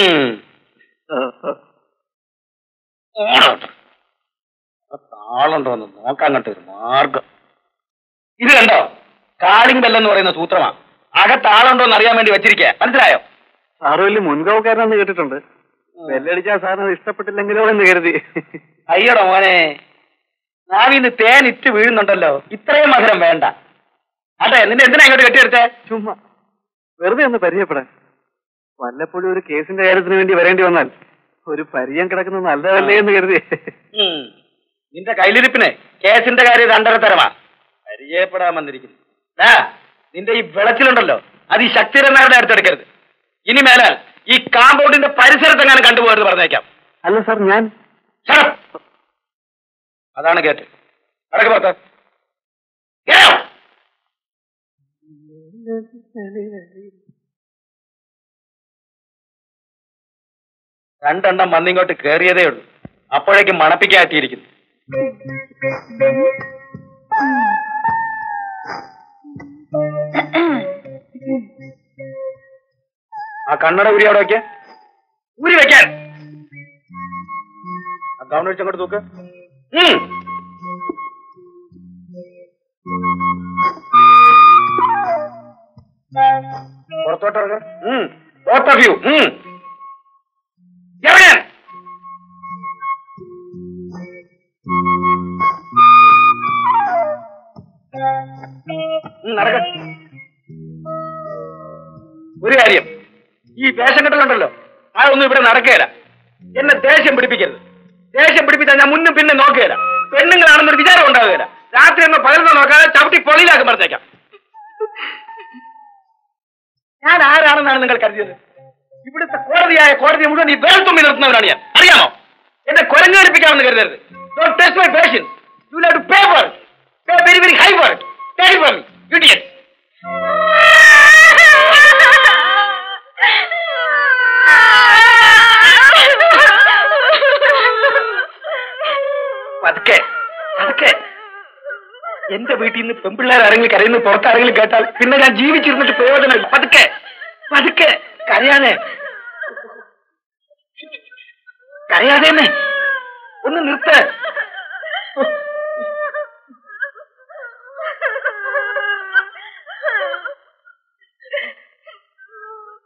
താളുണ്ടോന്ന് നോക്കാൻ കണ്ട ഒരു മാർഗം. ഇത് കണ്ടോ, കാളിംഗ് ബെല്ലെന്ന് പറയുന്ന സൂത്രമാ. അകത്താളുണ്ടോന്ന് അറിയാൻ വേണ്ടി വെച്ചിരിക്കുക. മനസ്സിലായോ? സാറ് വലിയ മുൻകൗക്കാരനെന്ന് കേട്ടിട്ടുണ്ട്. ബെല്ലടിച്ചാൽ സാറിന് ഇഷ്ടപ്പെട്ടില്ലെങ്കിലോ എന്ന് കരുതി. അയ്യടോ മോനെ, നാവിന്ന് തേൻ ഇറ്റ് വീഴുന്നുണ്ടല്ലോ. ഇത്രയും മധുരം വേണ്ട. അതെ, നിന്നെ എന്തിനാ ഇങ്ങോട്ട് കെട്ടിയെടുത്തേ? ചുമ്മാ വെറുതെ ഒന്ന് പരിചയപ്പെടാൻ. വല്ലപ്പോഴും ഒരു കേസിന്റെ കാര്യത്തിന് വേണ്ടി വരേണ്ടി വന്നാൽ ഒരു പരിചയം കിടക്കുന്നത് നല്ലതല്ലേ എന്ന് കരുതി. നിന്റെ കയ്യിലിരിപ്പിന് കേസിന്റെ കാര്യം രണ്ടര തരമാ. പരിചയപ്പെടാൻ വന്നിരിക്കുന്നു. നിന്റെ ഈ വിളച്ചിലുണ്ടല്ലോ, അത് ഈ ശക്തിരന്മാരുടെ അടുത്തെടുക്കരുത്. ഇനി മേലാൽ ഈ കാമ്പൗണ്ടിന്റെ പരിസരത്തെങ്ങാനും കണ്ടുപോകരുത് പറഞ്ഞേക്കാം. അല്ല സാർ, ഞാൻ അതാണ് കേട്ട്. അടക്ക് പുറത്ത്. രണ്ടെണ്ണം വന്നിങ്ങോട്ട് കയറിയതേ ഉള്ളൂ. അപ്പോഴേക്കും മണപ്പിക്കാറ്റിയിരിക്കുന്നു. ആ കണ്ണട ഉരി അവിടെ വെക്ക. ഊരി വെക്കാൻ. ആ ഗൗൺ വെച്ചങ്ങോട്ട് തൂക്ക്. പുറത്തോട്ട് ഇറങ്ങ. Both of you. എവിടെ നടക്ക. ഒരു കാര്യം, ഈ വേഷം കെട്ടലുണ്ടല്ലോ, അതൊന്നും ഇവിടെ നടക്കുകയില്ല. എന്നെ ദേഷ്യം പിടിപ്പിക്കരുത്. ദേഷ്യം പിടിപ്പിച്ചാൽ ഞാൻ മുന്നും പിന്നെ നോക്കുകയില്ല. പെണ്ണുങ്ങളാണെന്നൊരു വിചാരം ഉണ്ടാവുകയില്ല. രാത്രി എന്നോ പകർന്നോ നോക്കാതെ ചവിട്ടി പൊളിയിലാക്കും പറഞ്ഞേക്കാം. ഞാൻ ആരാണെന്നാണ് നിങ്ങൾ കരുതിയത്? ഇവിടുത്തെ കോടതിയായ കോടതിയെ മുഴുവൻ ഈ വേൽത്തുമ്പി നിർത്തുന്നവരാണ് ഞാൻ. അറിയാമോ? എന്നെ കുരങ്ങടിപ്പിക്കാമെന്ന് കരുതരുത്. Don't test my patience. You will have to pay for it. Pay very, very high for it. Take it from me, idiot. പതുക്കെ പതുക്കെ. എന്റെ വീട്ടിൽ നിന്ന് പെൺപിള്ളേർ ആരെങ്കിലും കരയുന്നത് പുറത്താരെങ്കിലും കേട്ടാൽ പിന്നെ ഞാൻ ജീവിച്ചിരുന്നിട്ട് പ്രയോജനമില്ല. പതുക്കെ പതുക്കെ. കരയാതെ കരയാതെ ഒന്ന് നിർത്ത്.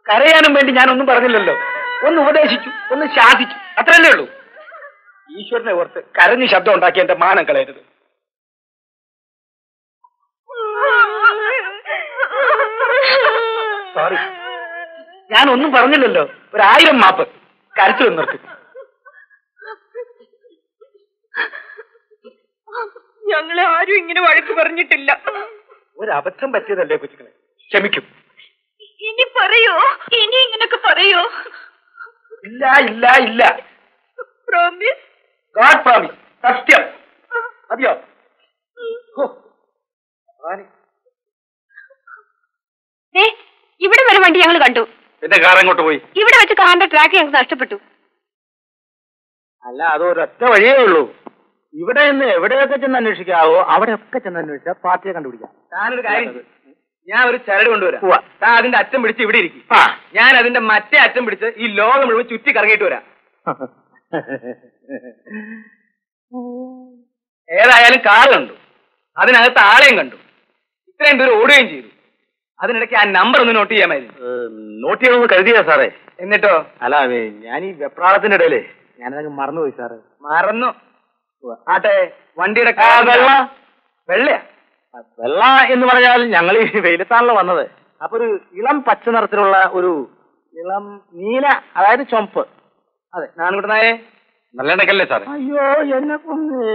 കരയാനും വേണ്ടി ഞാനൊന്നും പറഞ്ഞില്ലല്ലോ. ഒന്ന് ഉപദേശിച്ചു, ഒന്ന് ശാസിച്ചു, അത്രയല്ലേ ഉള്ളൂ. ഈശ്വരനെ ഓർത്ത് കരഞ്ഞ് ശബ്ദം ഉണ്ടാക്കി എന്റെ മാനം കളയരുത്. സോറി, ഞാനൊന്നും പറഞ്ഞില്ലല്ലോ. ഒരായിരം മാപ്പ്. കരച്ചു നിർത്തി. ഞങ്ങളെ ആരും ഇങ്ങനെ വഴക്ക് പറഞ്ഞിട്ടില്ല. ഒരബദ്ധം പറ്റിയതല്ലേ കൊച്ചുങ്ങളെ, ക്ഷമിക്കും. ഇനി പറയോ? ഇനി ഇങ്ങനൊക്കെ പറയോ? ഇല്ല ഇല്ല ഇല്ല. പ്രോമിസ്? God promise. സത്യം. മതിയോ? ഇവിടെ വരെ വണ്ടി ഞങ്ങൾ കണ്ടു. എന്റെ കാർ എങ്ങോട്ട് പോയി? ഇവിടെ വെച്ച് കാറിന്റെ ട്രാക്ക് ഞങ്ങൾക്ക് നഷ്ടപ്പെട്ടു. അല്ല, അതൊരൊറ്റ വഴിയേ ഉള്ളൂ. ഇവിടെ നിന്ന് എവിടെയൊക്കെ ചെന്ന് അന്വേഷിക്കാവോ അവിടെയൊക്കെ ചെന്ന് അന്വേഷിച്ചാൽ പാർട്ടിയെ കണ്ടുപിടിക്കാം. താനൊരു കാര്യം, ഞാൻ ഒരു ചരട് കൊണ്ടുവരാം. താൻ അതിന്റെ അറ്റം പിടിച്ച് ഇവിടെ ഇരിക്കും. ഞാൻ അതിന്റെ മറ്റേ അറ്റം പിടിച്ച് ഈ ലോകം മുഴുവൻ ചുറ്റി കറങ്ങിയിട്ട് വരാം. ഏതായാലും കാറ് കണ്ടു, അതിനകത്ത് ആളെയും കണ്ടു, ഇത്രയും ദൂരം ഓടുകയും ചെയ്തു. അതിനിടയ്ക്ക് ആ നമ്പർ ഒന്ന് നോട്ട് ചെയ്യാമായിരുന്നു. നോട്ട് ചെയ്യണമെന്ന് കരുതിയാ സാറേ. എന്നിട്ടോ? അല്ല, ഞാൻ ഈ വെപ്രാളത്തിന്റെ ഇടയിലേ ഞാനതങ്ങ് മറന്നുപോയി സാറേ. മറന്നു? ആട്ടെ, വണ്ടിയുടെ വെള്ള വെള്ളയാ? വെള്ള എന്ന് പറഞ്ഞാൽ ഞങ്ങൾ ഈ വെയിലത്താണല്ലോ വന്നത്. അപ്പൊ ഒരു ഇളം പച്ച നിറത്തിലുള്ള ഒരു ഇളം നീല, അതായത് ചുമപ്പ്. അതെ. നാണുകുട്ടനായേ, നല്ല ഇടക്കല്ലേ സാറേ? അയ്യോ, എന്നെ കൊന്നേ.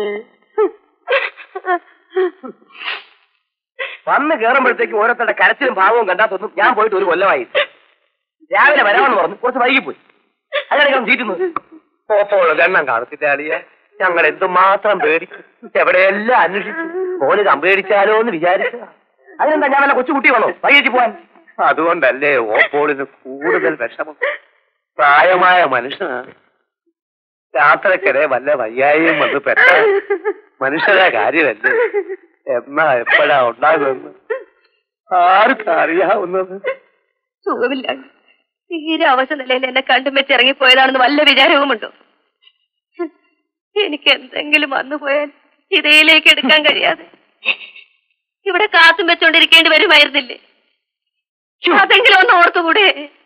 വന്ന് കയറുമ്പോഴത്തേക്ക് ഓരോരുത്തരുടെ കരച്ചിലും ഭാവവും കണ്ടാത്തൊന്നും ഞാൻ പോയിട്ട് ഒരു കൊല്ലമായി. രാവിലെ വരാമെന്ന് പറഞ്ഞു, കുറച്ച് വൈകിപ്പോയി. അതിനിടയ്ക്ക് ചീറ്റുന്നത് പോപ്പോളൂ. എണ്ണം കാണത്തില്ലാളിയെ. ഞങ്ങൾ എന്തുമാത്രം പേടിച്ചു, എവിടെയെല്ലാം അന്വേഷിച്ചു. മോന് കമ്പേടിച്ചാലോ എന്ന് വിചാരിച്ചു. അതിനെന്താ, ഞാൻ വല്ല കൊച്ചുകുട്ടി വന്നോ വൈകിട്ട് പോവാൻ? അതുകൊണ്ടല്ലേ ഓപ്പോളിന് കൂടുതൽ വിഷമം. പ്രായമായ മനുഷ്യനാണ്. രാത്രിക്കരെ വല്ല വയ്യായും വന്ന് പെട്ട മനുഷ്യരുടെ കാര്യമല്ലേ. എന്നാ എപ്പോഴാ ഉണ്ടാകുമെന്ന് ആർക്കും അറിയാവുന്നത്. സുഖമില്ല, തീരെ അവശ നിലയിൽ എന്നെ കണ്ടും വെച്ച് ഇറങ്ങിപ്പോയതാണെന്ന് വല്ല വിചാരവുമുണ്ടോ? എനിക്ക് എന്തെങ്കിലും വന്നുപോയാൽ ചിതയിലേക്ക് എടുക്കാൻ കഴിയാതെ ഇവിടെ കാത്തും വെച്ചോണ്ടിരിക്കേണ്ടി വരുമായിരുന്നില്ലേ? അതെങ്കിലും ഒന്ന് ഓർത്തുകൂടെ?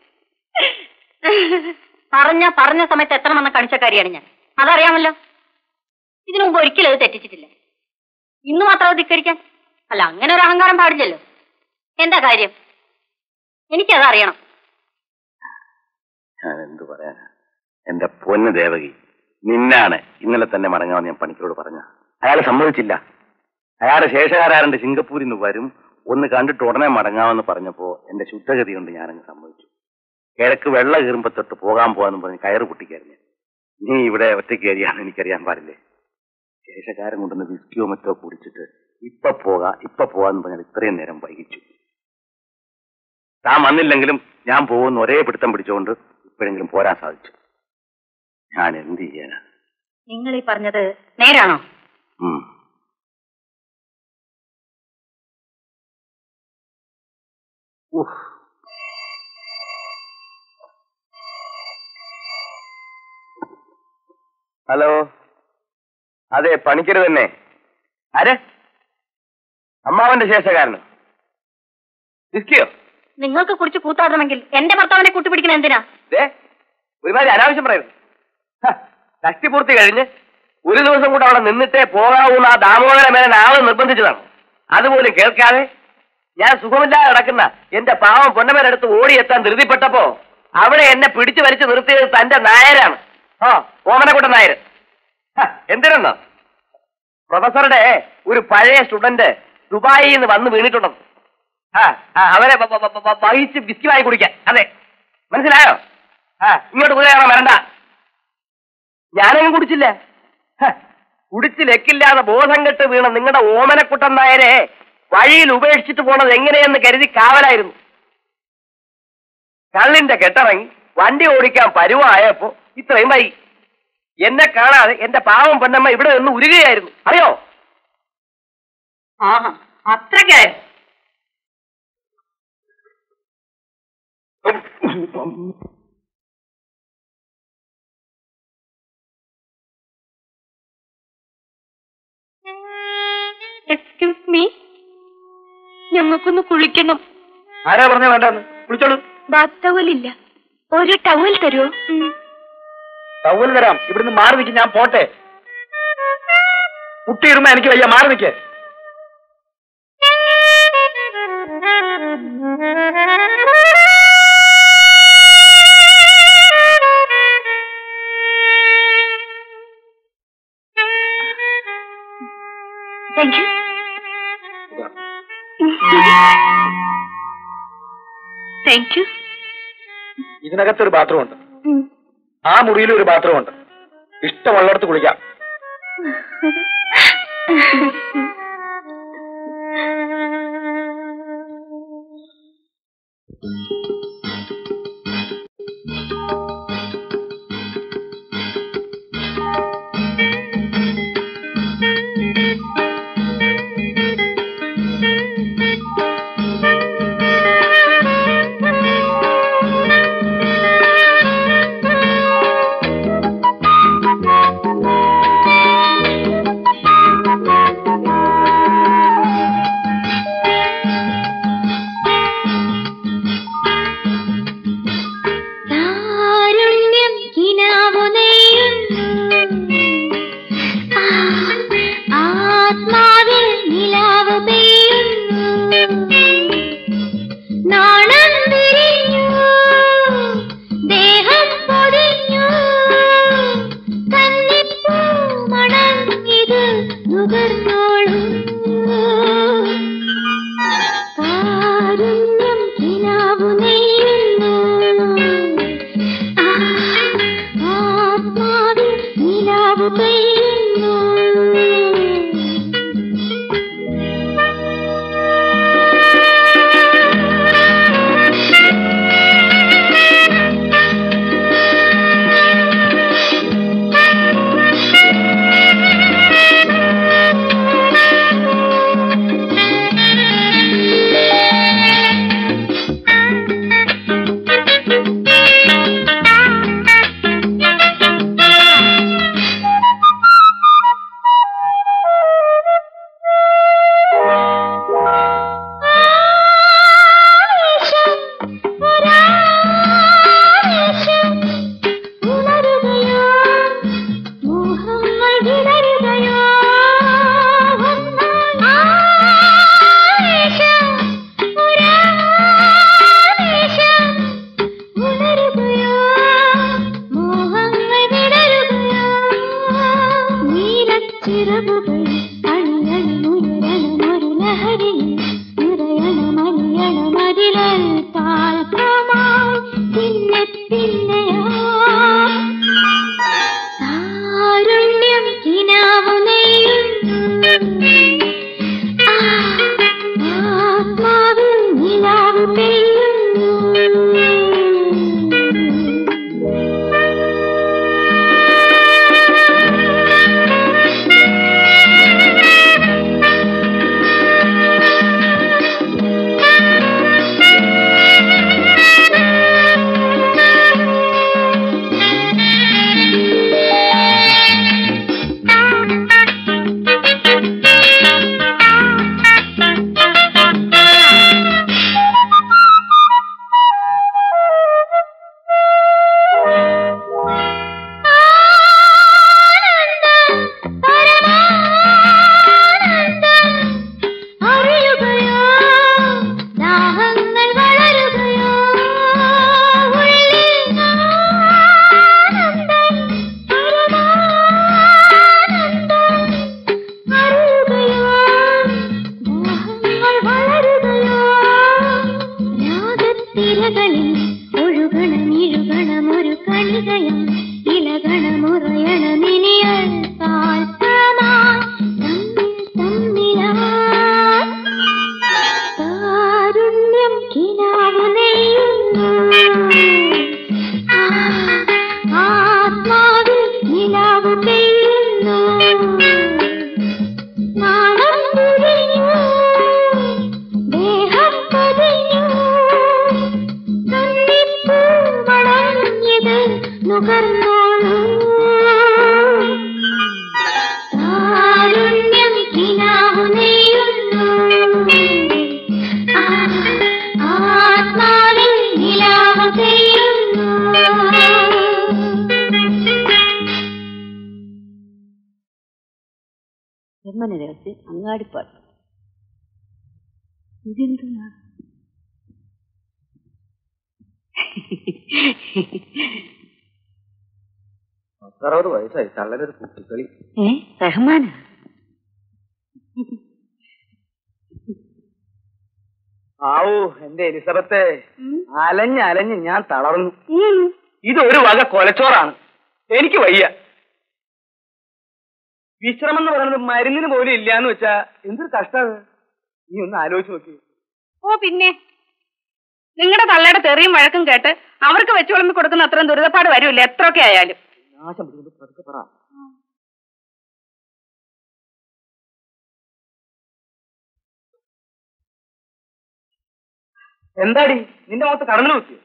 പറഞ്ഞ പറഞ്ഞ സമയത്ത് എത്ര വന്ന കണിച്ചക്കാരിയാണ് ഞാൻ, അതറിയാമല്ലോ. ഇതിനു മുമ്പ് ഒരിക്കലും അത് തെറ്റിച്ചിട്ടില്ല. ഇന്ന് മാത്രം അത് ധിക്കരിക്കാൻ? അല്ല, അങ്ങനെ ഒരു അഹങ്കാരം പാടില്ലല്ലോ. എന്താ കാര്യം? എനിക്കതറിയണം. ഞാൻ എന്തു പറയാനാ എന്റെ പൊന്ന് ദേവകി, നിന്നാണ് ഇന്നലെ തന്നെ മടങ്ങാമെന്ന് ഞാൻ പണിക്കരോട് പറഞ്ഞ. അയാൾ സമ്മതിച്ചില്ല. അയാളുടെ ശേഷകാരാരന്റെ സിംഗപ്പൂരിൽ നിന്ന് വരും, ഒന്ന് കണ്ടിട്ട് ഉടനെ മടങ്ങാമെന്ന് പറഞ്ഞപ്പോ എന്റെ ശുദ്ധഗതി കൊണ്ട് ഞാനങ്ങ് സമ്മതിച്ചു. കിഴക്ക് വെള്ള കീറുമ്പോ തൊട്ട് പോകാൻ പോവാന്ന് പറഞ്ഞ് കയറ് പൊട്ടിക്കറിഞ്ഞു. നീ ഇവിടെ ഒറ്റയ്ക്ക് കയറിയാന്ന് എനിക്കറിയാൻ പാടില്ലേ. ശേഷകാരൻ കൊണ്ടുവന്ന് വിസ്കിയോ മറ്റോ കുടിച്ചിട്ട് ഇപ്പൊ പോകാ ഇപ്പൊ പോകാന്ന് പറഞ്ഞാൽ ഇത്രയും നേരം വൈകിച്ചു. താൻ വന്നില്ലെങ്കിലും ഞാൻ പോകുന്ന ഒരേ പിടുത്തം പിടിച്ചുകൊണ്ട് ഇപ്പോഴെങ്കിലും പോരാൻ സാധിച്ചു. ഞാൻ എന്ത് ചെയ്യാനാ? നിങ്ങൾ ഈ പറഞ്ഞത് നേരാണോ? ഹലോ, അതെ, പണിക്കര് തന്നെ. ആര്? അമ്മാവന്റെ ശേഷകാരനോ? വിസ്കിയോ? നിങ്ങൾക്ക് കുറിച്ച് കൂത്താടണമെങ്കിൽ എന്റെ ഭർത്താവിനെ കൂട്ടുപിടിക്കണ എന്തിനാ? ഒരുമാതിരി അനാവശ്യം പറയുന്നു. കഷ്ടിപൂർത്തി കഴിഞ്ഞ് ഒരു ദിവസം കൂടെ അവിടെ നിന്നിട്ടേ പോകാവൂന്ന് ആ ദാമോദര മേനൻ ആള് നിർബന്ധിച്ചതാണ്. അതുപോലും കേൾക്കാതെ ഞാൻ സുഖമില്ലാതെ നടക്കുന്ന എന്റെ പാവം പൊന്നമേനടുത്ത് ഓടിയെത്താൻ ധൃതിപ്പെട്ടപ്പോ അവിടെ എന്നെ പിടിച്ചു വലിച്ചു നിർത്തിയത് തന്റെ നായരാണ്. ആ, ഓമനക്കുട്ടൻ നായർ. എന്തിനെന്നോ, പ്രൊഫസറുടെ ഒരു പഴയ സ്റ്റുഡന്റ് ദുബായിൽ നിന്ന് വന്ന് വീണിട്ടുണ്ടെന്ന്. ആ അവരെ വഹിച്ച് വിസ്കി വാങ്ങി കുടിക്കാൻ. അതെ, മനസ്സിലായോ? ആ, ഇങ്ങോട്ട് കുതിരയാണോ വരണ്ട. ഞാനങ്ങും കുടിച്ചില്ല. കുടിച്ച് ലെക്കില്ലാതെ ബോധം കെട്ട് വീണ നിങ്ങളുടെ ഓമനക്കുട്ടൻ നായരെ വഴിയിൽ ഉപേക്ഷിച്ചിട്ട് പോണത് എങ്ങനെയെന്ന് കരുതി കാവലായിരുന്നു. കള്ളിന്റെ കെട്ടിറങ്ങി വണ്ടി ഓടിക്കാൻ പരുവായപ്പോ ഇത്രയും വൈകി. എന്നെ കാണാതെ എന്റെ പാവം പൊന്നമ്മ ഇവിടെ നിന്ന് ഉരുകയായിരുന്നു. അറിയോ? ആഹാ, അത്രയ്ക്കായിരുന്നു. എക്സ്ക്യൂസ് മീ, ഞങ്ങൾക്കൊന്ന് കുളിക്കണം. ആരാ പറഞ്ഞ വേണ്ടെന്ന്? കുളിച്ചോളൂ. ബാത്ത് ടവലില്ല. ഒരു ടവൽ തരുമോ? ടവൽ തരാം. ഇവിടുന്ന് മാറി നിൽക്കും, ഞാൻ പോട്ടെ. കുട്ടിയിരുന്ന എനിക്ക് വയ്യ, മാറി നിൽക്കേ. Thank you. Thank you. ഇതിനകത്തൊരു ബാത്റൂം ഉണ്ട്, ആ മുറിയിലും ഒരു ബാത്റൂം ഉണ്ട്. ഇഷ്ടമുള്ളിടത്ത് കുളിക്കാം. നുകർന്നു ഓമന രഹസ്യം അങ്ങാടിപ്പാട്ട്. ഇതെന്താ? പത്തറുപത് വയസ്സായി തള്ളലൊരു കുട്ടിക്കളി. ഏ റഹ്മാനാ? ആവൂ എന്റെ എലിസബത്തെ, അലഞ്ഞ് അലഞ്ഞ് ഞാൻ തളർന്നു. ഇതൊരു വക കൊലച്ചോറാണ്. എനിക്ക് വയ്യ. വിശ്രമം എന്ന് പറയുന്നത് മരുന്നിന് പോലും ഇല്ലാന്ന് വെച്ചാ എന്തൊരു കഷ്ടമാണ്. നീ ഒന്ന് ആലോചിച്ച് നോക്കി. ഓ പിന്നെ നിങ്ങളുടെ തള്ളയുടെ തെറിയും വഴക്കും കേട്ട് അവർക്ക് വെച്ചു വിളമ്പി കൊടുക്കുന്ന അത്രയും ദുരിതപ്പാട് വരില്ല എത്രയൊക്കെ ആയാലും. നാശം പിടിക്കുന്നത് പതുക്കെ പറ. എന്താടി നിന്റെ മുഖത്ത് കടന്നു നോക്കി?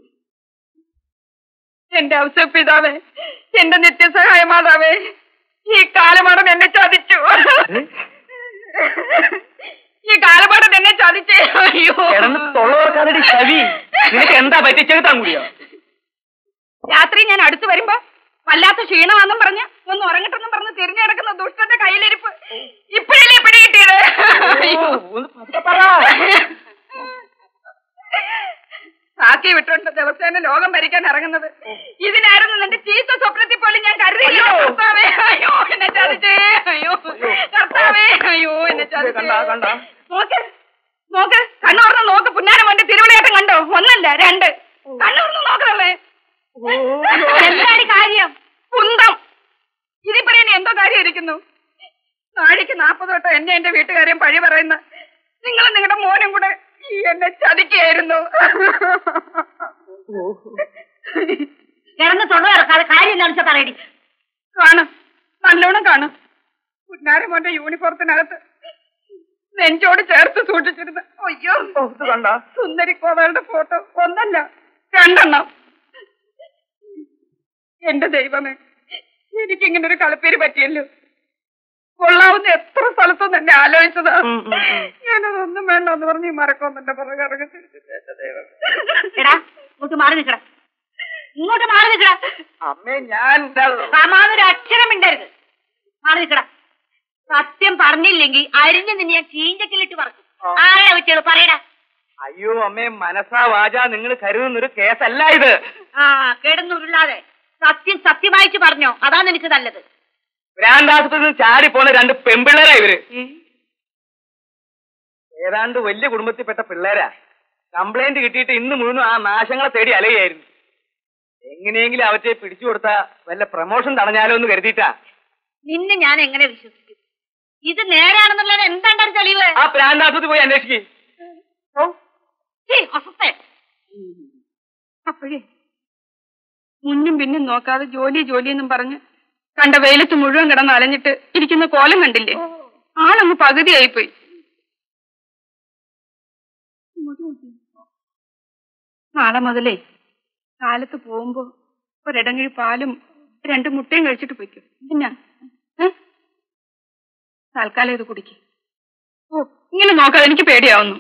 എന്റെ അവസര പിതാവേ, എന്റെ നിത്യസഹായ മാതാവേ, ഈ കാലമാടൻ എന്നെ ചതിച്ചു. ഈ കാലമാടൻ എന്നെ ചതിച്ചേ. അയ്യോ തൊള്ളവർക്കാരുടെ ചവി. നിനക്ക് എന്താ പറ്റിച്ചെടുത്താൻ കൂടിയോ? രാത്രി ഞാൻ അടുത്ത് വരുമ്പോ വല്ലാത്ത ക്ഷീണമാണെന്നും പറഞ്ഞ് ഒന്ന് ഉറങ്ങട്ടെന്നും പറഞ്ഞ് തിരിഞ്ഞെടുക്കുന്ന ദുഷ്ടന്റെ കയ്യിലിരിപ്പ് ഇപ്പോഴല്ലേ പിടികിട്ടിയത്. സാക്കി വിട്ടുകൊണ്ട് ദിവസേന ലോകം ഭരിക്കാൻ ഇറങ്ങുന്നത് ഇതിനായിരുന്നു നിന്റെ ചീത്ത സ്വപ്നത്തിൽ പോലും ഞാൻ കരുതിയില്ല. കർത്താവേ അയ്യോ എന്നെ ചതിച്ചേ. അയ്യോ കർത്താവേ അയ്യോ എന്നെ ചതിച്ചേ. നോക്ക് നോക്ക് കണ്ണൂർന്ന് നോക്ക്. പുന്നാരം വേണ്ടി തിരുവിളയാട്ടം കണ്ടോ? ഒന്നല്ല രണ്ട്. കണ്ണൂർന്ന് നോക്കണല്ലേ. എന്താണ് കാര്യം? കുന്തം. ഇതിൽ പറയാൻ എന്തോ കാര്യം ഇരിക്കുന്നു. നാഴിക്ക് നാപ്പത് തൊട്ട് എന്നെ എന്റെ വീട്ടുകാരെയും പഴി പറയുന്ന നിങ്ങൾ നിങ്ങളുടെ മോനും കൂടെ എന്നെ ചതിക്കായിരുന്നു. കിടന്ന് തൊണ്ട ഇറക്കാതെ കാര്യം എന്താണെന്ന് വെച്ചാൽ പറയടി. കാണും, നല്ലോണം കാണും. പുന്നാരം മോന്റെ യൂണിഫോർത്തിനകത്ത് നെഞ്ചോട് ചേർത്ത് സൂക്ഷിച്ചിരുന്ന അയ്യോ കണ്ട സുന്ദരി കോതകളുടെ ഫോട്ടോ ഒന്നല്ല രണ്ടെണ്ണം. എന്റെ ദൈവമേ, എനിക്കിങ്ങനെ ഒരു കളിപ്പേര് പറ്റിയല്ലോ. കൊള്ളാവുന്ന എത്ര സ്ഥലത്തും എന്നെ ആലോചിച്ചതാ. ഞാനതൊന്നും വേണ്ട എന്ന് പറഞ്ഞ് മറക്കൊന്നും എന്റെ പുറകെ ഇറങ്ങി തിരിച്ചു. ദൈവം ഇങ്ങോട്ട് മാറി നിൽക്കട, ഇങ്ങോട്ട് മാറി നിൽക്കട. അമ്മേ ഞാൻ സമാനൊരു അക്ഷരം മിണ്ടരുത്. മാറി നിൽക്കട. സത്യം പറഞ്ഞില്ലെങ്കിൽ അരിഞ്ഞ് നിന്നെ ഞാൻ ചീഞ്ചക്കിലിട്ട് പറഞ്ഞു. ആരാ വെച്ചത് പറയടാ. അയ്യോ അമ്മേ, മനസ്സാ വാചാ നിങ്ങൾ കരുതുന്നൊരു കേസല്ല ഇത്. ആ കിടന്നുരുള്ളാതെ സത്യം സത്യമായിട്ട് പറഞ്ഞോ, അതാ നിനക്ക് നല്ലത്. ഭ്രാന്താശുപത്രിയിൽ നിന്ന് ചാടി പോന്ന രണ്ട് പെൺപിള്ളേരാ ഇവര്. ഏതാണ്ട് വലിയ കുടുംബത്തിൽപ്പെട്ട പിള്ളേരാ. കംപ്ലൈന്റ് കിട്ടിയിട്ട് ഇന്ന് മുഴുവൻ ആ നാശങ്ങളെ തേടി അലയായിരുന്നു. എങ്ങനെയെങ്കിലും അവറ്റെ പിടിച്ചു കൊടുത്താ വല്ല പ്രമോഷൻ തടഞ്ഞാലോ എന്ന് കരുതിയിട്ടാ. നിന്നെ ഞാൻ എങ്ങനെ വിശ്വസിക്കും? ഇത് നേരാണെന്നുള്ളത് എന്താണ്ടാ തെളിവ്? ആ ഭ്രാന്താശുപത്രി പോയി അന്വേഷിക്കേ. അപ്പോഴേ മുന്നും പിന്നും നോക്കാതെ ജോലി ജോലി എന്നും പറഞ്ഞ് കണ്ട വെയിലത്ത് മുഴുവൻ കിടന്ന് അലഞ്ഞിട്ട് ഇരിക്കുന്ന കോലം കണ്ടില്ലേ? ആളങ്ങ് പകുതിയായിപ്പോയി. നാളെ മുതലേ കാലത്ത് പോകുമ്പോ ഒരിടങ്ങഴി പാലും രണ്ട് മുട്ടയും കഴിച്ചിട്ട് പോയിക്കോ. പിന്നെ തൽക്കാലം ഇത് കുടിക്കും. ഓ ഇങ്ങനെ നോക്കാതെ എനിക്ക് പേടിയാവുന്നു.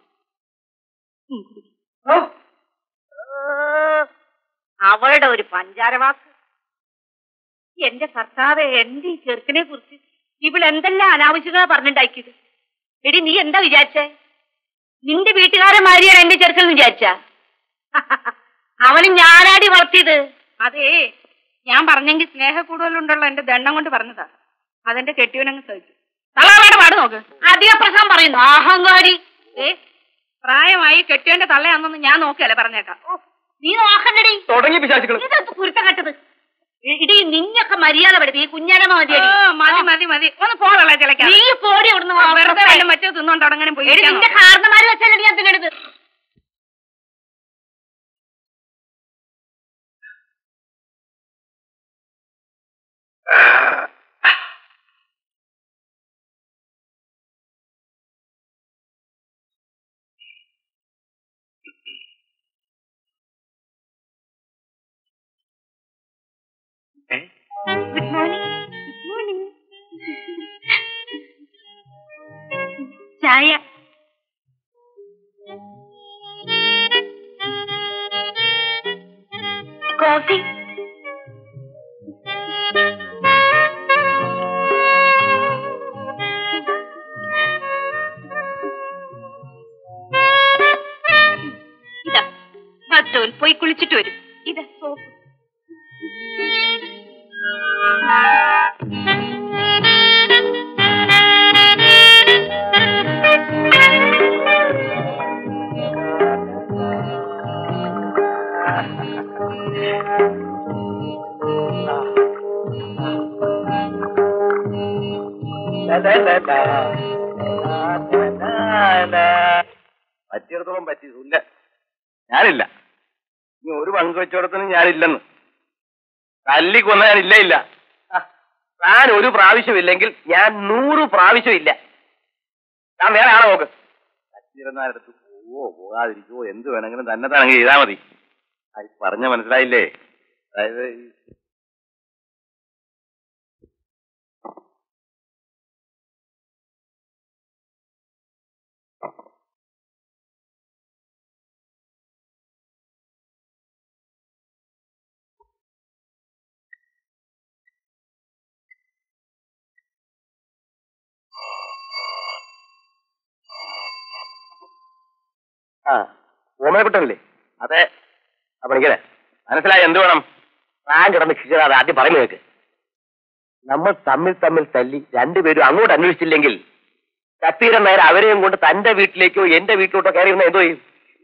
അവളുടെ ഒരു പഞ്ചാരവാക്ക്. എന്റെ കർത്താവെ, എന്റെ ഈ ചെറുക്കനെ കുറിച്ച് ഇവൾ എന്തെല്ലാം അനാവശ്യങ്ങളാ പറഞ്ഞിട്ടുണ്ടാക്കിയത്. എടി നീ എന്താ വിചാരിച്ചേ? നിന്റെ വീട്ടുകാരൻ മാരിയാണ് എന്റെ ചെറുക്കൻ വിചാരിച്ച? അവന് ഞാനാടി വളർത്തിയത്. അതേ ഞാൻ പറഞ്ഞെങ്കിൽ സ്നേഹ കൂടുതലുണ്ടല്ലോ എന്റെ ദണ്ണം കൊണ്ട് പറഞ്ഞതാ. അതെന്റെ കെട്ടിയവനങ്ങ് സഹിച്ചു. തള്ളാവാട് പാട് നോക്ക്. അധിക പ്രശ്നം പറയുന്നു അഹങ്കാരി. ഏ പ്രായമായി കെട്ടിയവന്റെ തള്ളയാണെന്ന് ഞാൻ നോക്കിയല്ലേ പറഞ്ഞേക്കാം. നീ നോക്കണ്ടടി. തുടങ്ങി പിശാചുക്കൾ. ഇതൊക്കെ കുരുത്തം കെട്ടത്. ഇടി നിന്നൊക്കെ മര്യാദ പെടുത്തി ഈ കുഞ്ഞാരമ്മ മതിയടി. മതി മതി മതി ഒന്ന് പോകള്ള ചിലക്ക. നീ പോടി അവിടുന്ന്. വെറുതെ വല്ല മറ്റോ തിന്നോണ്ട് തുടങ്ങാനും പോയി. നിന്റെ കാരണന്മാര് വെച്ചാലടി ഞാൻ തിന്നെടുത്ത്. Good morning. Good morning. ചായ. കോഫി. ടോൽ പോയി കുളിച്ചിട്ട് വരും. ഇതാ സോപ്പ്. പറ്റിയിടത്തോളം പറ്റി ഇല്ല. ഞാനില്ല. ഇനി ഒരു പങ്ക് വെച്ചോടത്തിനും ഞാനില്ലെന്ന്. തല്ലി കൊന്ന ഞാൻ ഇല്ല ഇല്ല. താൻ ഒരു പ്രാവശ്യമില്ലെങ്കിൽ ഞാൻ നൂറ് പ്രാവശ്യം ഇല്ല. താൻ വേറെ ആളെ നോക്ക്. പറ്റിയിരുന്നാലെടുത്ത് പോവോ പോകാതിരിക്കുവോ എന്ത് വേണമെങ്കിലും തന്നെ താനെങ്കിൽ ചെയ്താൽ മതി. അത് പറഞ്ഞ മനസ്സിലായില്ലേ? അതായത് ആ ഓമനക്കുട്ടനല്ലേ? അതെ. അപ്പൊ എനിക്കേ മനസ്സിലായി. എന്ത് വേണം? താൻ കിടന്ന് ക്ഷീരാതെ ആദ്യം പറഞ്ഞു കേൾക്ക്. നമ്മൾ തമ്മിൽ തമ്മിൽ തല്ലി രണ്ടുപേരും അങ്ങോട്ട് അന്വേഷിച്ചില്ലെങ്കിൽ കത്തീരൻ നേരെ അവരെയും കൊണ്ട് തന്റെ വീട്ടിലേക്കോ എന്റെ വീട്ടിലോട്ടോ കയറി വന്നാൽ എന്തോ ചെയ്യും?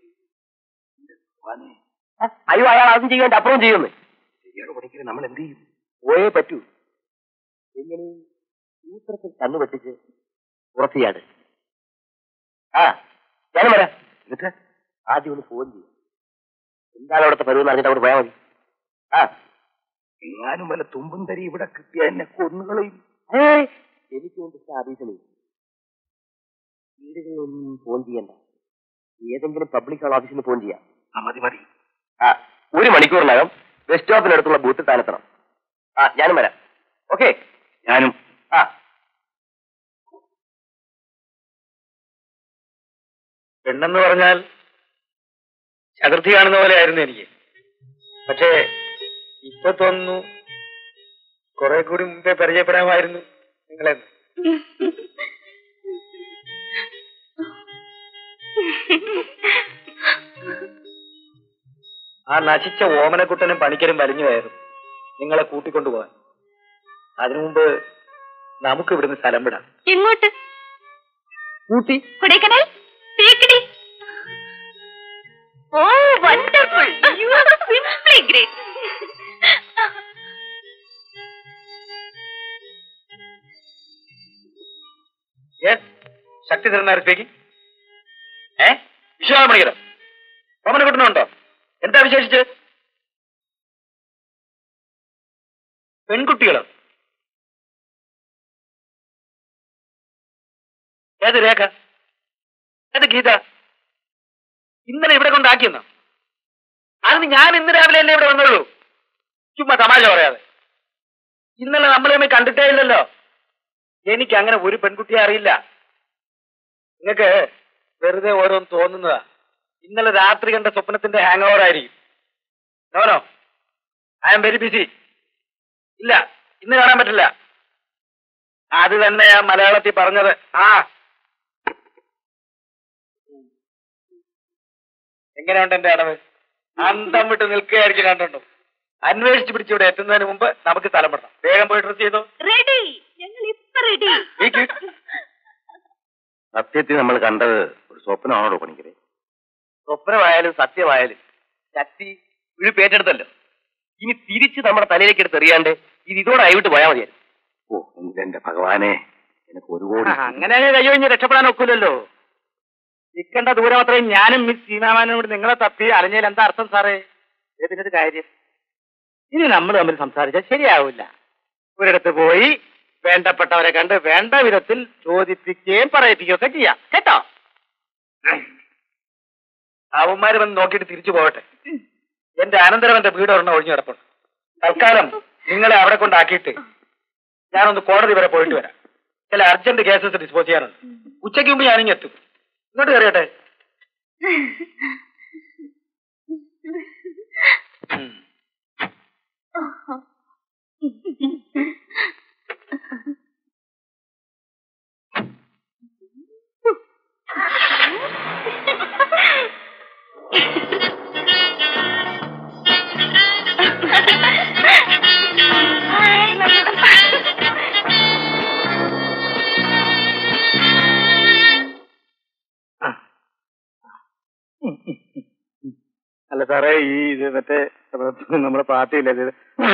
അയ്യോ, അയാൾ അതും ചെയ്യാൻ അപ്പുറം ചെയ്യുന്നു. നമ്മൾ എന്ത് ചെയ്യും? പോയേ പറ്റൂ. എങ്ങനെ സൂത്രത്തിൽ കണ്ണു വെട്ടിച്ച് പുറത്ത് ചെയ്യാട്. ആ ഞാനും വരാം. എന്നിട്ട് ആദ്യം ഒന്ന് ഫോൺ ചെയ്യും. എന്താണ് അവിടുത്തെ പരുവെന്ന് അറിഞ്ഞിട്ട് അവിടെ പോയാൽ മതി. ആ എങ്ങാനും വല്ല തുമ്പും തരി ഇവിടെ കിട്ടിയ എന്നെ കൊന്നുകളയും. ഏ എനിക്ക് കൊണ്ട് ആഭീഷണി. വീടുകളിലൊന്നും ഫോൺ ചെയ്യണ്ട. ഏതെങ്കിലും പബ്ലിക് ഓഫീസിന് ഫോൺ ചെയ്യാം. ആ മതി മതി. ആ ഒരു മണിക്കൂറിനകം ബസ് സ്റ്റോപ്പിനടുത്തുള്ള ബൂത്ത് താനെത്തണം. ആ ഞാനും വരാം. ഓക്കെ. ഞാനും. ആ പെണ്ണെന്ന് പറഞ്ഞാൽ ചതുർത്ഥി കാണുന്ന പോലെ ആയിരുന്നു എനിക്ക്. പക്ഷേ ഇപ്പൊ തോന്നുന്നു കുറെ കൂടി മുമ്പേ പരിചയപ്പെടാമായിരുന്നു നിങ്ങളെ. ആ നശിച്ച ഓമനക്കുട്ടനും പണിക്കരും വലിഞ്ഞു കയറും നിങ്ങളെ കൂട്ടിക്കൊണ്ടുപോകാൻ. അതിനു മുമ്പ് നമുക്ക് ഇവിടുന്ന് സ്ഥലം വിടാം. എങ്ങോട്ട്? Ooty, Kodaikanal, Thekkady. Oh wonderful. You are simply great. ശക്തി തരുന്ന സ്പീക്കിംഗ്. ഏ വിശ്വാസം പണിക്കരോ? ഓമനക്കുട്ടനുണ്ടോ? എന്താ വിശേഷിച്ച്? പെൺകുട്ടികളോ? ഏത് രേഖ? ഏത് ഗീത? ഇന്നലെ ഇവിടെ കൊണ്ടാക്കിയെന്നോ? അതിന് ഞാൻ ഇന്ന് രാവിലെ അല്ലേ ഇവിടെ വന്നുള്ളൂ. ചുമ്മാ തമാശ പറയാതെ. ഇന്നലെ നമ്മൾ തമ്മിൽ കണ്ടിട്ടേ ഇല്ലല്ലോ. എനിക്ക് അങ്ങനെ ഒരു പെൺകുട്ടിയെ അറിയില്ല. നിങ്ങൾക്ക് വെറുതെ ഓരോന്ന് തോന്നുന്നതാ. ഇന്നലെ രാത്രി കണ്ട സ്വപ്നത്തിന്റെ ഹാങ് ഓവർ ആയിരിക്കും. No no, I am very busy. ഇല്ല, ഇന്ന് കാണാൻ പറ്റില്ല. അത് തന്നെയാ മലയാളത്തിൽ പറഞ്ഞത്. ആ എങ്ങനെയുണ്ട് എന്റെ അടവ്? അന്തം വിട്ട് നിൽക്കുകയായിരിക്കും. കണ്ടുണ്ടോ? അന്വേഷിച്ച് പിടിച്ചിവിടെ എത്തുന്നതിന് മുമ്പ് നമുക്ക് സ്ഥലം പെടണം. വേഗം പോയി ഡ്രസ് ചെയ്തോ. റെഡി, ഞങ്ങൾ ഇപ്പൊ റെഡി. സത്യത്തിൽ നമ്മൾ കണ്ടത് ഒരു സ്വപ്നമാണോ പണിക്കരെ? സ്വപ്നമായാലും സത്യമായാലും ശക്തി വിഴുപ്പേറ്റെടുത്തല്ലോ. ഇനി തിരിച്ച് നമ്മുടെ തലയിലേക്ക് എടുത്ത് എറിയാണ്ട് ഇത് ഇതോടെ ആയിട്ട് പോയാൽ മതിയായിരുന്നു. ഓ എന്റെ ഭഗവാനെ, എനിക്ക് ഒരു കോടി. അങ്ങനെ കൈ കഴിഞ്ഞ് രക്ഷപ്പെടാൻ ഒക്കില്ലല്ലോ. നിൽക്കേണ്ട ദൂരം അത്രയും ഞാനും മിസ് സീമാമാനോട് നിങ്ങളെ തപ്പി അലഞ്ഞതിൽ എന്താ അർത്ഥം സാറേ? ഇതിനൊരു കാര്യം. ഇനി നമ്മൾ തമ്മിൽ സംസാരിച്ചാൽ ശരിയാവില്ല. ഒരിടത്ത് പോയി വേണ്ടപ്പെട്ടവരെ കണ്ട് വേണ്ട വിധത്തിൽ ചോദിപ്പിക്കുകയും പറയിപ്പിക്കുകയും ഒക്കെ ചെയ്യാം. കേട്ടോ? അവന്മാര് വന്ന് നോക്കിയിട്ട് തിരിച്ചു പോകട്ടെ. എന്റെ അനന്തരവന്റെ വീട് ഒരെണ്ണം ഒഴിഞ്ഞു കിടപ്പുണ്ട്. തൽക്കാലം നിങ്ങളെ അവിടെ കൊണ്ടാക്കിയിട്ട് ഞാനൊന്ന് കോടതി വരെ പോയിട്ട് വരാം. ചില അർജന്റ് കേസസ് ഡിസ്പോസ് ചെയ്യാനുണ്ട്. ഉച്ചയ്ക്ക് മുമ്പ് ഞാനിങ്ങ് എത്തും. ഇങ്ങോട്ട് കയറിയട്ടെ. അല്ല സാറേ, ഈ ഇത് മറ്റേ നമ്മുടെ പാർട്ടിയില്ലേ ഇത്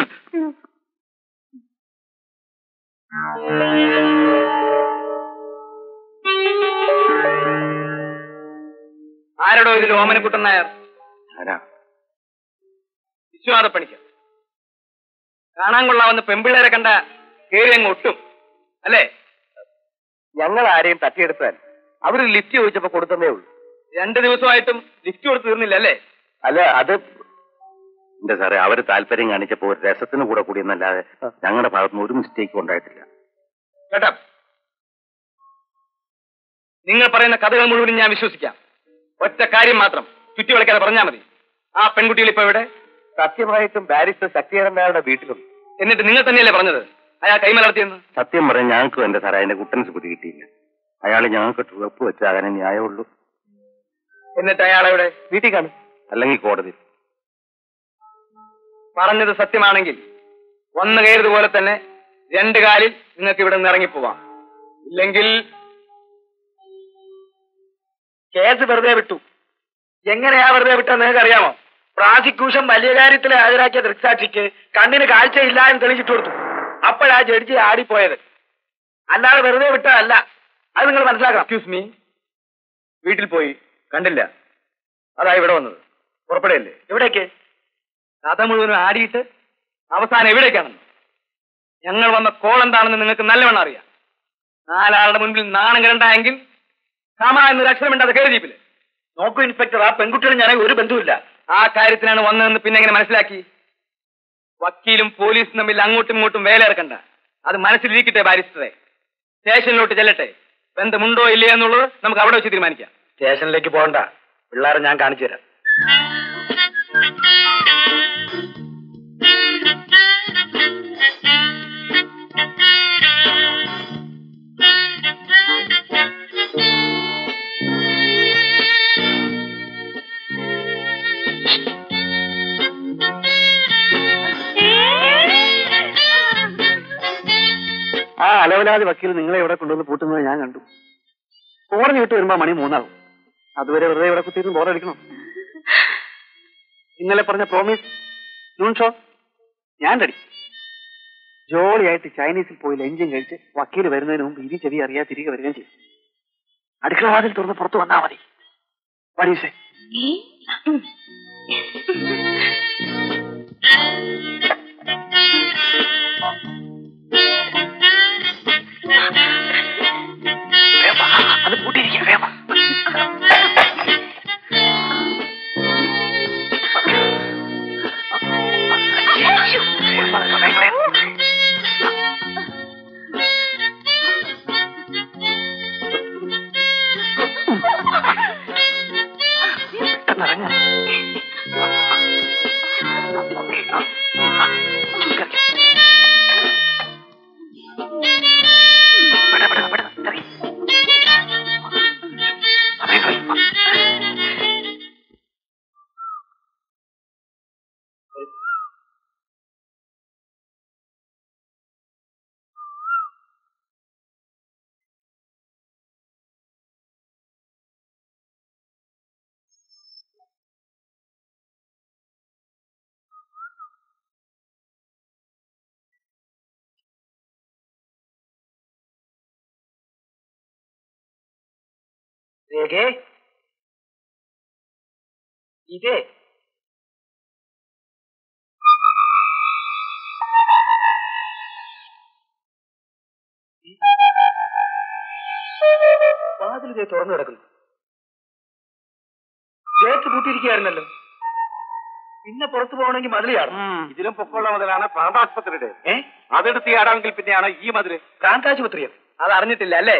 ആരോടോ ഇതിൽ ഓമനക്കുട്ടൻ നായർ? വിശ്വനാഥ പണിക്കർ. കാണാൻ കൊള്ളാവുന്ന പെമ്പിള്ളേരെ കണ്ട കേറി അങ്ങ് ഒട്ടും അല്ലേ? ഞങ്ങൾ ആരെയും തട്ടിയെടുത്താൽ അവര് ലിഫ്റ്റ് ചോദിച്ചപ്പോ കൊടുത്തതേ ഉള്ളൂ. രണ്ടു ദിവസമായിട്ടും ലിഫ്റ്റ് കൊടുത്ത് തീർന്നില്ല അല്ലേ? അല്ല, അത് എന്റെ സാറേ, അവര് താല്പര്യം കാണിച്ചപ്പോ ഒരു രസത്തിന് കൂടെ കൂടിയെന്നല്ലാതെ ഞങ്ങളുടെ ഭാഗത്തുനിന്ന് ഒരു മിസ്റ്റേക്കും ഉണ്ടായിട്ടില്ല. കേട്ടോ, നിങ്ങൾ പറയുന്ന കഥകൾ മുഴുവനും ഞാൻ വിശ്വസിക്കാം. ഒറ്റ കാര്യം മാത്രം ചുറ്റി വിളിക്കാതെ പറഞ്ഞാൽ മതി. ആ പെൺകുട്ടികൾ ഇപ്പൊ എവിടെ? സത്യമായിട്ടും ബാരിസ്റ്റർ ശക്തിധരൻ നായരുടെ വീട്ടിലുണ്ട്. എന്നിട്ട് നിങ്ങൾ തന്നെയല്ലേ പറഞ്ഞത് അയാൾ കൈമലർത്തിയെന്ന്? സത്യം പറയാൻ ഞങ്ങൾക്കും എന്റെ സാറേ അതിന്റെ കുട്ടൻസ് പിടി കിട്ടിയില്ല. അയാൾ ഞങ്ങൾക്ക് ഉറപ്പ് വെച്ചാൽ അങ്ങനെ ന്യായമുള്ളൂ. എന്നിട്ട് അയാളെവിടെ? വീട്ടിൽ കാണും, അല്ലെങ്കിൽ കോടതി. പറഞ്ഞത് സത്യമാണെങ്കിൽ വന്നു കയറിയതുപോലെ തന്നെ രണ്ടു കാലിൽ നിങ്ങൾക്ക് ഇവിടെ നിന്ന് ഇറങ്ങിപ്പോവാം. ഇല്ലെങ്കിൽ കേസ് വെറുതെ വിട്ടു. എങ്ങനെയാ വെറുതെ വിട്ടാ നിങ്ങൾക്ക് അറിയാമോ? പ്രോസിക്യൂഷൻ വലിയ കാര്യത്തിൽ ഹാജരാക്കിയ ദൃക്സാക്ഷിക്ക് കണ്ണിന് കാഴ്ചയില്ല എന്ന് തെളിയിച്ചിട്ട് കൊടുത്തു. അപ്പോഴാ ജഡ്ജി ആടിപ്പോയത്. അല്ലാതെ വെറുതെ വിട്ടതല്ല. അത് നിങ്ങൾ മനസ്സിലാക്കണം. എക്സ്ക്യൂസ് മീ, വീട്ടിൽ പോയി കണ്ടില്ല, അതാ ഇവിടെ വന്നത്. പുറപ്പെടുകയല്ലേ? എവിടേക്ക്? കഥ മുഴുവനും ആടിയിട്ട് അവസാനം എവിടേക്കാണെന്ന് ഞങ്ങൾ വന്ന കോൾ എന്താണെന്ന് നിങ്ങൾക്ക് നല്ലവണ്ണം അറിയാം. നാലാളുടെ മുൻപിൽ നാണം കിരണ്ടായെങ്കിൽ കാമ എന്നൊരു അക്ഷരമുണ്ട്, അത് കയറി ജീപ്പില്. നോക്കൂ ഇൻസ്പെക്ടർ, ആ പെൺകുട്ടികൾ ഞാൻ ഒരു ബന്ധുവില്ല. ആ കാര്യത്തിനാണ് വന്നതെന്ന് പിന്നെ എങ്ങനെ മനസ്സിലാക്കി? വക്കീലും പോലീസും തമ്മിൽ അങ്ങോട്ടും ഇങ്ങോട്ടും വേല ഇറക്കണ്ട. അത് മനസ്സിലിരിക്കട്ടെ ബാരിസ്റ്ററെ. സ്റ്റേഷനിലോട്ട് ചെല്ലട്ടെ. ബന്ധമുണ്ടോ ഇല്ലയോ എന്നുള്ളത് നമുക്ക് അവിടെ വെച്ച് തീരുമാനിക്കാം. സ്റ്റേഷനിലേക്ക് പോകണ്ട, പിള്ളേരെ ഞാൻ കാണിച്ചു തരാം. ആ അലവലാതി വക്കീൽ നിങ്ങളെ ഇവിടെ കൊണ്ടുവന്ന് പൂട്ടുന്നത് ഞാൻ കണ്ടു. കോടതി വിട്ട് വരുമ്പോ മണി മൂന്നാകും. അതുവരെ വെറുതെ ഇവിടെ കുത്തിയിരുന്ന് ബോറടിക്കണം. ഇന്നലെ പറഞ്ഞ പ്രോമിസ് നൂൺ ഷോ ഞാൻ റെഡി. ജോളിയായിട്ട് ചൈനീസിൽ പോയി ലഞ്ചും കഴിച്ച് വക്കീൽ വരുന്നതിന് മുമ്പ് ഇരി ചെവി അറിയാതെ തിരികെ വരികയും ചെയ്യും. അടുക്കള വാതിൽ തുറന്ന് പുറത്തു വന്നാ മതി. പരീക്ഷ അത് പൂട്ടിയിരിക്കാം. വേമ ഇതേ വാതിലിതേ തുറന്നു കിടക്കുന്നു. ഗേറ്റ് പൂട്ടിയിരിക്കുകയായിരുന്നല്ലോ. പിന്നെ പുറത്തു പോകണമെങ്കിൽ മതിലിയാണ്. ഇതിലും പൊക്കമുള്ള മുതലാണ് പ്രാന്താശുപത്രിയുടെ. ഏ അതെടുത്ത് ആടാമെങ്കിൽ പിന്നെയാണ് ഈ മതില്. പ്രാന്താശുപത്രിയോ? അത് അറിഞ്ഞിട്ടില്ല അല്ലേ?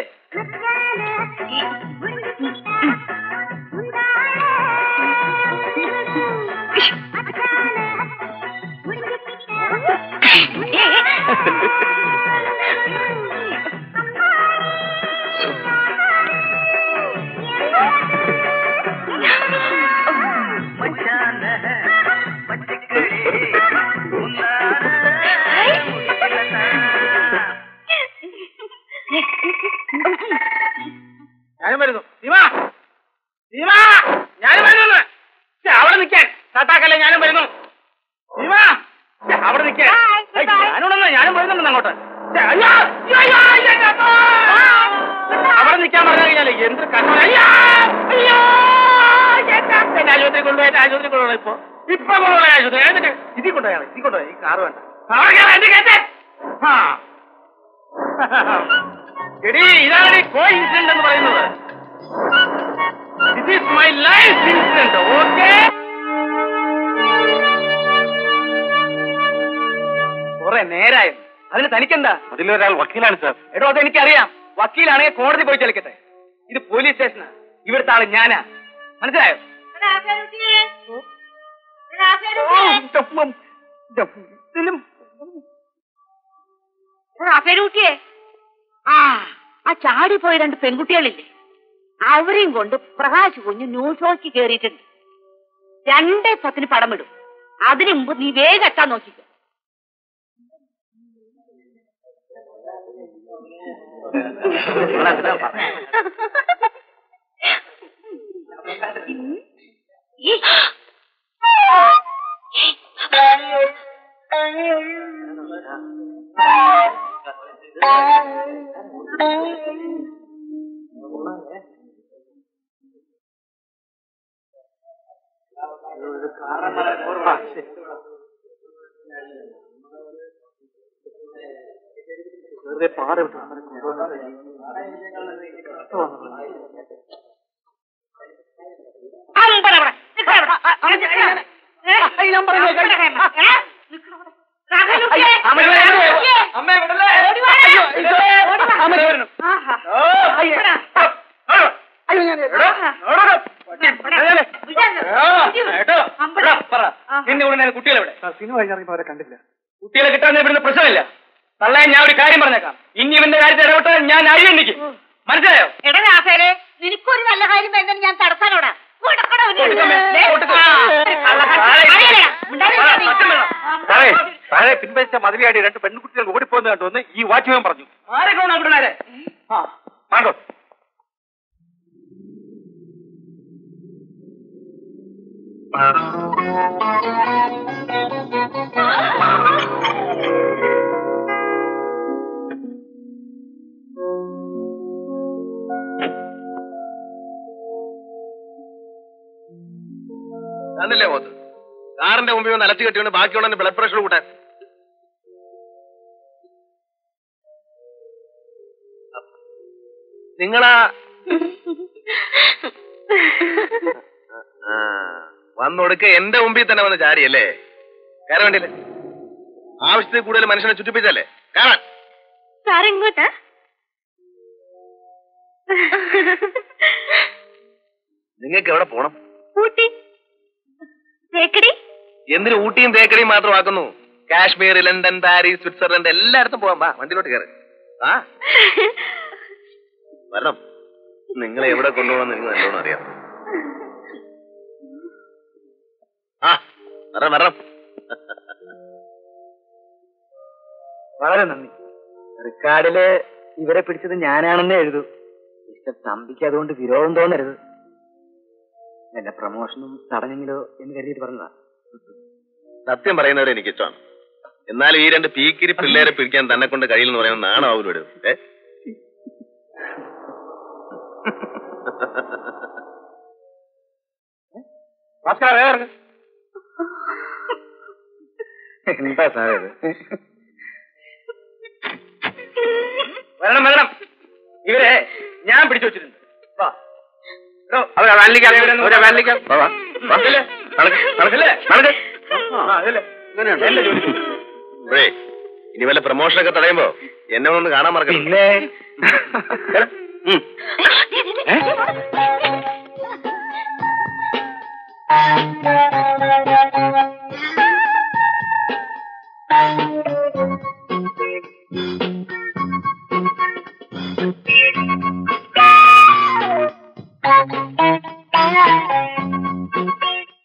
ഞാനും വരുന്നു. അവിടെ നിൽക്കാൻ പറഞ്ഞു കഴിഞ്ഞാലേ എന്ത് കണ്ണ ആശുപത്രി കൊണ്ടുപോയി ആശുപത്രി കൊണ്ടുപോകണം ഇപ്പൊ ഇപ്പൊ കൊണ്ടുപോയ ആശുപത്രി ഇതിൽ കൊണ്ടുപോയാണ് ഇതിൽ കൊണ്ടുപോയി ഈ കാറ് വേണ്ട എടീ ഇതാണ് കോ ഇൻസിഡന്റ് എന്ന് പറയുന്നത്. This is my life incident. Okay കുറെ നേരായിരുന്നു. അതിന് തനിക്കെന്താ? അതിലൊരാൾ വക്കീലാണ് സാർ. എടോ അതെനിക്കറിയാം. വക്കീലാണെങ്കിൽ കോടതി പോയി ചലിക്കട്ടെ. ഇത് പോലീസ് സ്റ്റേഷനാ. ഇവിടുത്തെ ആള് ഞാനാ. മനസ്സിലായോ? റാഫേലൂട്ടിയെ ആ ആ ചാടി പോയ രണ്ട് പെൺകുട്ടികളില്ലേ, അവരെയും കൊണ്ട് പ്രകാശ് കുഞ്ഞ് ന്യൂസ് ഷോയ്ക്ക് കയറിയിട്ടുണ്ട്. രണ്ടേ പത്തിന് പടം വിടും. അതിനു മുമ്പ് നീ വേഗം എത്താൻ നോക്കിക്കോ. കുട്ടികളെ കണ്ടില്ല. കുട്ടികളെ കിട്ടാൻ ഇവിടുന്ന് പ്രശ്നമില്ല. തള്ളയെ ഞാൻ ഒരു കാര്യം പറഞ്ഞേക്കാം. ഇനി ഇവന്റെ കാര്യത്തിൽ ഇടപെട്ടാൽ ഞാൻ അരി എണ്ണിക്കും. മനസ്സിലായോ? എടാ രാഫേലെ, നിനക്കൊരു നല്ല കാര്യം വരുന്നത് ഞാൻ തടസ്സാനോടാ. താഴെ പിൻവലിച്ച മതിലിയാടി രണ്ട് പെൺകുട്ടികൾ ഓടിപ്പോകുന്ന കണ്ടുവന്ന് ഈ വാച്ച്മാൻ പറഞ്ഞു. ആണ്ടോ കണ്ടില്ലേ പോത്ത് കാറിന്റെ മുമ്പിൽ ഒന്ന് അലച്ചു കെട്ടിക്കൊണ്ട് ബാക്കിയുള്ള ബ്ലഡ് പ്രഷർ കൂട്ടാൻ. നിങ്ങളാ വന്നൊടുക്ക എന്റെ മുമ്പിൽ തന്നെ വന്ന് ചാരിയല്ലേ? കയറാൻ വേണ്ടിയല്ലേ? ആവശ്യത്തിൽ കൂടുതൽ മനുഷ്യനെ ചുറ്റിപ്പിച്ചല്ലേ കാണാൻ. സാറിങ്ങോട്ടാ? നിങ്ങൾക്ക് എവിടെ പോണം? ഊട്ടി തേക്കടി. എന്തിനു ഊട്ടിയും തേക്കടിയും മാത്രമാക്കുന്നു? കാശ്മീർ, ലണ്ടൻ, പാരീസ്, സ്വിറ്റ്സർലൻഡ് എല്ലായിടത്തും പോകാം. വാ വണ്ടിയിലോട്ട് കയറി. ആ വരണം. നിങ്ങളെ എവിടെ കൊണ്ടുപോകണം എനിക്ക് നല്ലോണം അറിയാം. ആ വരണം വരണം. വളരെ നന്ദി. റിക്കാർഡില് ഇവരെ പിടിച്ചത് ഞാനാണെന്നേ എഴുതൂ. മിസ്റ്റർ തമ്പിക്ക് അതുകൊണ്ട് വിരോധം തോന്നരുത്. എന്റെ പ്രമോഷനും തടഞ്ഞെങ്കിലോ എന്ന് കരുതിയിട്ട് പറഞ്ഞതാ. സത്യം പറയുന്നവരെ എനിക്ക് ഇഷ്ടമാണ്. എന്നാലും ഈ രണ്ട് പീക്കിരി പിള്ളേരെ പിടിക്കാൻ തന്നെ കൊണ്ട് കഴിയില്ലെന്ന് പറയുന്നത് നാണോ അവരോട്? ഏ എന്താ സാറേ വരണം വരണം. ഇവരെ ഞാൻ പിടിച്ചു വെച്ചിട്ടുണ്ട്. ഇനി വല്ല പ്രമോഷനൊക്കെ തടയുമ്പോ എന്നെ ഒന്ന് കാണാൻ മറക്കില്ല. Thank you.